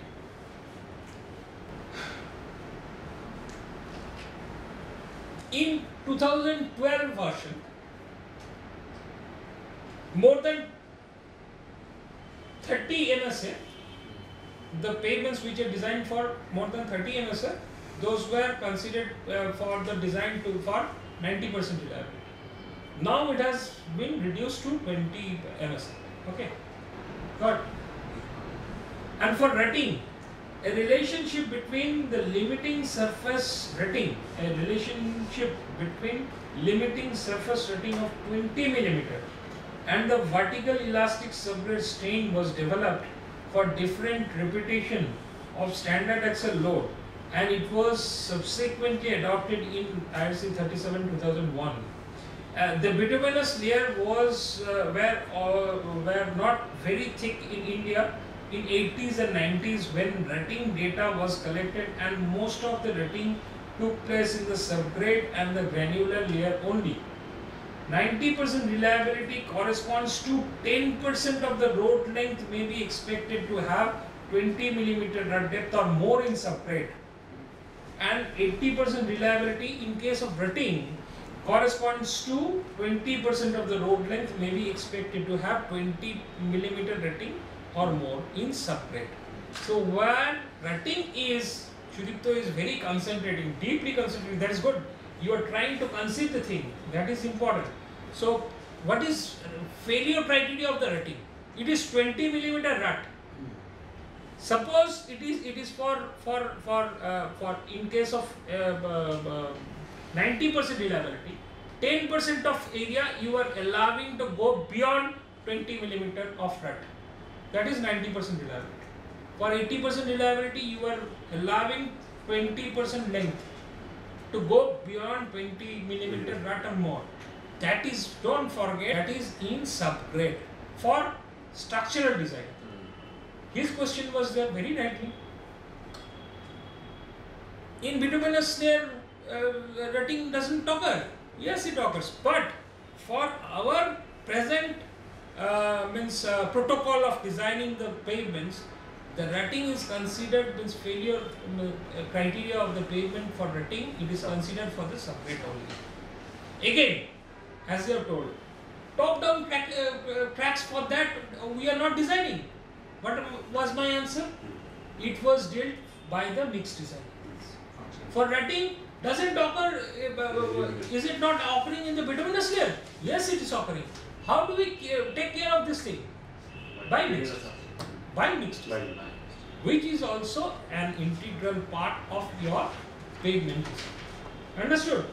In 2012 version, more than 30 MSA, the pavements which are designed for more than 30 MSA, those were considered for the design for 90% reliability. Now it has been reduced to 20 MSA. Okay, got. And for rutting, a relationship between the limiting surface rating, a relationship between limiting surface rating of 20 millimeter and the vertical elastic subgrade strain was developed for different repetition of standard axle load, and it was subsequently adopted in IRC 37/2001. The bituminous layer were not very thick in India in 80s and 90s when rating data was collected, and most of the rating took place in the subgrade and the granular layer only. 90% reliability corresponds to 10% of the road length may be expected to have 20 millimeter rut depth or more in subgrade, and 80% reliability in case of rutting corresponds to 20% of the road length may be expected to have 20 millimeter rutting or more in subgrade. So where rutting is, Sudipto is very concentrating, deeply concentrating, that is good. You are trying to conceive the thing, that is important. So what is failure criteria of the rutting? It is 20 millimeter rut. Suppose it is for in case of 90% reliability, 10% of area you are allowing to go beyond 20 millimeter of rut. That is 90% reliability. For 80% reliability, you are allowing 20% length to go beyond 20 millimeter rut or more. That is, don't forget, that is in subgrade for structural design. His question was there very rightly. In bituminous layer, rutting doesn't occur. Yes, it occurs, but for our present protocol of designing the pavements, the rutting is considered means failure criteria of the pavement for rutting. It is considered for the subgrade only. Again, as you have told, top-down tracks for that we are not designing. What was my answer? It was dealt by the mixed design. For rutting, does it occur? Is it not occurring in the bituminous layer? Yes, it is occurring. How do we take care of this thing? By mixed. By mixed design, which is also an integral part of your pavement design. Understood?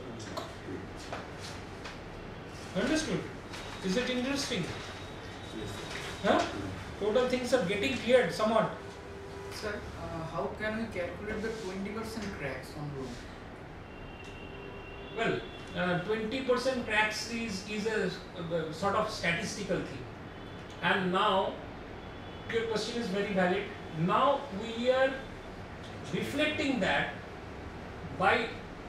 Understood? Is it interesting? Huh? Total things are getting cleared somewhat. Sir, how can we calculate the 20% cracks on road? Well, 20% cracks is a sort of statistical thing. And now, your question is very valid. Now we are reflecting that by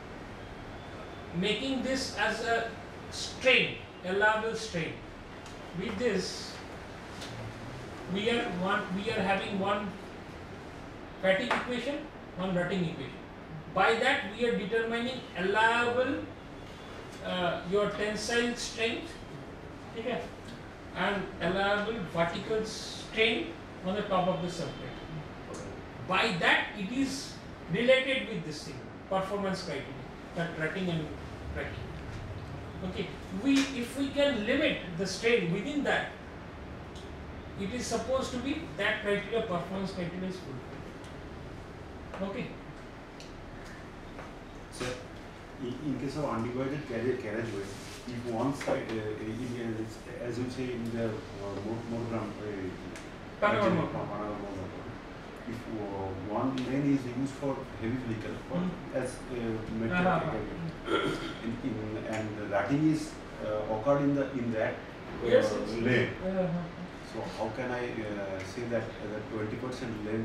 making this as a strain, allowable strain. With this, we are having one fatigue equation, one rutting equation. By that we are determining allowable your tensile strength, okay, and allowable vertical strain on the top of the subgrade. By that it is related with this thing, performance criteria, that rutting and cracking. Okay, if we can limit the strain within that, it is supposed to be that criteria, performance criteria is fulfilled. Okay. So, in case of undivided carriageway, if one side, as you say in the monogram, if one lane is used for heavy vehicle, as and the rutting is occurred in that lane. So how can I say that 20% length?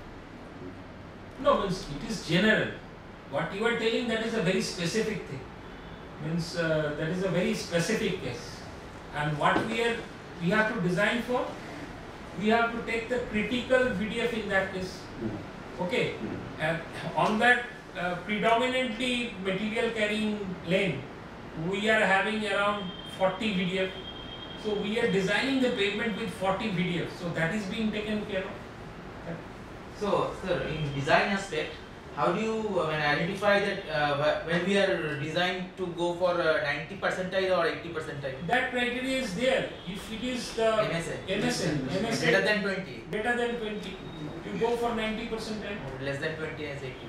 No, means it is general. What you are telling, that is a very specific thing. Means that is a very specific case. And what we have to design for, we have to take the critical VDF in that case. Okay, and on that predominantly material carrying lane, we are having around 40 VDF. So we are designing the pavement with 40 VDF. So that is being taken care of. So, sir, in design aspect, how do you identify that when we are designed to go for 90 percentile or 80 percentile? That criteria is there. If it is the MSN greater than 20. Greater than 20. you go for 90% time. Less than 20 as 80.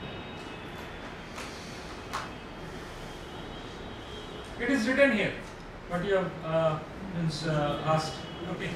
It is written here, what you have asked. Okay.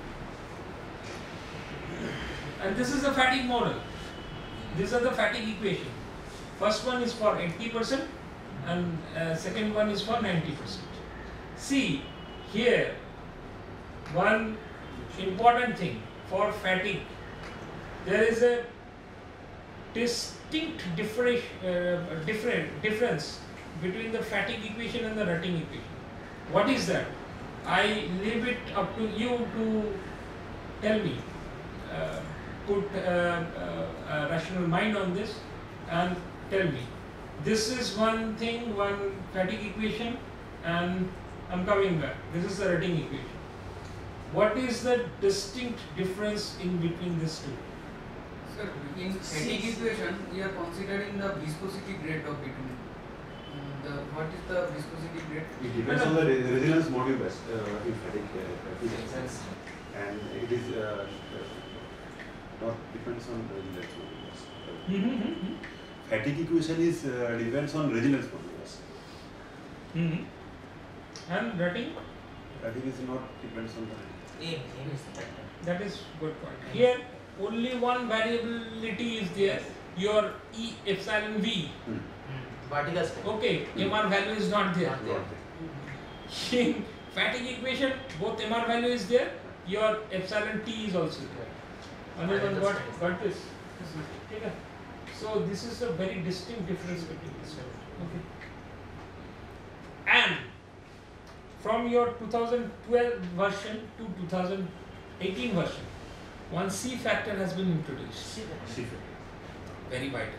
And this is the fatigue model. These are the fatigue equation. First one is for 80% and second one is for 90%. See here, one important thing for fatigue, there is a distinct difference between the fatigue equation and the Rutting equation. What is that? I leave it up to you to tell me. Put a rational mind on this and tell me. This is one thing, one fatigue equation, and I'm coming back. This is the Rutting equation. What is the distinct difference in between these two? Sir, in fatigue equation, we are considering the viscosity grade of bitumen. What is the viscosity grade? It depends on the resilience modulus in fatigue, and it is not depends on the resilience modulus. Fatigue equation is depends on resilience modulus. And Rutting? Rutting is not depends on the. That is good point. Here only one variability is there. Your E epsilon V. Vertical spread. Okay, MR value is not there. In fatigue equation, both MR value is there. Your epsilon T is also there. Anyone got this? Okay. So this is a very distinct difference between these two. Okay. And from your 2012 version to 2018 version, one C factor has been introduced. C factor. Very vital.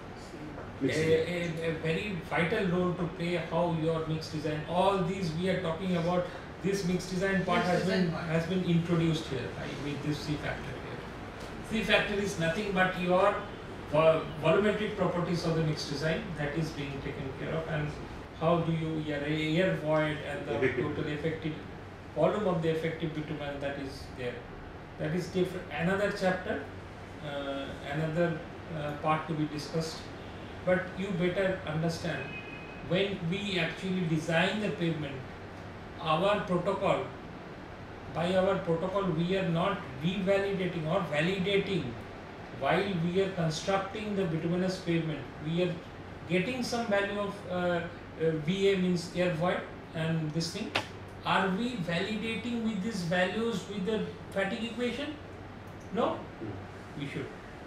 A very vital role to play how your mixed design. All these we are talking about. This mixed design part has been introduced here with this C factor here. C factor is nothing but your volumetric properties of the mixed design that is being taken care of, and how do you your air void and the total effective volume of the effective bitumen that is there. That is different. Another chapter, another part to be discussed. But you better understand, when we actually design the pavement, our protocol, by our protocol we are not revalidating or validating while we are constructing the bituminous pavement. We are getting some value of VA means air void and this thing. Are we validating with these values with the fatigue equation? No, we should.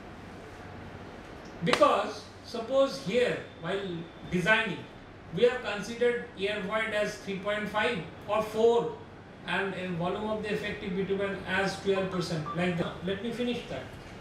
Because suppose here while designing we have considered air void as 3.5 or 4 and volume of the effective bitumen as 12% like that. Let me finish that.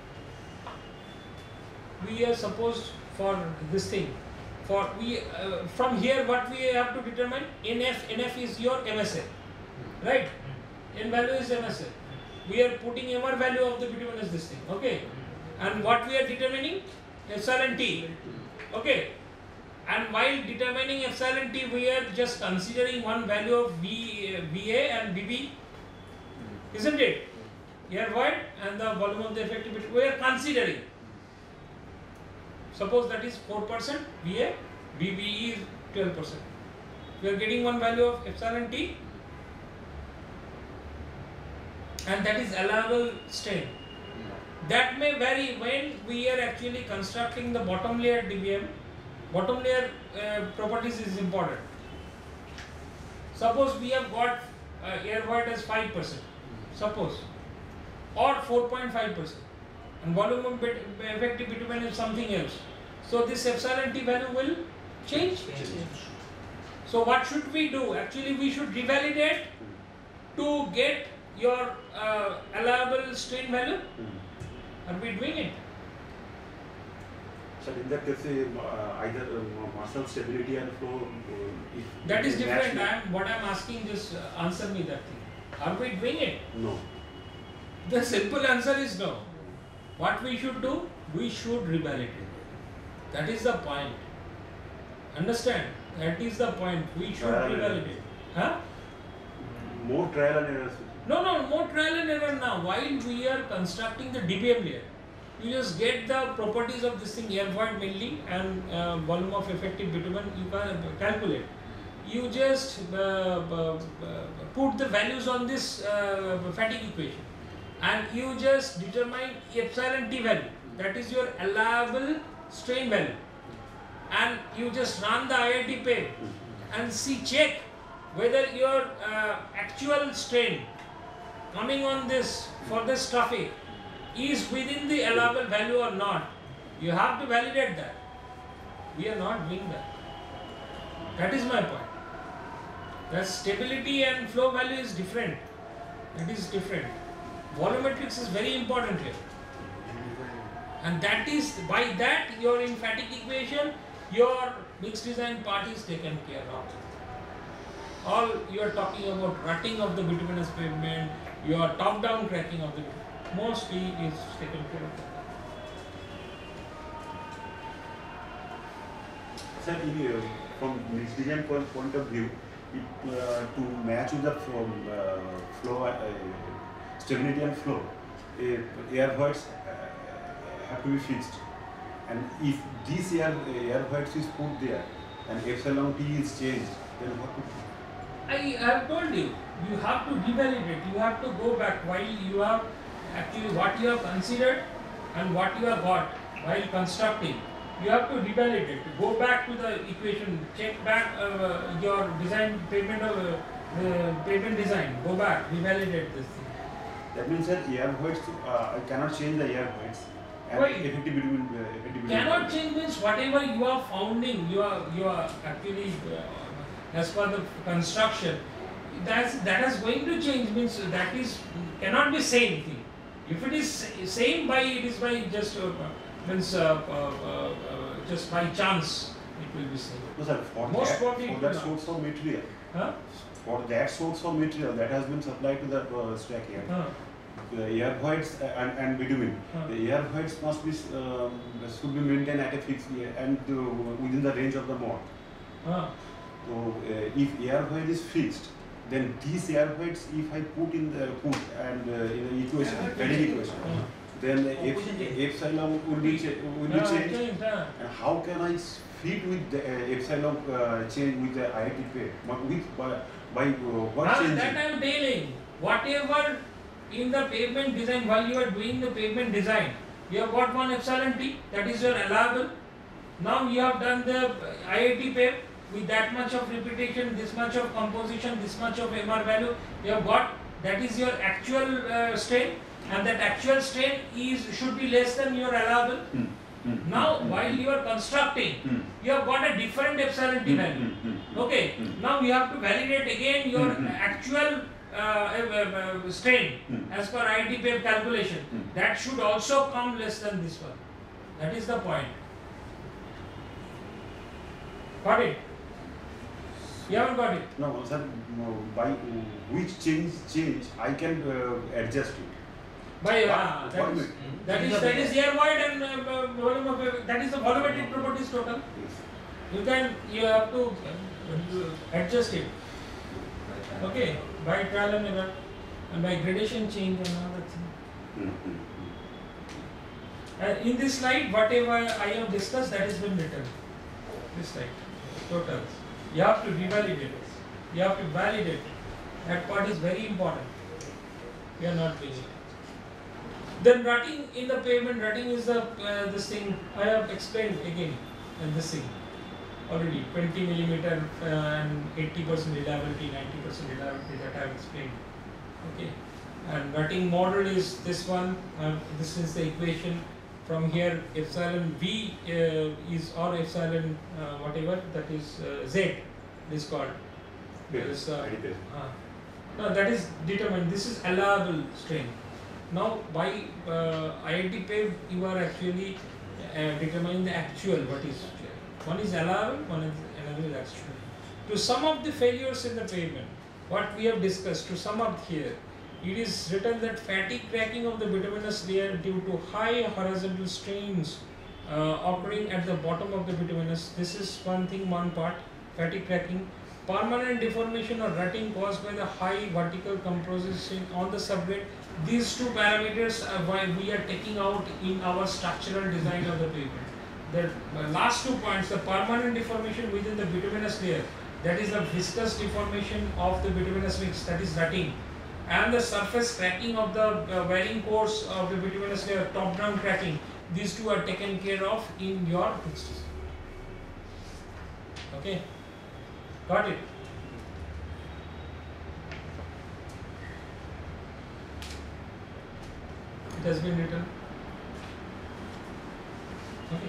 We are supposed for this thing, for we from here what we have to determine, NF is your MSA, right? N value is MSA. We are putting MR value of the bitumen as this thing, okay? And what we are determining? Epsilon T, okay? And while determining epsilon T, we are just considering one value of VA and VB, isn't it? Air void and the volume of the effective bitumen, we are considering. Suppose that is 4%, VA, VB is 12%. We are getting one value of epsilon T, and that is allowable strain. That may vary when we are actually constructing the bottom layer DBM. Bottom layer properties is important. Suppose we have got air void as 5%, suppose, or 4.5%, and volume of effective bitumen is something else. So this epsilon T value will change. So what should we do? Actually we should revalidate to get your allowable strain value. Are we doing it? So in that case, either muscle stability and flow. That is different. What I am asking, just answer me that thing. Are we doing it? No. The simple answer is no. What we should do? We should revalidate. That is the point. Understand? That is the point. We should revalidate. Huh? More trial and errors. No, more trial and error now. While we are constructing the DBM layer, you just get the properties of this thing, air void mainly, and volume of effective bitumen, you can calculate. You just put the values on this fatigue equation, and you just determine epsilon T value, that is your allowable strain value, and you just run the IIT PEB and check whether your actual strain coming on this for this traffic is within the allowable value or not. You have to validate that. We are not doing that. That is my point. The stability and flow value is different. It is different. Volumetrics is very important here. And that is, by that your in fatigue equation, your mixed design part is taken care of. All you are talking about rutting of the bituminous pavement, your top-down cracking of the mostly is taken care of. Sir, from mixed design point of view, to match with the flow, stability and flow, air voids have to be fixed. And if this air voids is put there and epsilon T is changed, then what to do? I have told you, you have to revalidate, you have to go back while you have actually what you have considered and what you have got while constructing. You have to revalidate, go back to the equation, check back your design pavement design, go back, revalidate this thing. That means that air voids, I cannot change the air voids. Why? Effective bitumen. Cannot change means whatever you are founding, you are actually as per the construction, that is going to change, means that is cannot be same thing. If it is same it is by just just by chance it will be same. No, sir, for that source of material, for that source of material that has been supplied to the stack here, the air voids and bitumen, the air voids must be should be maintained at a fixed and within the range of the mode. So if air void is fixed, then these air voids, if I put in the in the equation, fatigue equation, then the epsilon will be changed. And how can I fit with the epsilon change with the IIT PEB? By what changing? That I am telling. Whatever in the pavement design, while you are doing the pavement design, you have got one epsilon T, that is your allowable. Now you have done the IIT PEB with that much of repetition, this much of composition, this much of MR value, you have got, that is your actual strain, and that actual strain should be less than your allowable. Now while you are constructing, you have got a different epsilon T value. Okay, now you have to validate again your actual strain as per IIT PEB calculation. That should also come less than this one. That is the point. Got it? You haven't got it? No, sir. By which change I can adjust it. By that is air void and volume of, that is the volumetric properties total. You have to adjust it. Okay, by trial and error and by gradation change and all that thing. In this slide, whatever I have discussed, that has been written. This slide, totals. You have to revalidate it. You have to validate it. That part is very important. We are not doing it. Then rutting in the pavement, rutting is the this thing I have explained again, and this thing already 20 millimeter and 80% reliability, 90% reliability, that I have explained. Okay, and rutting model is this one. This is the equation. From here, epsilon V is, or epsilon whatever, that is Z is called. No, that is determined. This is allowable strain. Now by IIT PEB, you are actually determining the actual, what is one is allowable, another is actual. To sum up the failures in the pavement, what we have discussed, to sum up here, it is written that fatigue cracking of the bituminous layer due to high horizontal strains occurring at the bottom of the bituminous. This is one thing, one part, fatigue cracking. Permanent deformation or rutting caused by the high vertical composition on the subgrade These two parameters are why we are taking out in our structural design of the pavement. The last 2 points, the permanent deformation within the bituminous layer, that is the viscous deformation of the bituminous mix, that is rutting, and the surface cracking of the wearing course of the bituminous layer, top down cracking, these two are taken care of in your fixed. Okay, got it? It has been written. Okay.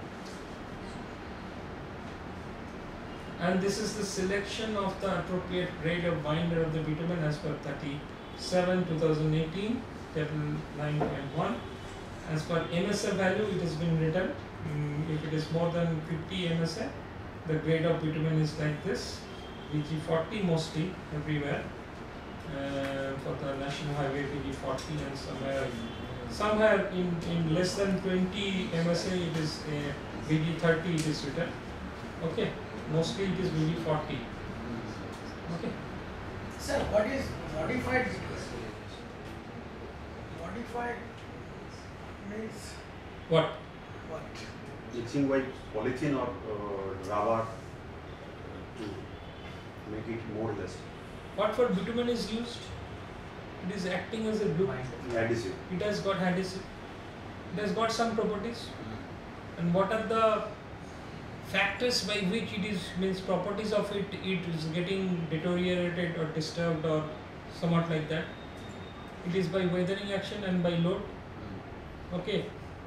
And this is the selection of the appropriate grade of binder of the bitumen as per 37 2018 table 9.1. As per MSA value, it has been written. If it is more than 50 MSA, the grade of bitumen is like this, VG40 mostly everywhere. For the national highway VG40, and somewhere in less than 20 MSA it is VG30 it is written. Okay, mostly it is VG40. Okay. Sir, what is modified bitumen? Modified means What? what? Etching by polythene or rubber to make it more elastic. What for bitumen is used? It is acting as a glue. Adhesive. It has got adhesive. It has got some properties. And what are the factors by which it is, means properties of it is getting deteriorated or disturbed or somewhat like that? It is by weathering action and by load. Okay.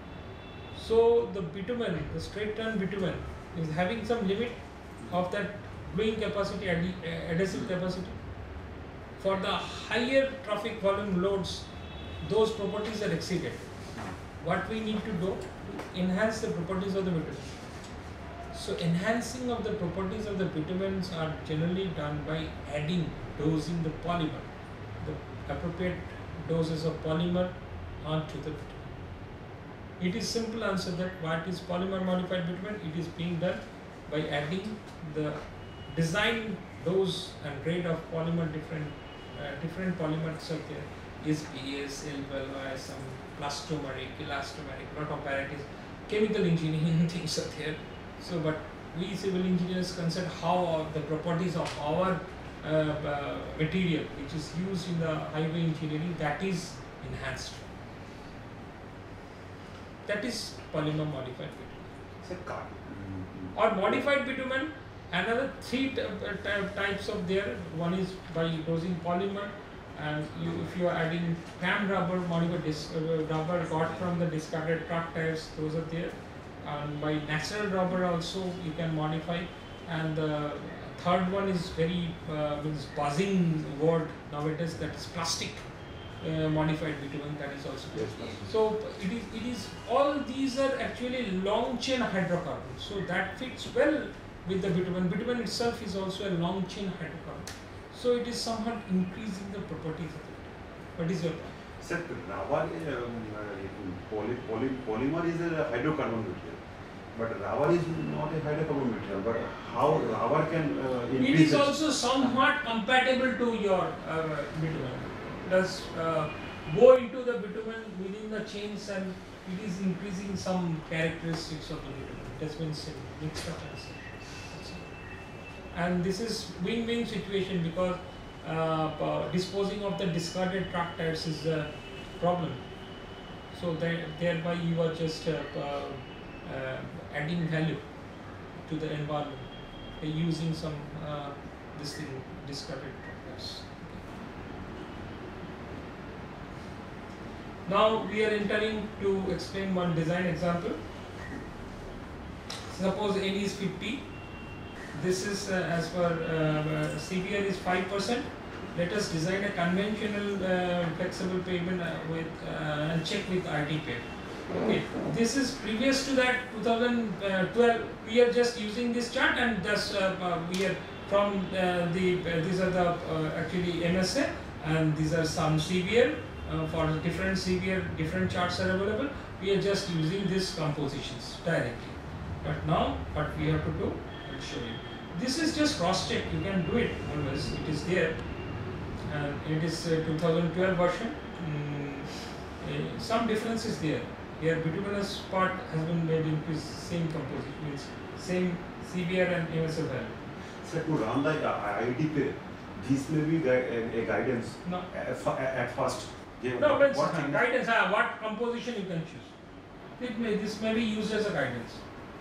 So the bitumen, the straight turn bitumen, is having some limit of that gluing capacity, adhesive capacity. For the higher traffic volume loads, those properties are exceeded. What we need to do to enhance the properties of the bitumen. So enhancing of the properties of the bitumens are generally done by adding, dosing the polymer, the appropriate doses of polymer onto the bitumen. It is simple answer that what is polymer modified bitumen? It is being done by adding the design dose and grade of polymer, different polymers are there. Is PS, LVLI, some plastomeric, elastomeric, lot of varieties. Chemical engineering things are there. So, but we civil engineers consider how the properties of our material, which is used in the highway engineering, that is enhanced. That is polymer modified bitumen. Or modified bitumen, another three types of there. One is by dosing polymer, and if you are adding cam rubber, modified rubber got from the discarded truck tires, those are there. And by natural rubber also you can modify. And the third one is very means buzzing word nowadays, that is plastic. Modified bitumen, that is also there. So it is all these are actually long chain hydrocarbons, so that fits well with the bitumen. Bitumen itself is also a long chain hydrocarbon, so it is somewhat increasing the properties of it. What is your point? Sir, rubber, polymer is a hydrocarbon material, but rubber is not a hydrocarbon material. But how rubber can increase? It is also somewhat compatible to your bitumen. Does go into the bitumen within the chains, and it is increasing some characteristics of the bitumen. It has been mixed up and this is win-win situation, because disposing of the discarded truck tires is a problem. So thereby you are just adding value to the environment by using some discarded truck tires. Now we are entering to explain one design example. Suppose N is 50. This is as per CBR is 5%. Let us design a conventional flexible pavement with and check with RTPAVE. Okay, this is previous to that 2012. We are just using this chart, and thus we are from these are the actually MSA, and these are some CBR. For different CBR, different charts are available. We are just using these compositions directly. But now, what we have to do, I will show you. This is just cross check. You can do it always. It is there, and it is 2012 version. some difference is there. Here bituminous part has been made into same composite, means same CBR and MSF value. So to run the IDP, this may be a guidance No. at first. Yeah, No, but what thing- guidance, what composition you can choose. This may be used as a guidance.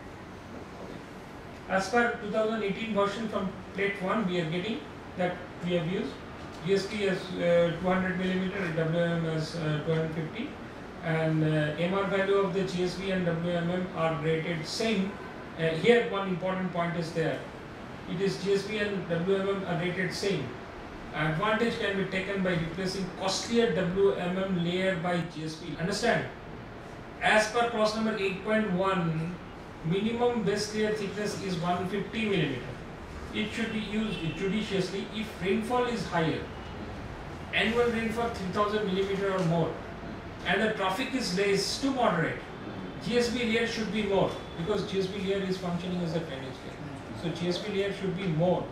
As per 2018 version from plate 1, we are getting that we have used GSP as 200 millimeter, WM as 250, and MR value of the GSP and WMM are rated same. Here one important point is there. It is GSP and WMM are rated same. Advantage can be taken by replacing costlier WMM layer by GSP. Understand? As per clause number 8.1, minimum base layer thickness is 150 millimeter. It should be used judiciously if rainfall is higher. Annual rainfall 3000 millimeter or more, and the traffic is less to moderate. GSP layer should be more, because GSP layer is functioning as a drainage layer. So GSP layer should be more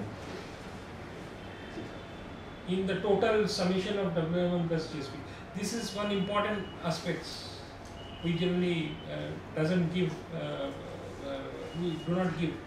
in the total summation of WMM plus GSP. This is one important aspect. We generally doesn't give, we do not give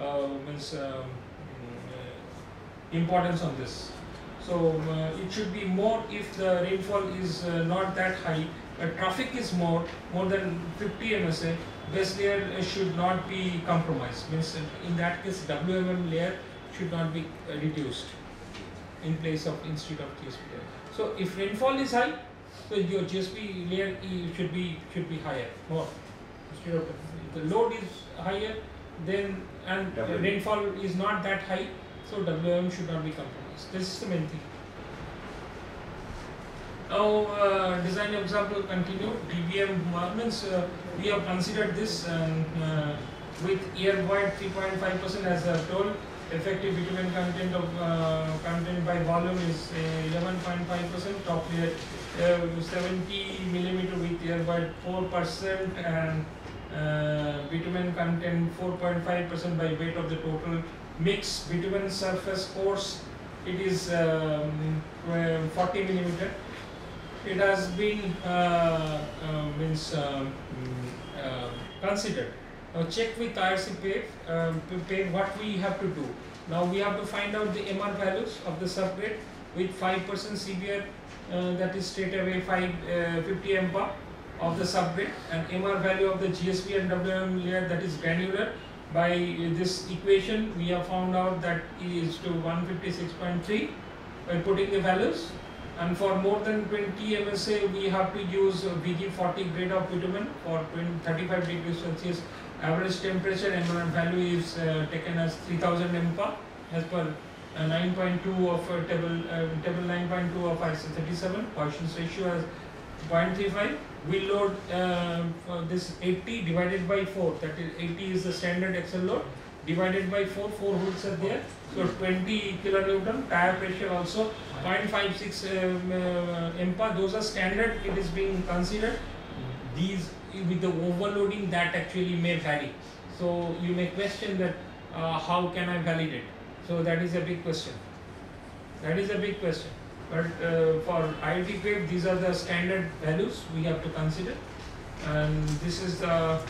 importance on this. So it should be more if the rainfall is not that high, traffic is more than 50 MSA, base layer should not be compromised. Means in that case WMM layer should not be reduced in place of instead of GSP layer. So if rainfall is high, so your GSP layer should be higher, more. Instead of the load is higher, then and rainfall is not that high, so WM should not be compromised. This is the main thing. Now design example continue. DBM means we have considered this with air void 3.5% as told. Effective bitumen content of content by volume is 11.5%. Top layer 70 millimeter with air void 4% and bitumen content 4.5% by weight of the total mix. Bitumen surface force it is 40 millimeter. It has been considered. Now check with IRC PAVE what we have to do. Now we have to find out the MR values of the subgrade with 5% CBR, that is straight away 50 MPa of the subgrade, and MR value of the GSP and WM layer, that is granular. By this equation we have found out that it is to 156.3 by putting the values. And for more than 20 MSA, we have to use VG40 grade of bitumen for 35 degrees Celsius. Average temperature and value is taken as 3000 MPa as per 9.2 of table 9.2 of ISO 37. Poisson's ratio as 0.35. We load for this 80 divided by 4. That is 80 is the standard axle load. Divided by 4 hoods are there. So 20 kilonewton. Tire pressure also 0.56 MPa. Those are standard. It is being considered. These with the overloading that actually may vary. So you may question that how can I validate? So that is a big question. That is a big question. But for IIT PAVE, these are the standard values we have to consider. And this is the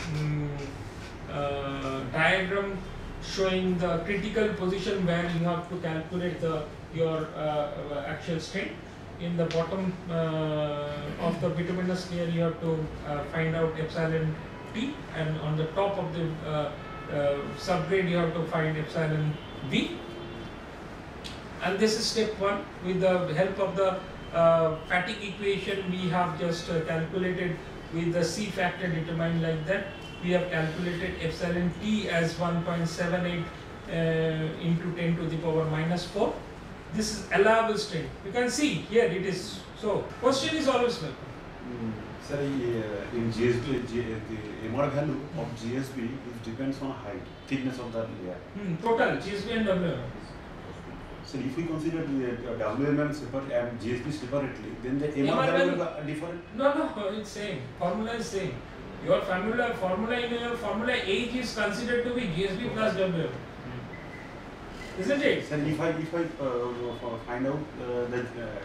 diagram showing the critical position where you have to calculate your actual strain. In the bottom of the bituminous layer, you have to find out epsilon T, and on the top of the subgrade, you have to find epsilon V. And this is step 1. With the help of the fatigue equation, we have just calculated with the C factor determined like that. We have calculated epsilon T as 1.78 into 10 to the power minus 4. This is allowable strain. You can see here it is. So question is always welcome. Sir, in GSP, the MR value of GSP it depends on height, thickness of the layer. Total GSP and WM. So if we consider the WMM separate and GSP separately, then the MR value will be different. No, it's same. Formula is same. Your formula in your formula H is considered to be GSP plus WM. Isn't it? Sir, if I find out that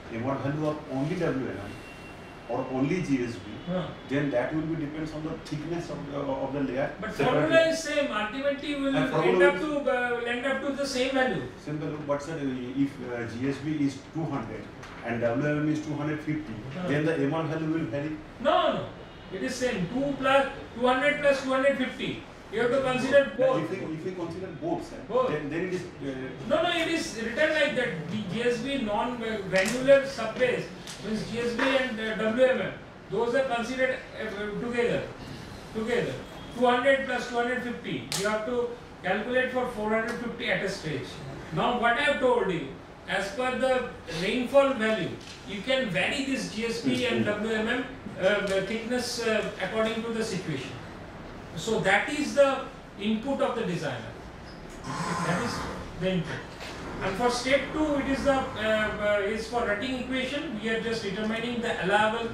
MR value of only WNM or only GSB, then that will be depends on the thickness of the layer. But separately. formula is same. Ultimately, you will And end up to the same value. Same value, but sir, if GSB is 200 and WM is 250, then the MR value will vary. No. It is same. 200 plus 250. You have to consider both. If we consider both, sir, Both. then it is. No, it is written like that. The GSB non-granular subbase means GSB and WMM. Those are considered together. 200 plus 250. You have to calculate for 450 at a stage. Now what I have told you, as per the rainfall value, you can vary this GSP and WMM thickness according to the situation. So that is the input of the designer. That is the input. And for step 2, it is the is for Rutting equation. We are just determining the allowable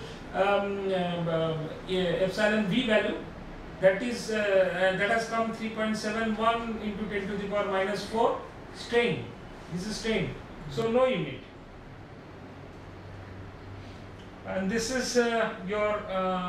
epsilon v value. That is that has come 3.71 into 10 to the power minus 4 strain. This is strain. So no unit. And this is your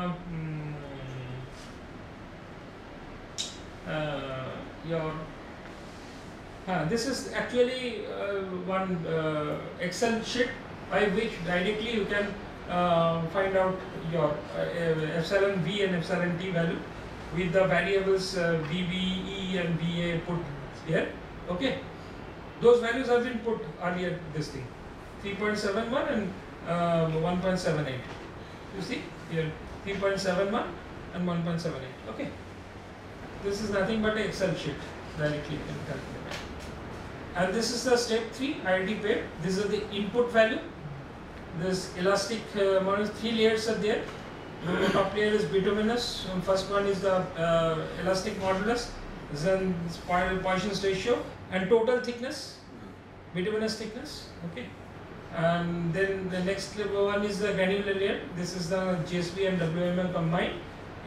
this is actually one Excel sheet by which directly you can find out your epsilon v and epsilon t value with the variables VB, E and VA put here. Okay, those values have been put earlier. This thing 3.71 and 1.78. You see here 3.71 and 1.78. Okay, this is nothing but an Excel sheet. Directly you can calculate. And this is the step 3 IIT pair. This is the input value. This elastic modulus, 3 layers are there. The top layer is bituminous. First one is the elastic modulus, then Poisson's ratio and total thickness, bituminous thickness. Okay, and then the next one is the granular layer. This is the GSB and WML combined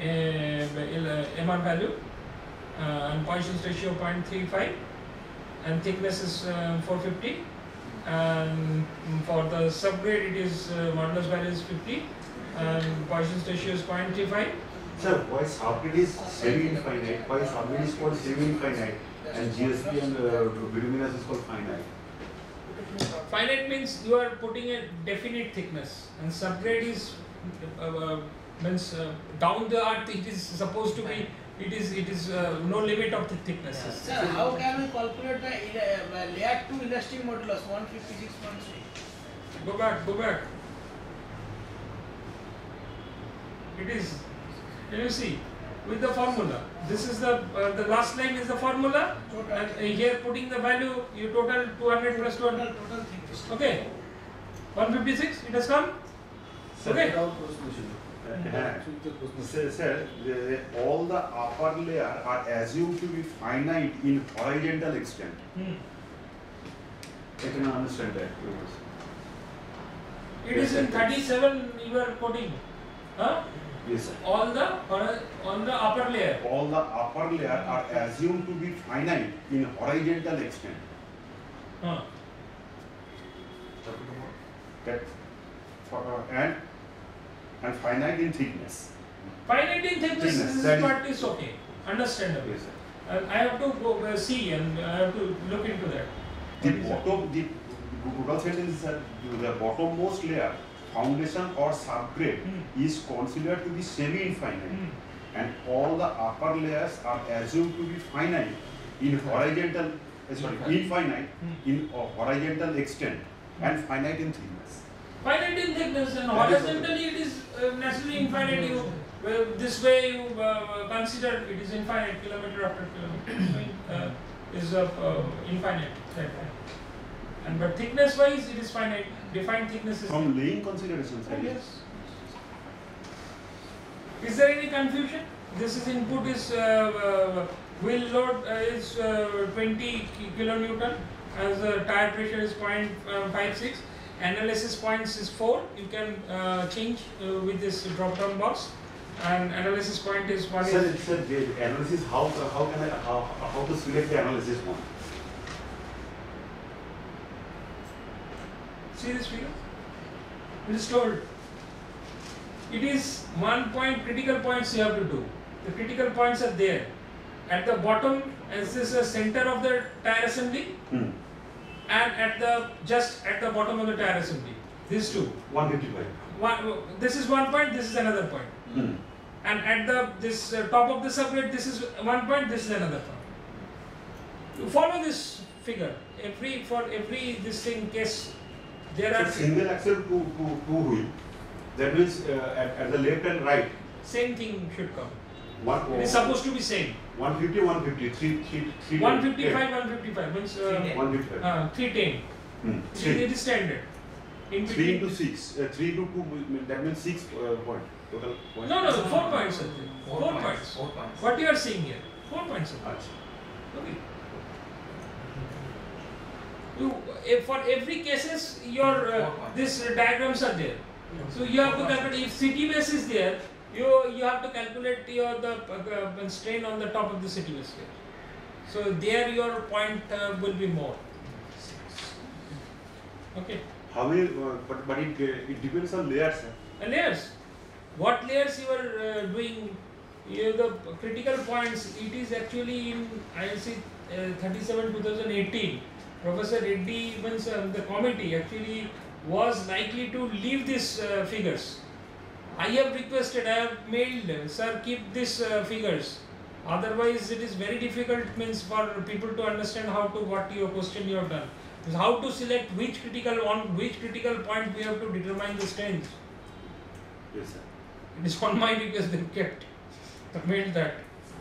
MR value, and Poisson's ratio 0.35, and thickness is 450. And for the subgrade, it is modulus value is 50. And Poisson's ratio is 0.35. Sir, why subgrade is semi-infinite? Why subgrade is called semi-infinite and GSP and bituminous is called finite? Finite means you are putting a definite thickness, and subgrade is means down the earth. It is supposed to be. It is no limit of the thicknesses. Sir, how can we calculate the layer 2 elastic modulus 156.3? Go back. It is. Can you see with the formula? This is the last line is the formula, and here putting the value. You total 200 plus 200. Total thickness. Okay, 156. It has come. Okay. Sir, all the upper layer are assumed to be finite in horizontal extent. I can understand that. It is in 37 you are quoting. Huh? Yes, sir. On the upper layer. All the upper layer are assumed to be finite in horizontal extent. Huh. That and finite in thickness. Finite in thickness, Thickness, this part is okay, understandable. Yes, sir. And I have to go see and I have to look into that. The total sentence is that the bottommost layer, foundation or subgrade, is considered to be semi-infinite, and all the upper layers are assumed to be finite in horizontal, infinite in horizontal extent and finite in thickness. Finite in thickness and horizontally it is naturally infinite. This way you consider it is infinite, kilometer after kilometer is infinite. And but thickness wise it is finite. Defined thickness is From laying considerations, I guess. yes. Is there any confusion? This is input is wheel load is 20 kilonewton, as the tire pressure is 0.56. Analysis points is 4. You can change with this drop down box, and analysis point is 1. Sir, the analysis, how to select the analysis one? See this figure? It is told. It is 1 point critical points you have to do. The critical points are there. At the bottom, as this is the center of the tire assembly, and at the just at the bottom of the tire assembly. These two. 155. This is 1 point. This is another point. And at the top of the subgrade, this is 1 point. This is another point. You follow this figure. For every this thing case, there are single axle two wheel. That means at the left and right. Same thing should come. It is supposed to be same. 150, 150, 3 155, 155 means 155. 310. It is standard. In 3 into 6, 3 to 2, that means 6 point. Total point. No, 4 points. 4 points. 4 points. What you are seeing here? 4 points. Okay. For every cases, your this diagrams are there. So you have to calculate if city base is there. You have to calculate the strain on the top of the city base here. So there your point will be more. Okay. How many? But it depends on layers. Layers. What layers you are doing? The critical points. It is actually in ILC 37 2018. Professor Reddy, means the committee actually was likely to leave these figures. I have requested, I have mailed, sir, keep these figures. Otherwise, it is very difficult means for people to understand what your question you have done. Is how to select which critical point we have to determine the strains. Yes, sir. It is on my request they kept. I mailed that.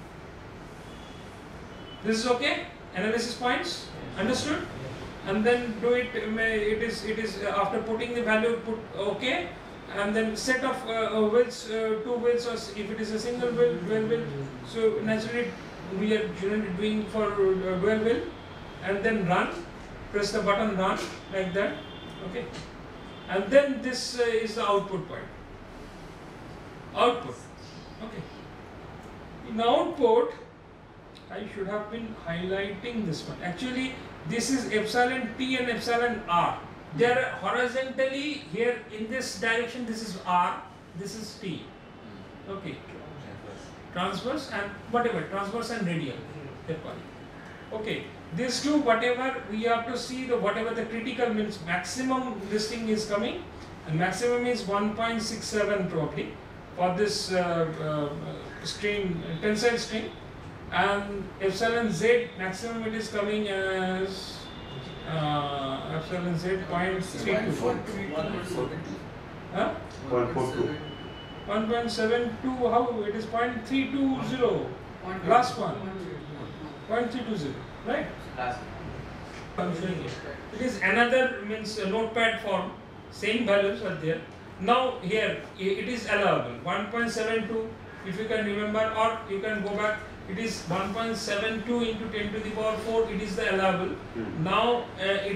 This is okay? Analysis points? Understood? And then do it. It is after putting the value, put okay, and then set of wheels, 2 wheels, or if it is a single wheel, dual wheel. So naturally we are generally doing for dual wheel, and then run. Press the button, run like that. Okay, and then this is the output point. Output. Okay. In output, I should have been highlighting this one. Actually, this is epsilon T and epsilon R. They are horizontally here in this direction. This is R. This is T. Okay. Transverse and whatever. Transverse and radial. Okay. These two, whatever we have to see the whatever the critical means maximum this thing is coming, and maximum is 1.67 probably for this string, tensile string. And epsilon z maximum it is coming as epsilon z 0.32. Huh? 1.42. 1.72. How it is 0.320. Last one. 0.320. Right? I'm showing it. It is another means notepad form. Same values are there. Now here it is allowable. 1.72. If you can remember, or you can go back. It is 1.72 into 10 to the power 4. It is the allowable. Now it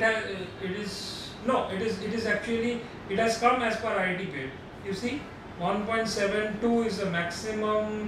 has come as per IIT paid. You see, 1.72 is the maximum.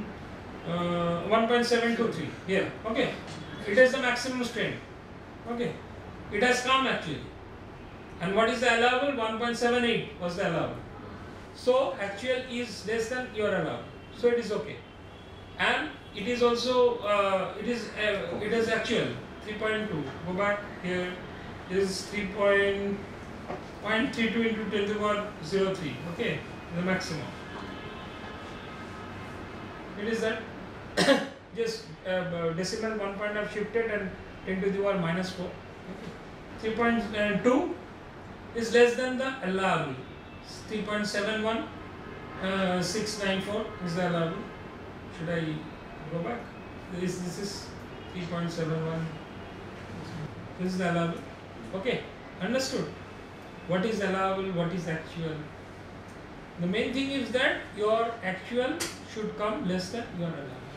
1.723 here. Okay, it is the maximum strain. Okay, it has come actually. And what is the allowable? 1.78 was the allowable. So actual is less than your allowable. So it is okay. And it is also it is actual 3.2. Go back here is 3.32 into 10 to the power 03. Okay, the maximum. It is that just decimal 1 point have shifted and 10 to the power -4. Okay. 3.2 is less than the allowable. 3.71 694 is the allowable. Should I go back? This is 3.71. This is the allowable. Okay, understood. What is allowable? What is actual? The main thing is that your actual should come less than your allowable.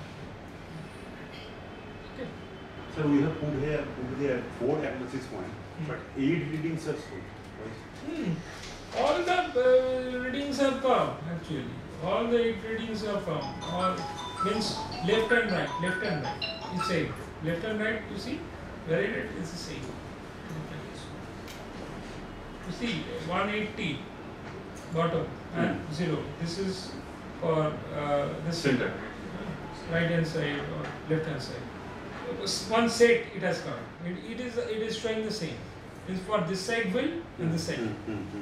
Okay. So we have put here 4 analysis points, but 8 readings are shown. All the readings have come actually. All the 8 readings have come. All means left and right. Left and right is same. Left and right, you see, where it is the same. You see, 180. bottom and 0. This is for this Center. right hand side or left hand side. One set it has come. It is showing the same. It is for this side wheel and this side.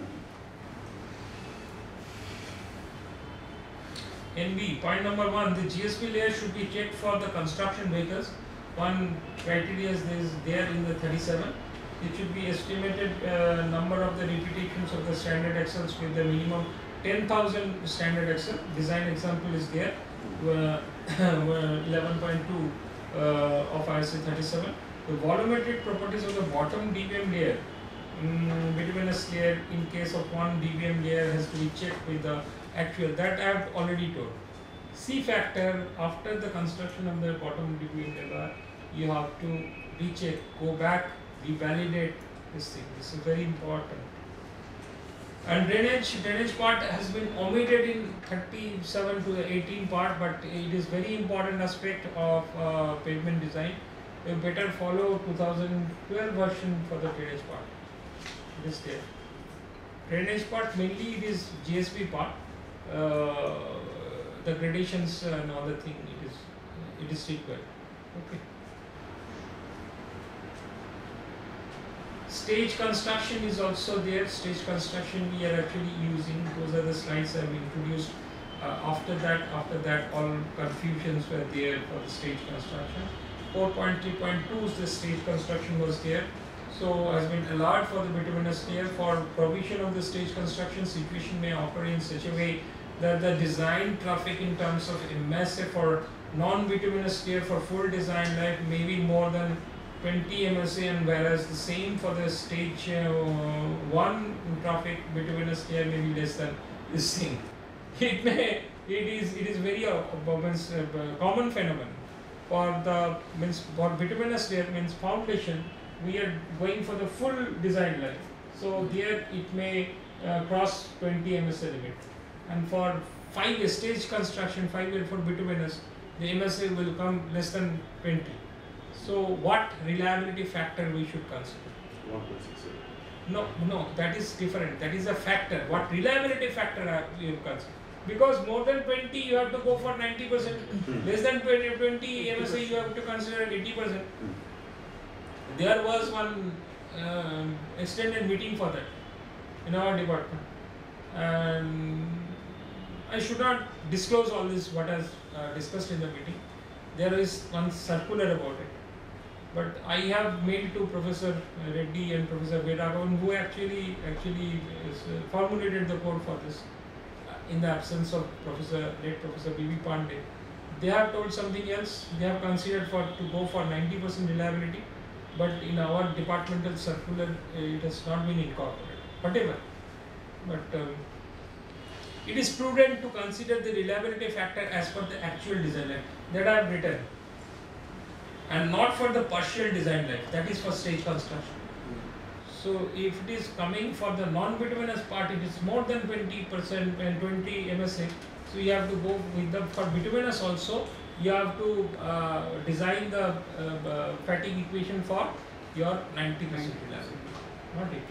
NB, point number 1, the GSP layer should be checked for the construction vehicles. One criteria is there in the 37. It should be estimated number of the repetitions of the standard axles with the minimum 10,000 standard axle. Design example is there, 11.2 of ISA 37. The volumetric properties of the bottom DBM layer, bituminous layer, in case of one DBM layer has to be checked with the actual, that I have already told. C factor, after the construction of the bottom DBM layer, you have to recheck, go back, revalidate this thing. This is very important. And drainage part has been omitted in 37 to the 18 part, but it is very important aspect of pavement design. You better follow 2012 version for the drainage part. It is there. Drainage part mainly it is GSP part. The gradations and all the thing it is required. Okay. Stage construction is also there. Stage construction we are actually using. Those are the slides I have introduced. After that all confusions were there for the stage construction. 4.3.2 is the stage construction was there. So has been allowed for the bituminous layer. For provision of the stage construction, situation may occur in such a way that the design traffic in terms of MSA for non-bituminous layer for full design life may be more than 20 MSA, and whereas the same for the stage 1 traffic bituminous layer may be less than this thing. It is very common phenomenon. For the for bituminous layer means foundation, we are going for the full design life. So there it may cross 20 MSA limit. And for 5 stage construction, 5 year for bituminous, the MSA will come less than 20. So what reliability factor we should consider? 1.67. No, that is different. That is a factor. What reliability factor you consider? Because more than 20 you have to go for 90%. Less than 20 MSA you have to consider 80%. There was one extended meeting for that in our department, and I should not disclose all this what has discussed in the meeting. There is one circular about it, but I have mailed to Professor Reddy and Professor Vedagavan, who actually formulated the code for this in the absence of late Professor B.B. Pandey. They have told something else. They have considered to go for 90% reliability, but in our departmental circular it has not been incorporated. Whatever, but it is prudent to consider the reliability factor as per the actual design life that I have written, and not for the partial design life, that is for stage construction. So if it is coming for the non-bituminous part, it is more than 20% and 20 MSA. So you have to go with the, for bituminous also, you have to design the fatigue equation for your 90% reliability, not 80%.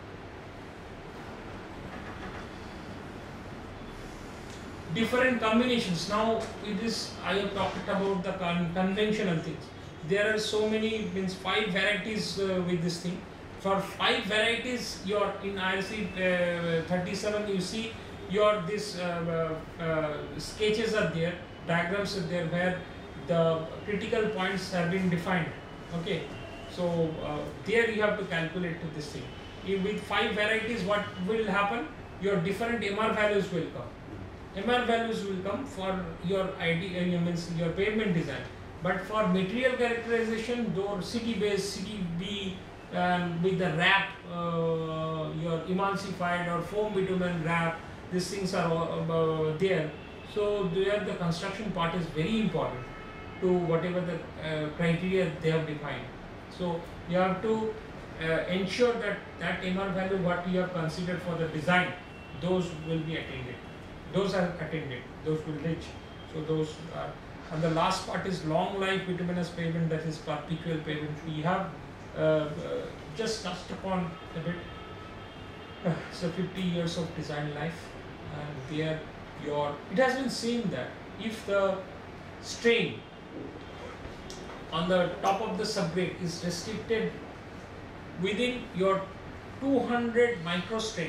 Different combinations. Now it is, I have talked about the conventional things. There are so many, means 5 varieties with this thing. For 5 varieties, your in IRC 37 you see your this sketches are there, diagrams are there where the critical points have been defined. Okay, so there you have to calculate this thing. With 5 varieties, what will happen? Your different MR values will come. MR values will come for your means your pavement design. But for material characterization, your city base, CTB, with the wrap, your emulsified or foam bitumen wrap, these things are there. So there the construction part is very important to whatever the criteria they have defined. So you have to ensure that that MR value what you have considered for the design, those will be attended. Those are attended, those will reach. So those are, and the last part is long life bituminous pavement, that is perpetual pavement. We have just touched upon a bit. So 50 years of design life, and there it has been seen that if the strain on the top of the subgrade is restricted within your 200 microstrain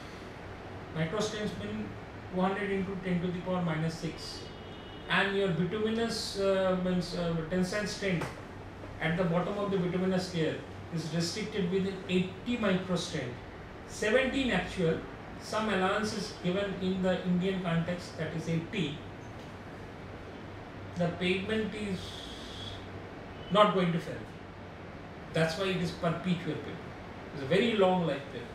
mean 200 into 10 to the power minus 6, and your bituminous means tensile strain at the bottom of the bituminous layer is restricted within 80 microstrain, 17 actual, some allowance is given in the Indian context, that is 80, the pavement is not going to fail. That's why it is perpetual pavement. It's a very long life pavement.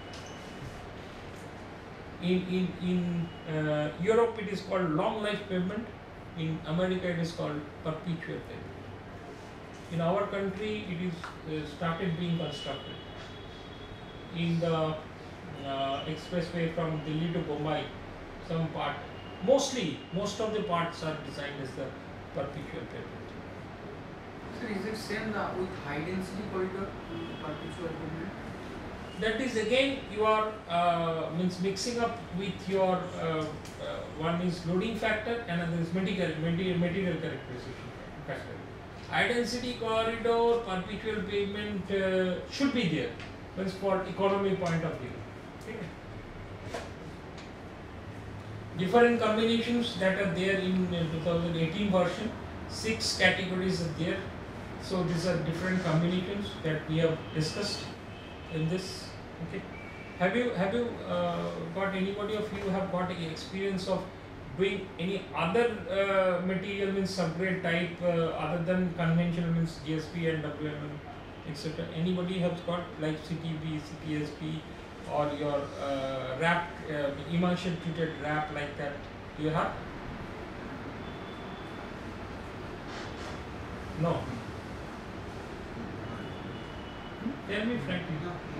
In Europe it is called long life pavement, in America it is called perpetual pavement. In our country it is started being constructed. In the expressway from Delhi to Bombay, some part, most of the parts are designed as the perpetual pavement. Sir, is it same with high density corridor, perpetual pavement? That is again you are means mixing up with your one is loading factor, another is material characterization factor. High density corridor, perpetual pavement should be there, means for economy point of view. Okay. Different combinations that are there in 2018 version, 6 categories are there. So these are different combinations that we have discussed in this. Okay. Have you got, anybody of you have got any experience of doing any other material means subgrade type other than conventional means GSP and WMM etc. Anybody has got like CTB, CPSP or your wrap emulsion treated wrap like that? Do you have? No. Tell me frankly.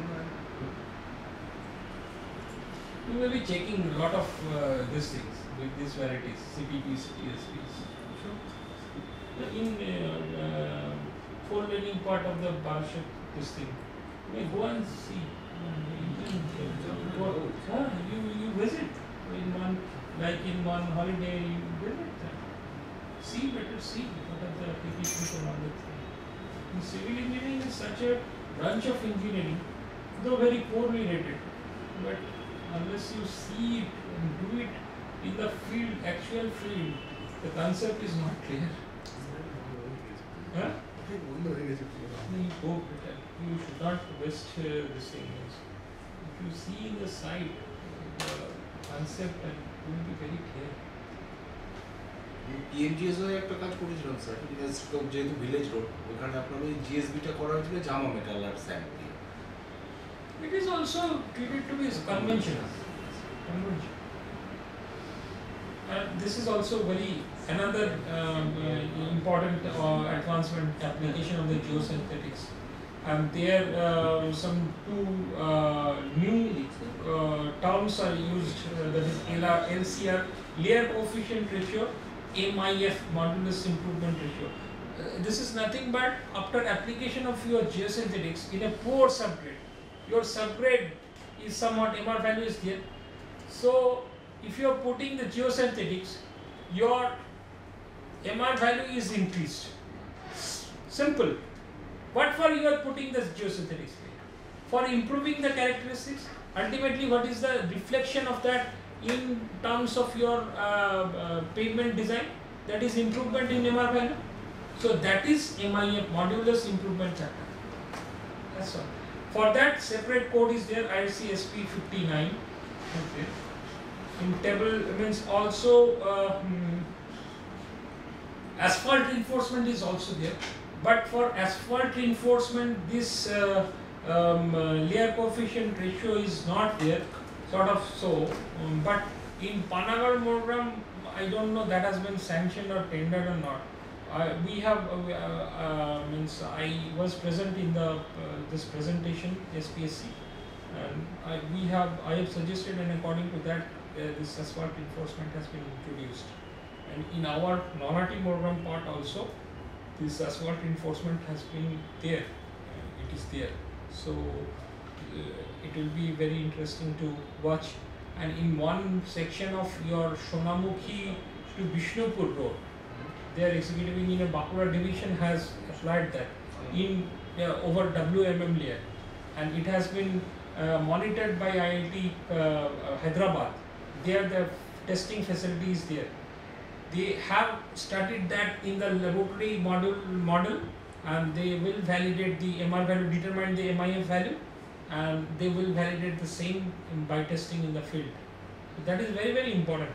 You may be checking a lot of these things with these varieties, CPPs, CPSPs. Sure. In four-laning part of the Barship, this thing, you may go and see. You visit in one, like in one holiday, you visit them. See, better see what are the applications and all that thing. And civil engineering is such a branch of engineering, though very poorly rated, but unless you see it and do it in the field, actual field, the concept is not clear. Huh? You should not waste this thing. If you see in the site, the concept and it will be very clear. PMGS একটা কাজ করেছিলাম sir, যেহেতু village road ওখানে আপনার ওই জিএসবিটা করা হয়েছিল জামা মেটাল আর স্যান্ড দিয়ে। It is also treated to be conventional. This is also very another important advancement application of the geosynthetics. And there some two new terms are used, that is LCR, layer coefficient ratio, MIF, modulus improvement ratio. This is nothing but after application of your geosynthetics in a poor subgrade. Your subgrade is somewhat, MR value is there. So if you are putting the geosynthetics, your MR value is increased. Simple. What for you are putting the geosynthetics? For improving the characteristics. Ultimately, what is the reflection of that in terms of your pavement design? That is improvement in MR value. So that is MIF, modulus improvement factor. That's all. For that, separate code is there, IRC-SP 59. Okay. In table means also asphalt reinforcement is also there. But for asphalt reinforcement, this layer coefficient ratio is not there, sort of so. But in Panagarh program, I don't know that has been sanctioned or tendered or not. We have means I was present in the this presentation SPSC, and I have suggested, and according to that this asphalt reinforcement has been introduced, and in our non-RT program part also this asphalt reinforcement has been there, it is there. So it will be very interesting to watch. And in one section of your Shonamukhi to Bishnupur road, they are executing in a Bankura division has applied that in over WMM layer, and it has been monitored by IIT Hyderabad. There the testing facilities there. They have studied that in the laboratory model, and they will validate the MR value, determine the MIF value, and they will validate the same by testing in the field. So that is very, very important.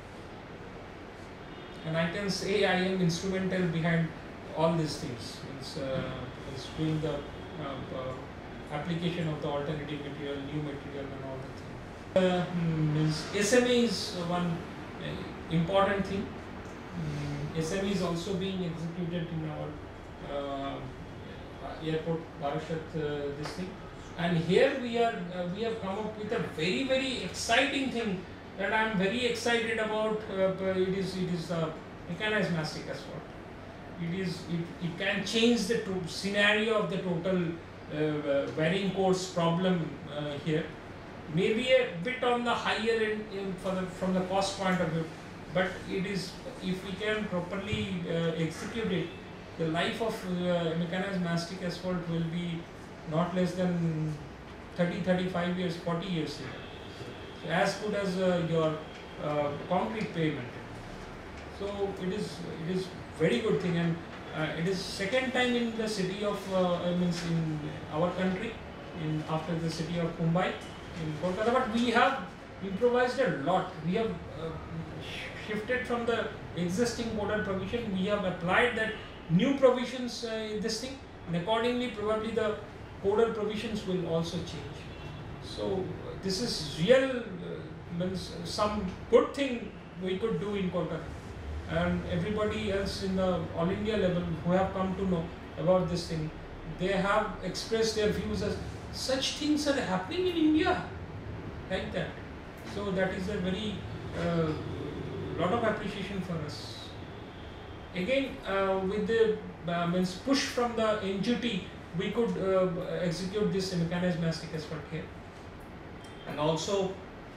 And I can say I am instrumental behind all these things. It's doing the application of the alternative material, new material, and all the things. SMA is one important thing. SMA is also being executed in our airport, Barashat, this thing. And here we have come up with a very, very exciting thing that I am very excited about. It is mechanized mastic asphalt. It can change the scenario of the total varying course problem here. Maybe a bit on the higher end from the cost point of view, but it is, if we can properly execute it, the life of mechanized mastic asphalt will be not less than 30, 35 years, 40 years here. So as good as your concrete pavement. So it is very good thing, and it is second time in the city of means in our country, after the city of Mumbai in Kolkata. But we have improvised a lot. We have shifted from the existing model provision. We have applied that new provisions in this thing, and accordingly probably the codal provisions will also change. So this is real means some good thing we could do in Kolkata, and everybody else in the all India level who have come to know about this thing, they have expressed their views as such things are happening in India like that. So that is a very lot of appreciation for us. Again, with the means push from the NGT, we could execute this mechanized mastic asphalt here. And also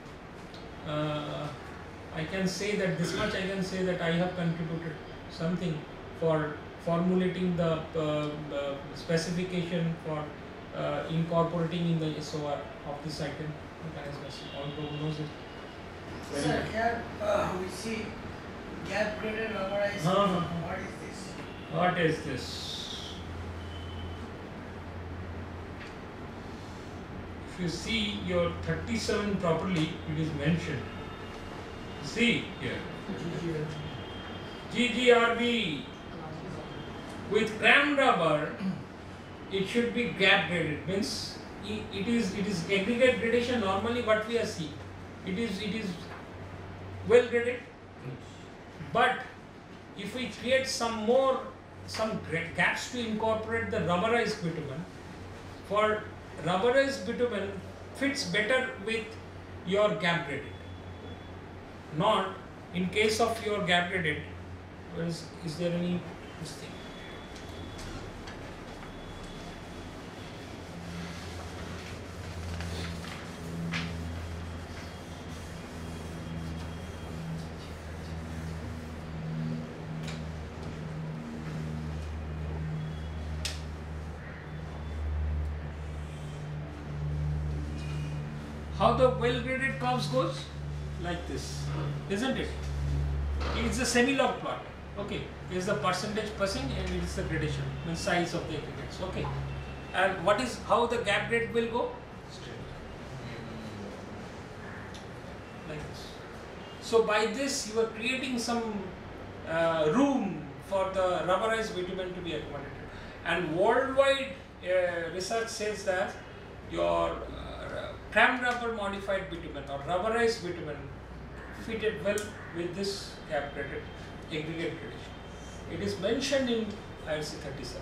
I can say that this much I can say that I have contributed something for formulating the specification for incorporating in the SOR of this item. Mechanized mastic, although knows it. Sir, here we see gap graded rubberized. What is this? What is this? If you see your 37 properly, it is mentioned. See here. GGRB with cram rubber, it should be gap graded. Means it is aggregate gradation. Normally, what we are seeing, it is well graded. But if we create some gaps to incorporate the rubberized bitumen, for rubberized bitumen fits better with your gap graded. Not in case of your gap graded. Is there any mistake? How the well-graded curves goes? Like this, isn't it? It's a semi-log plot. Okay, is the percentage passing and it is the gradation, means size of the aggregates. Okay, and what is how the gap grade will go? Straight. Like this. So by this you are creating some room for the rubberized bitumen to be accommodated. And worldwide research says that your cram rubber modified bitumen or rubberized bitumen fitted well with this gap graded aggregate gradation. It is mentioned in IRC 37.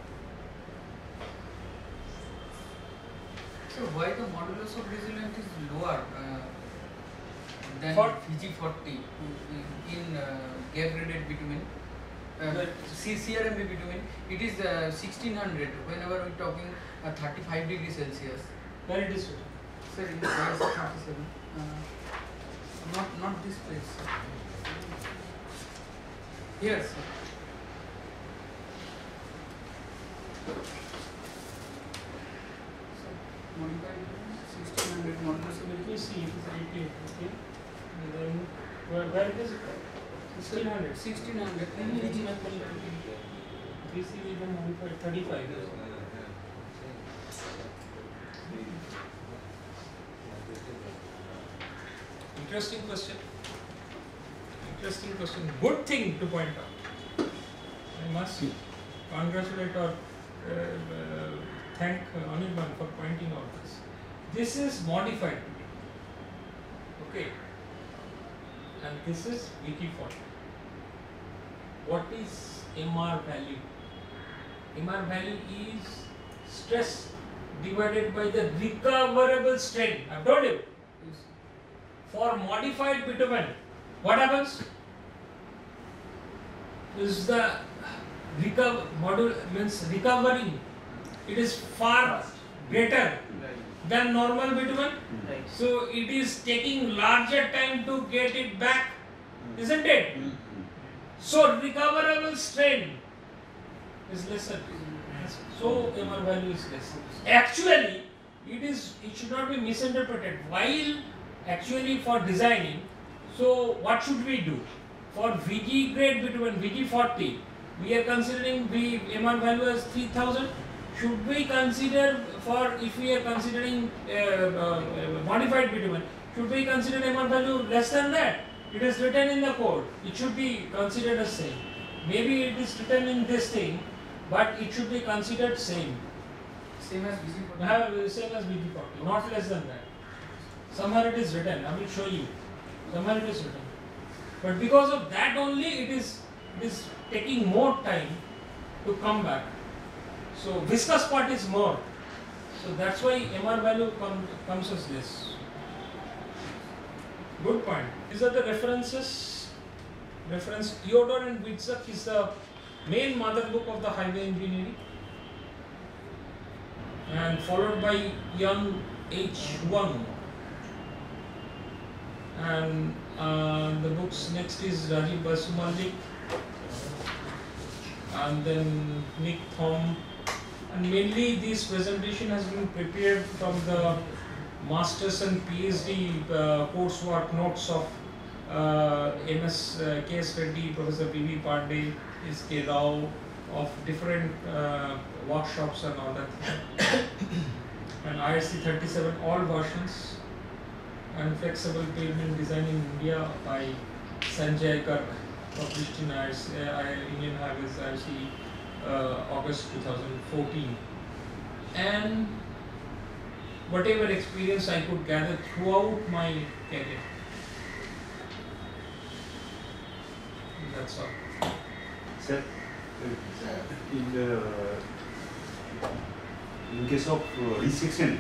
So why the modulus of resilience is lower than For VG40 in gap graded bitumen? CRMB bitumen, it is 1600 whenever we are talking 35 degrees Celsius. Where it is written? Sir, in slide 37. Not this place, sir. Here, sir. Modified 1600 modulus. Let me see, it is 88, okay. And then, where it is? 1600. 1600. BC we can modify 35. Interesting question. Interesting question. Good thing to point out. I must congratulate or thank Anirban for pointing out this. This is modified. Okay. And this is Wiki40. What is MR value? MR value is stress divided by the recoverable strain. I've told you. For modified bitumen, what happens? Is the recovering, it is far greater than normal bitumen. Right. So it is taking larger time to get it back, isn't it? So recoverable strain is lesser. So MR value is less. Actually, it should not be misinterpreted. While actually for designing, so what should we do? For VG grade bitumen, VG40, we are considering the MR value as 3000. Should we consider if we are considering modified bitumen, should we consider MR value less than that? It is written in the code. It should be considered as same. Maybe it is written in this thing, but it should be considered same. Same as VG40. Same as VG40, not less than that. Somewhere it is written. I will show you. Somewhere it is written. But because of that only, it is taking more time to come back. So viscous part is more. So that's why MR value comes as this. Good point. These are the references. Reference Theodore and Witzak is the main mother book of the highway engineering, and followed by Young H. Wang. And the books next is Rajiv Basumalik, and then Nick Thom. And mainly this presentation has been prepared from the Masters and PhD coursework notes of MS K.S. Reddy, Professor P.V. Pandey, S.K. Rao, of different workshops and all that. And IRC 37, all versions. And Flexible Pavement Design in India by Sanjay Garg, published in Indian Highways IRC August 2014. And whatever experience I could gather throughout my career. That's all. Sir, in case of resection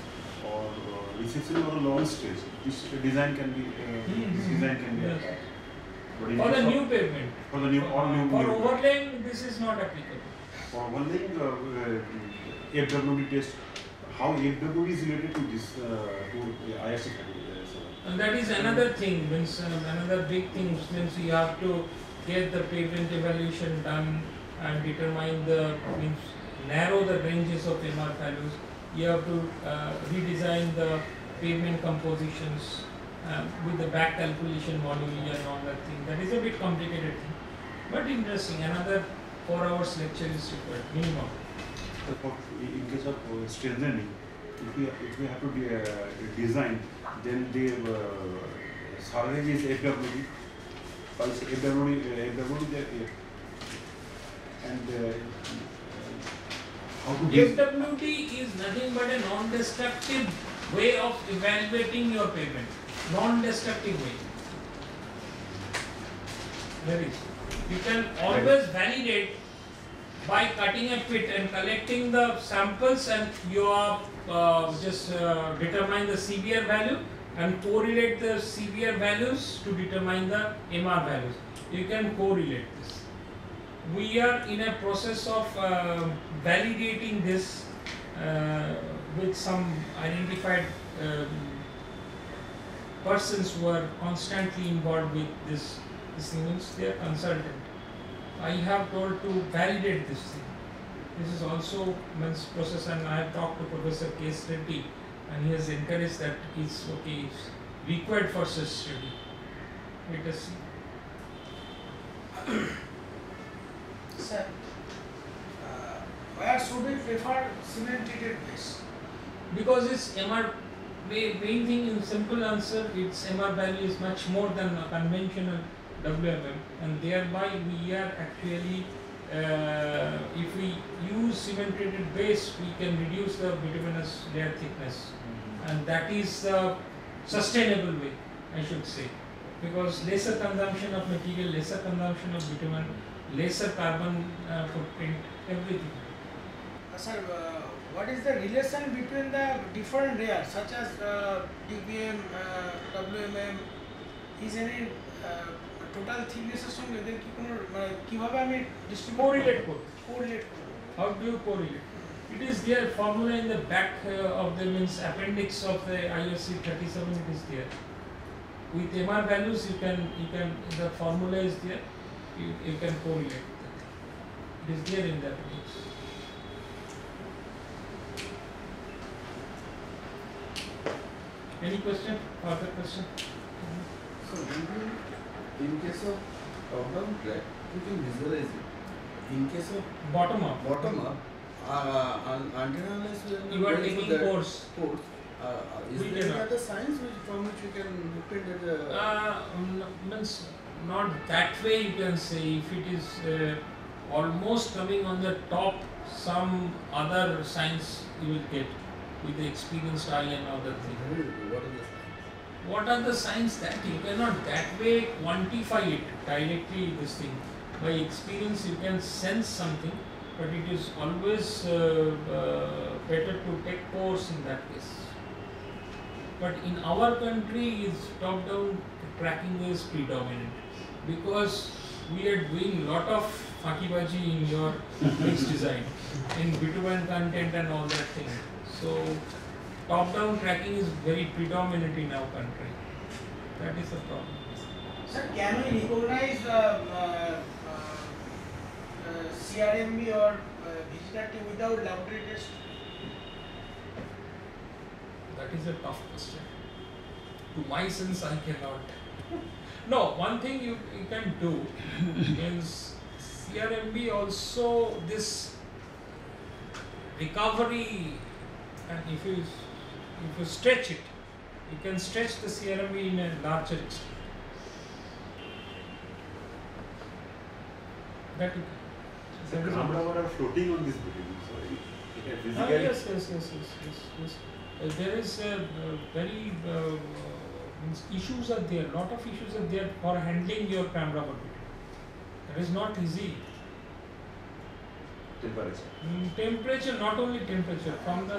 or long stage, this design can be Yes. But in For the case of- new pavement. for the new For overlaying, this is not applicable. For overlaying FWD test, how FWD is related to this to IRC 37? And that is another thing, means another big thing, means you have to get the pavement evaluation done and determine narrow the ranges of MR values. You have to redesign the pavement compositions with the back calculation module and all that thing. That is a bit complicated thing, but interesting. Another 4 hours lecture is required, minimum. In case of strengthening, if we have to design, then the survey is FWD. FWD and how to FWD is nothing but a non-destructive way of evaluating your pavement. Non-destructive way. There is. You can always validate by cutting a pit and collecting the samples, and you are just determine the CBR value and correlate the CBR values to determine the MR values. You can correlate this. We are in a process of validating this with some identified persons who are constantly involved with this thing, means they are consultant. I have told to validate this thing. This is also means process, and I have talked to Professor K. Reddy, and he has encouraged that it's okay, it's required for such study. Let us see. Sir, where should we prefer cement treated base? Because its MR, main thing in simple answer, its MR value is much more than a conventional WMM, and thereby we are actually, if we use cement treated base, we can reduce the bituminous layer thickness, and that is the sustainable way, I should say, because lesser consumption of material, lesser consumption of bitumen, lesser carbon footprint, everything. Sir, what is the relation between the different layers such as DBM, WMM? Is any total thickness সঙ্গে এদের কি কোনো কিভাবে আমি correlate করব? correlate করব? How do you correlate? It is there, formula in the back of the means appendix of the ISC 37. It is there. With MR values, you can the formula is there. You can correlate. It is there in the appendix. Any question? Further question? So in case of top-down track, you can visualize it. In case of Bottom up. bottom-up, until unless You are taking course. Is We there any cannot. other science from which you can depend that? Means not that way you can say. If it is almost coming on the top, some other science you will get with the experienced eye and other thing. What are the science? What are the signs that you cannot that way quantify it directly, this thing. By experience you can sense something, but it is always better to take course in that case. But in our country, is top-down tracking is predominant because we are doing lot of fakibaji in your mixed design, in bitumen content and all that thing. So top-down tracking is very predominant in our country. That is the problem. Sir, can we recognize CRMB or VGRT without laboratory test? That is a tough question. To my sense, I cannot. No, one thing you can do is CRMB also this recovery, and if you stretch it, you can stretch the CRMB in a larger extent. That you can. The ground rubber are floating on this building, so it can physically. Yes. There is very means issues are there. Lot of issues are there for handling your camera bitumen. That is not easy. Temperature. Temperature, not only temperature, from the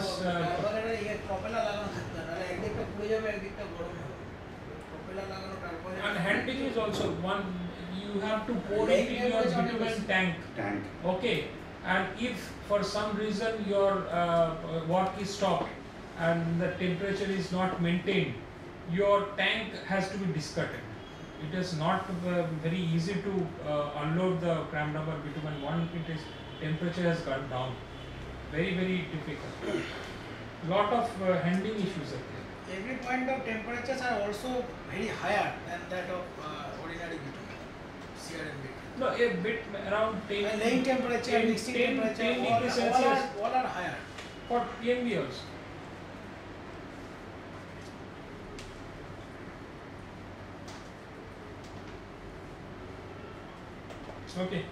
and handling is also one. You have to pour it in your bitumen tank. Okay, and if for some reason your work is stopped and the temperature is not maintained, your tank has to be discarded. It is not very easy to unload the cram rubber bitumen once it is temperature has gone down. Very difficult. Lot of handling issues are there. Every point of temperatures are also very higher than that of ordinary bitumen. CRM bitumen. No, a bit around 10. Laying temperature, mixing temperature, all are higher. For PNB also. Okay.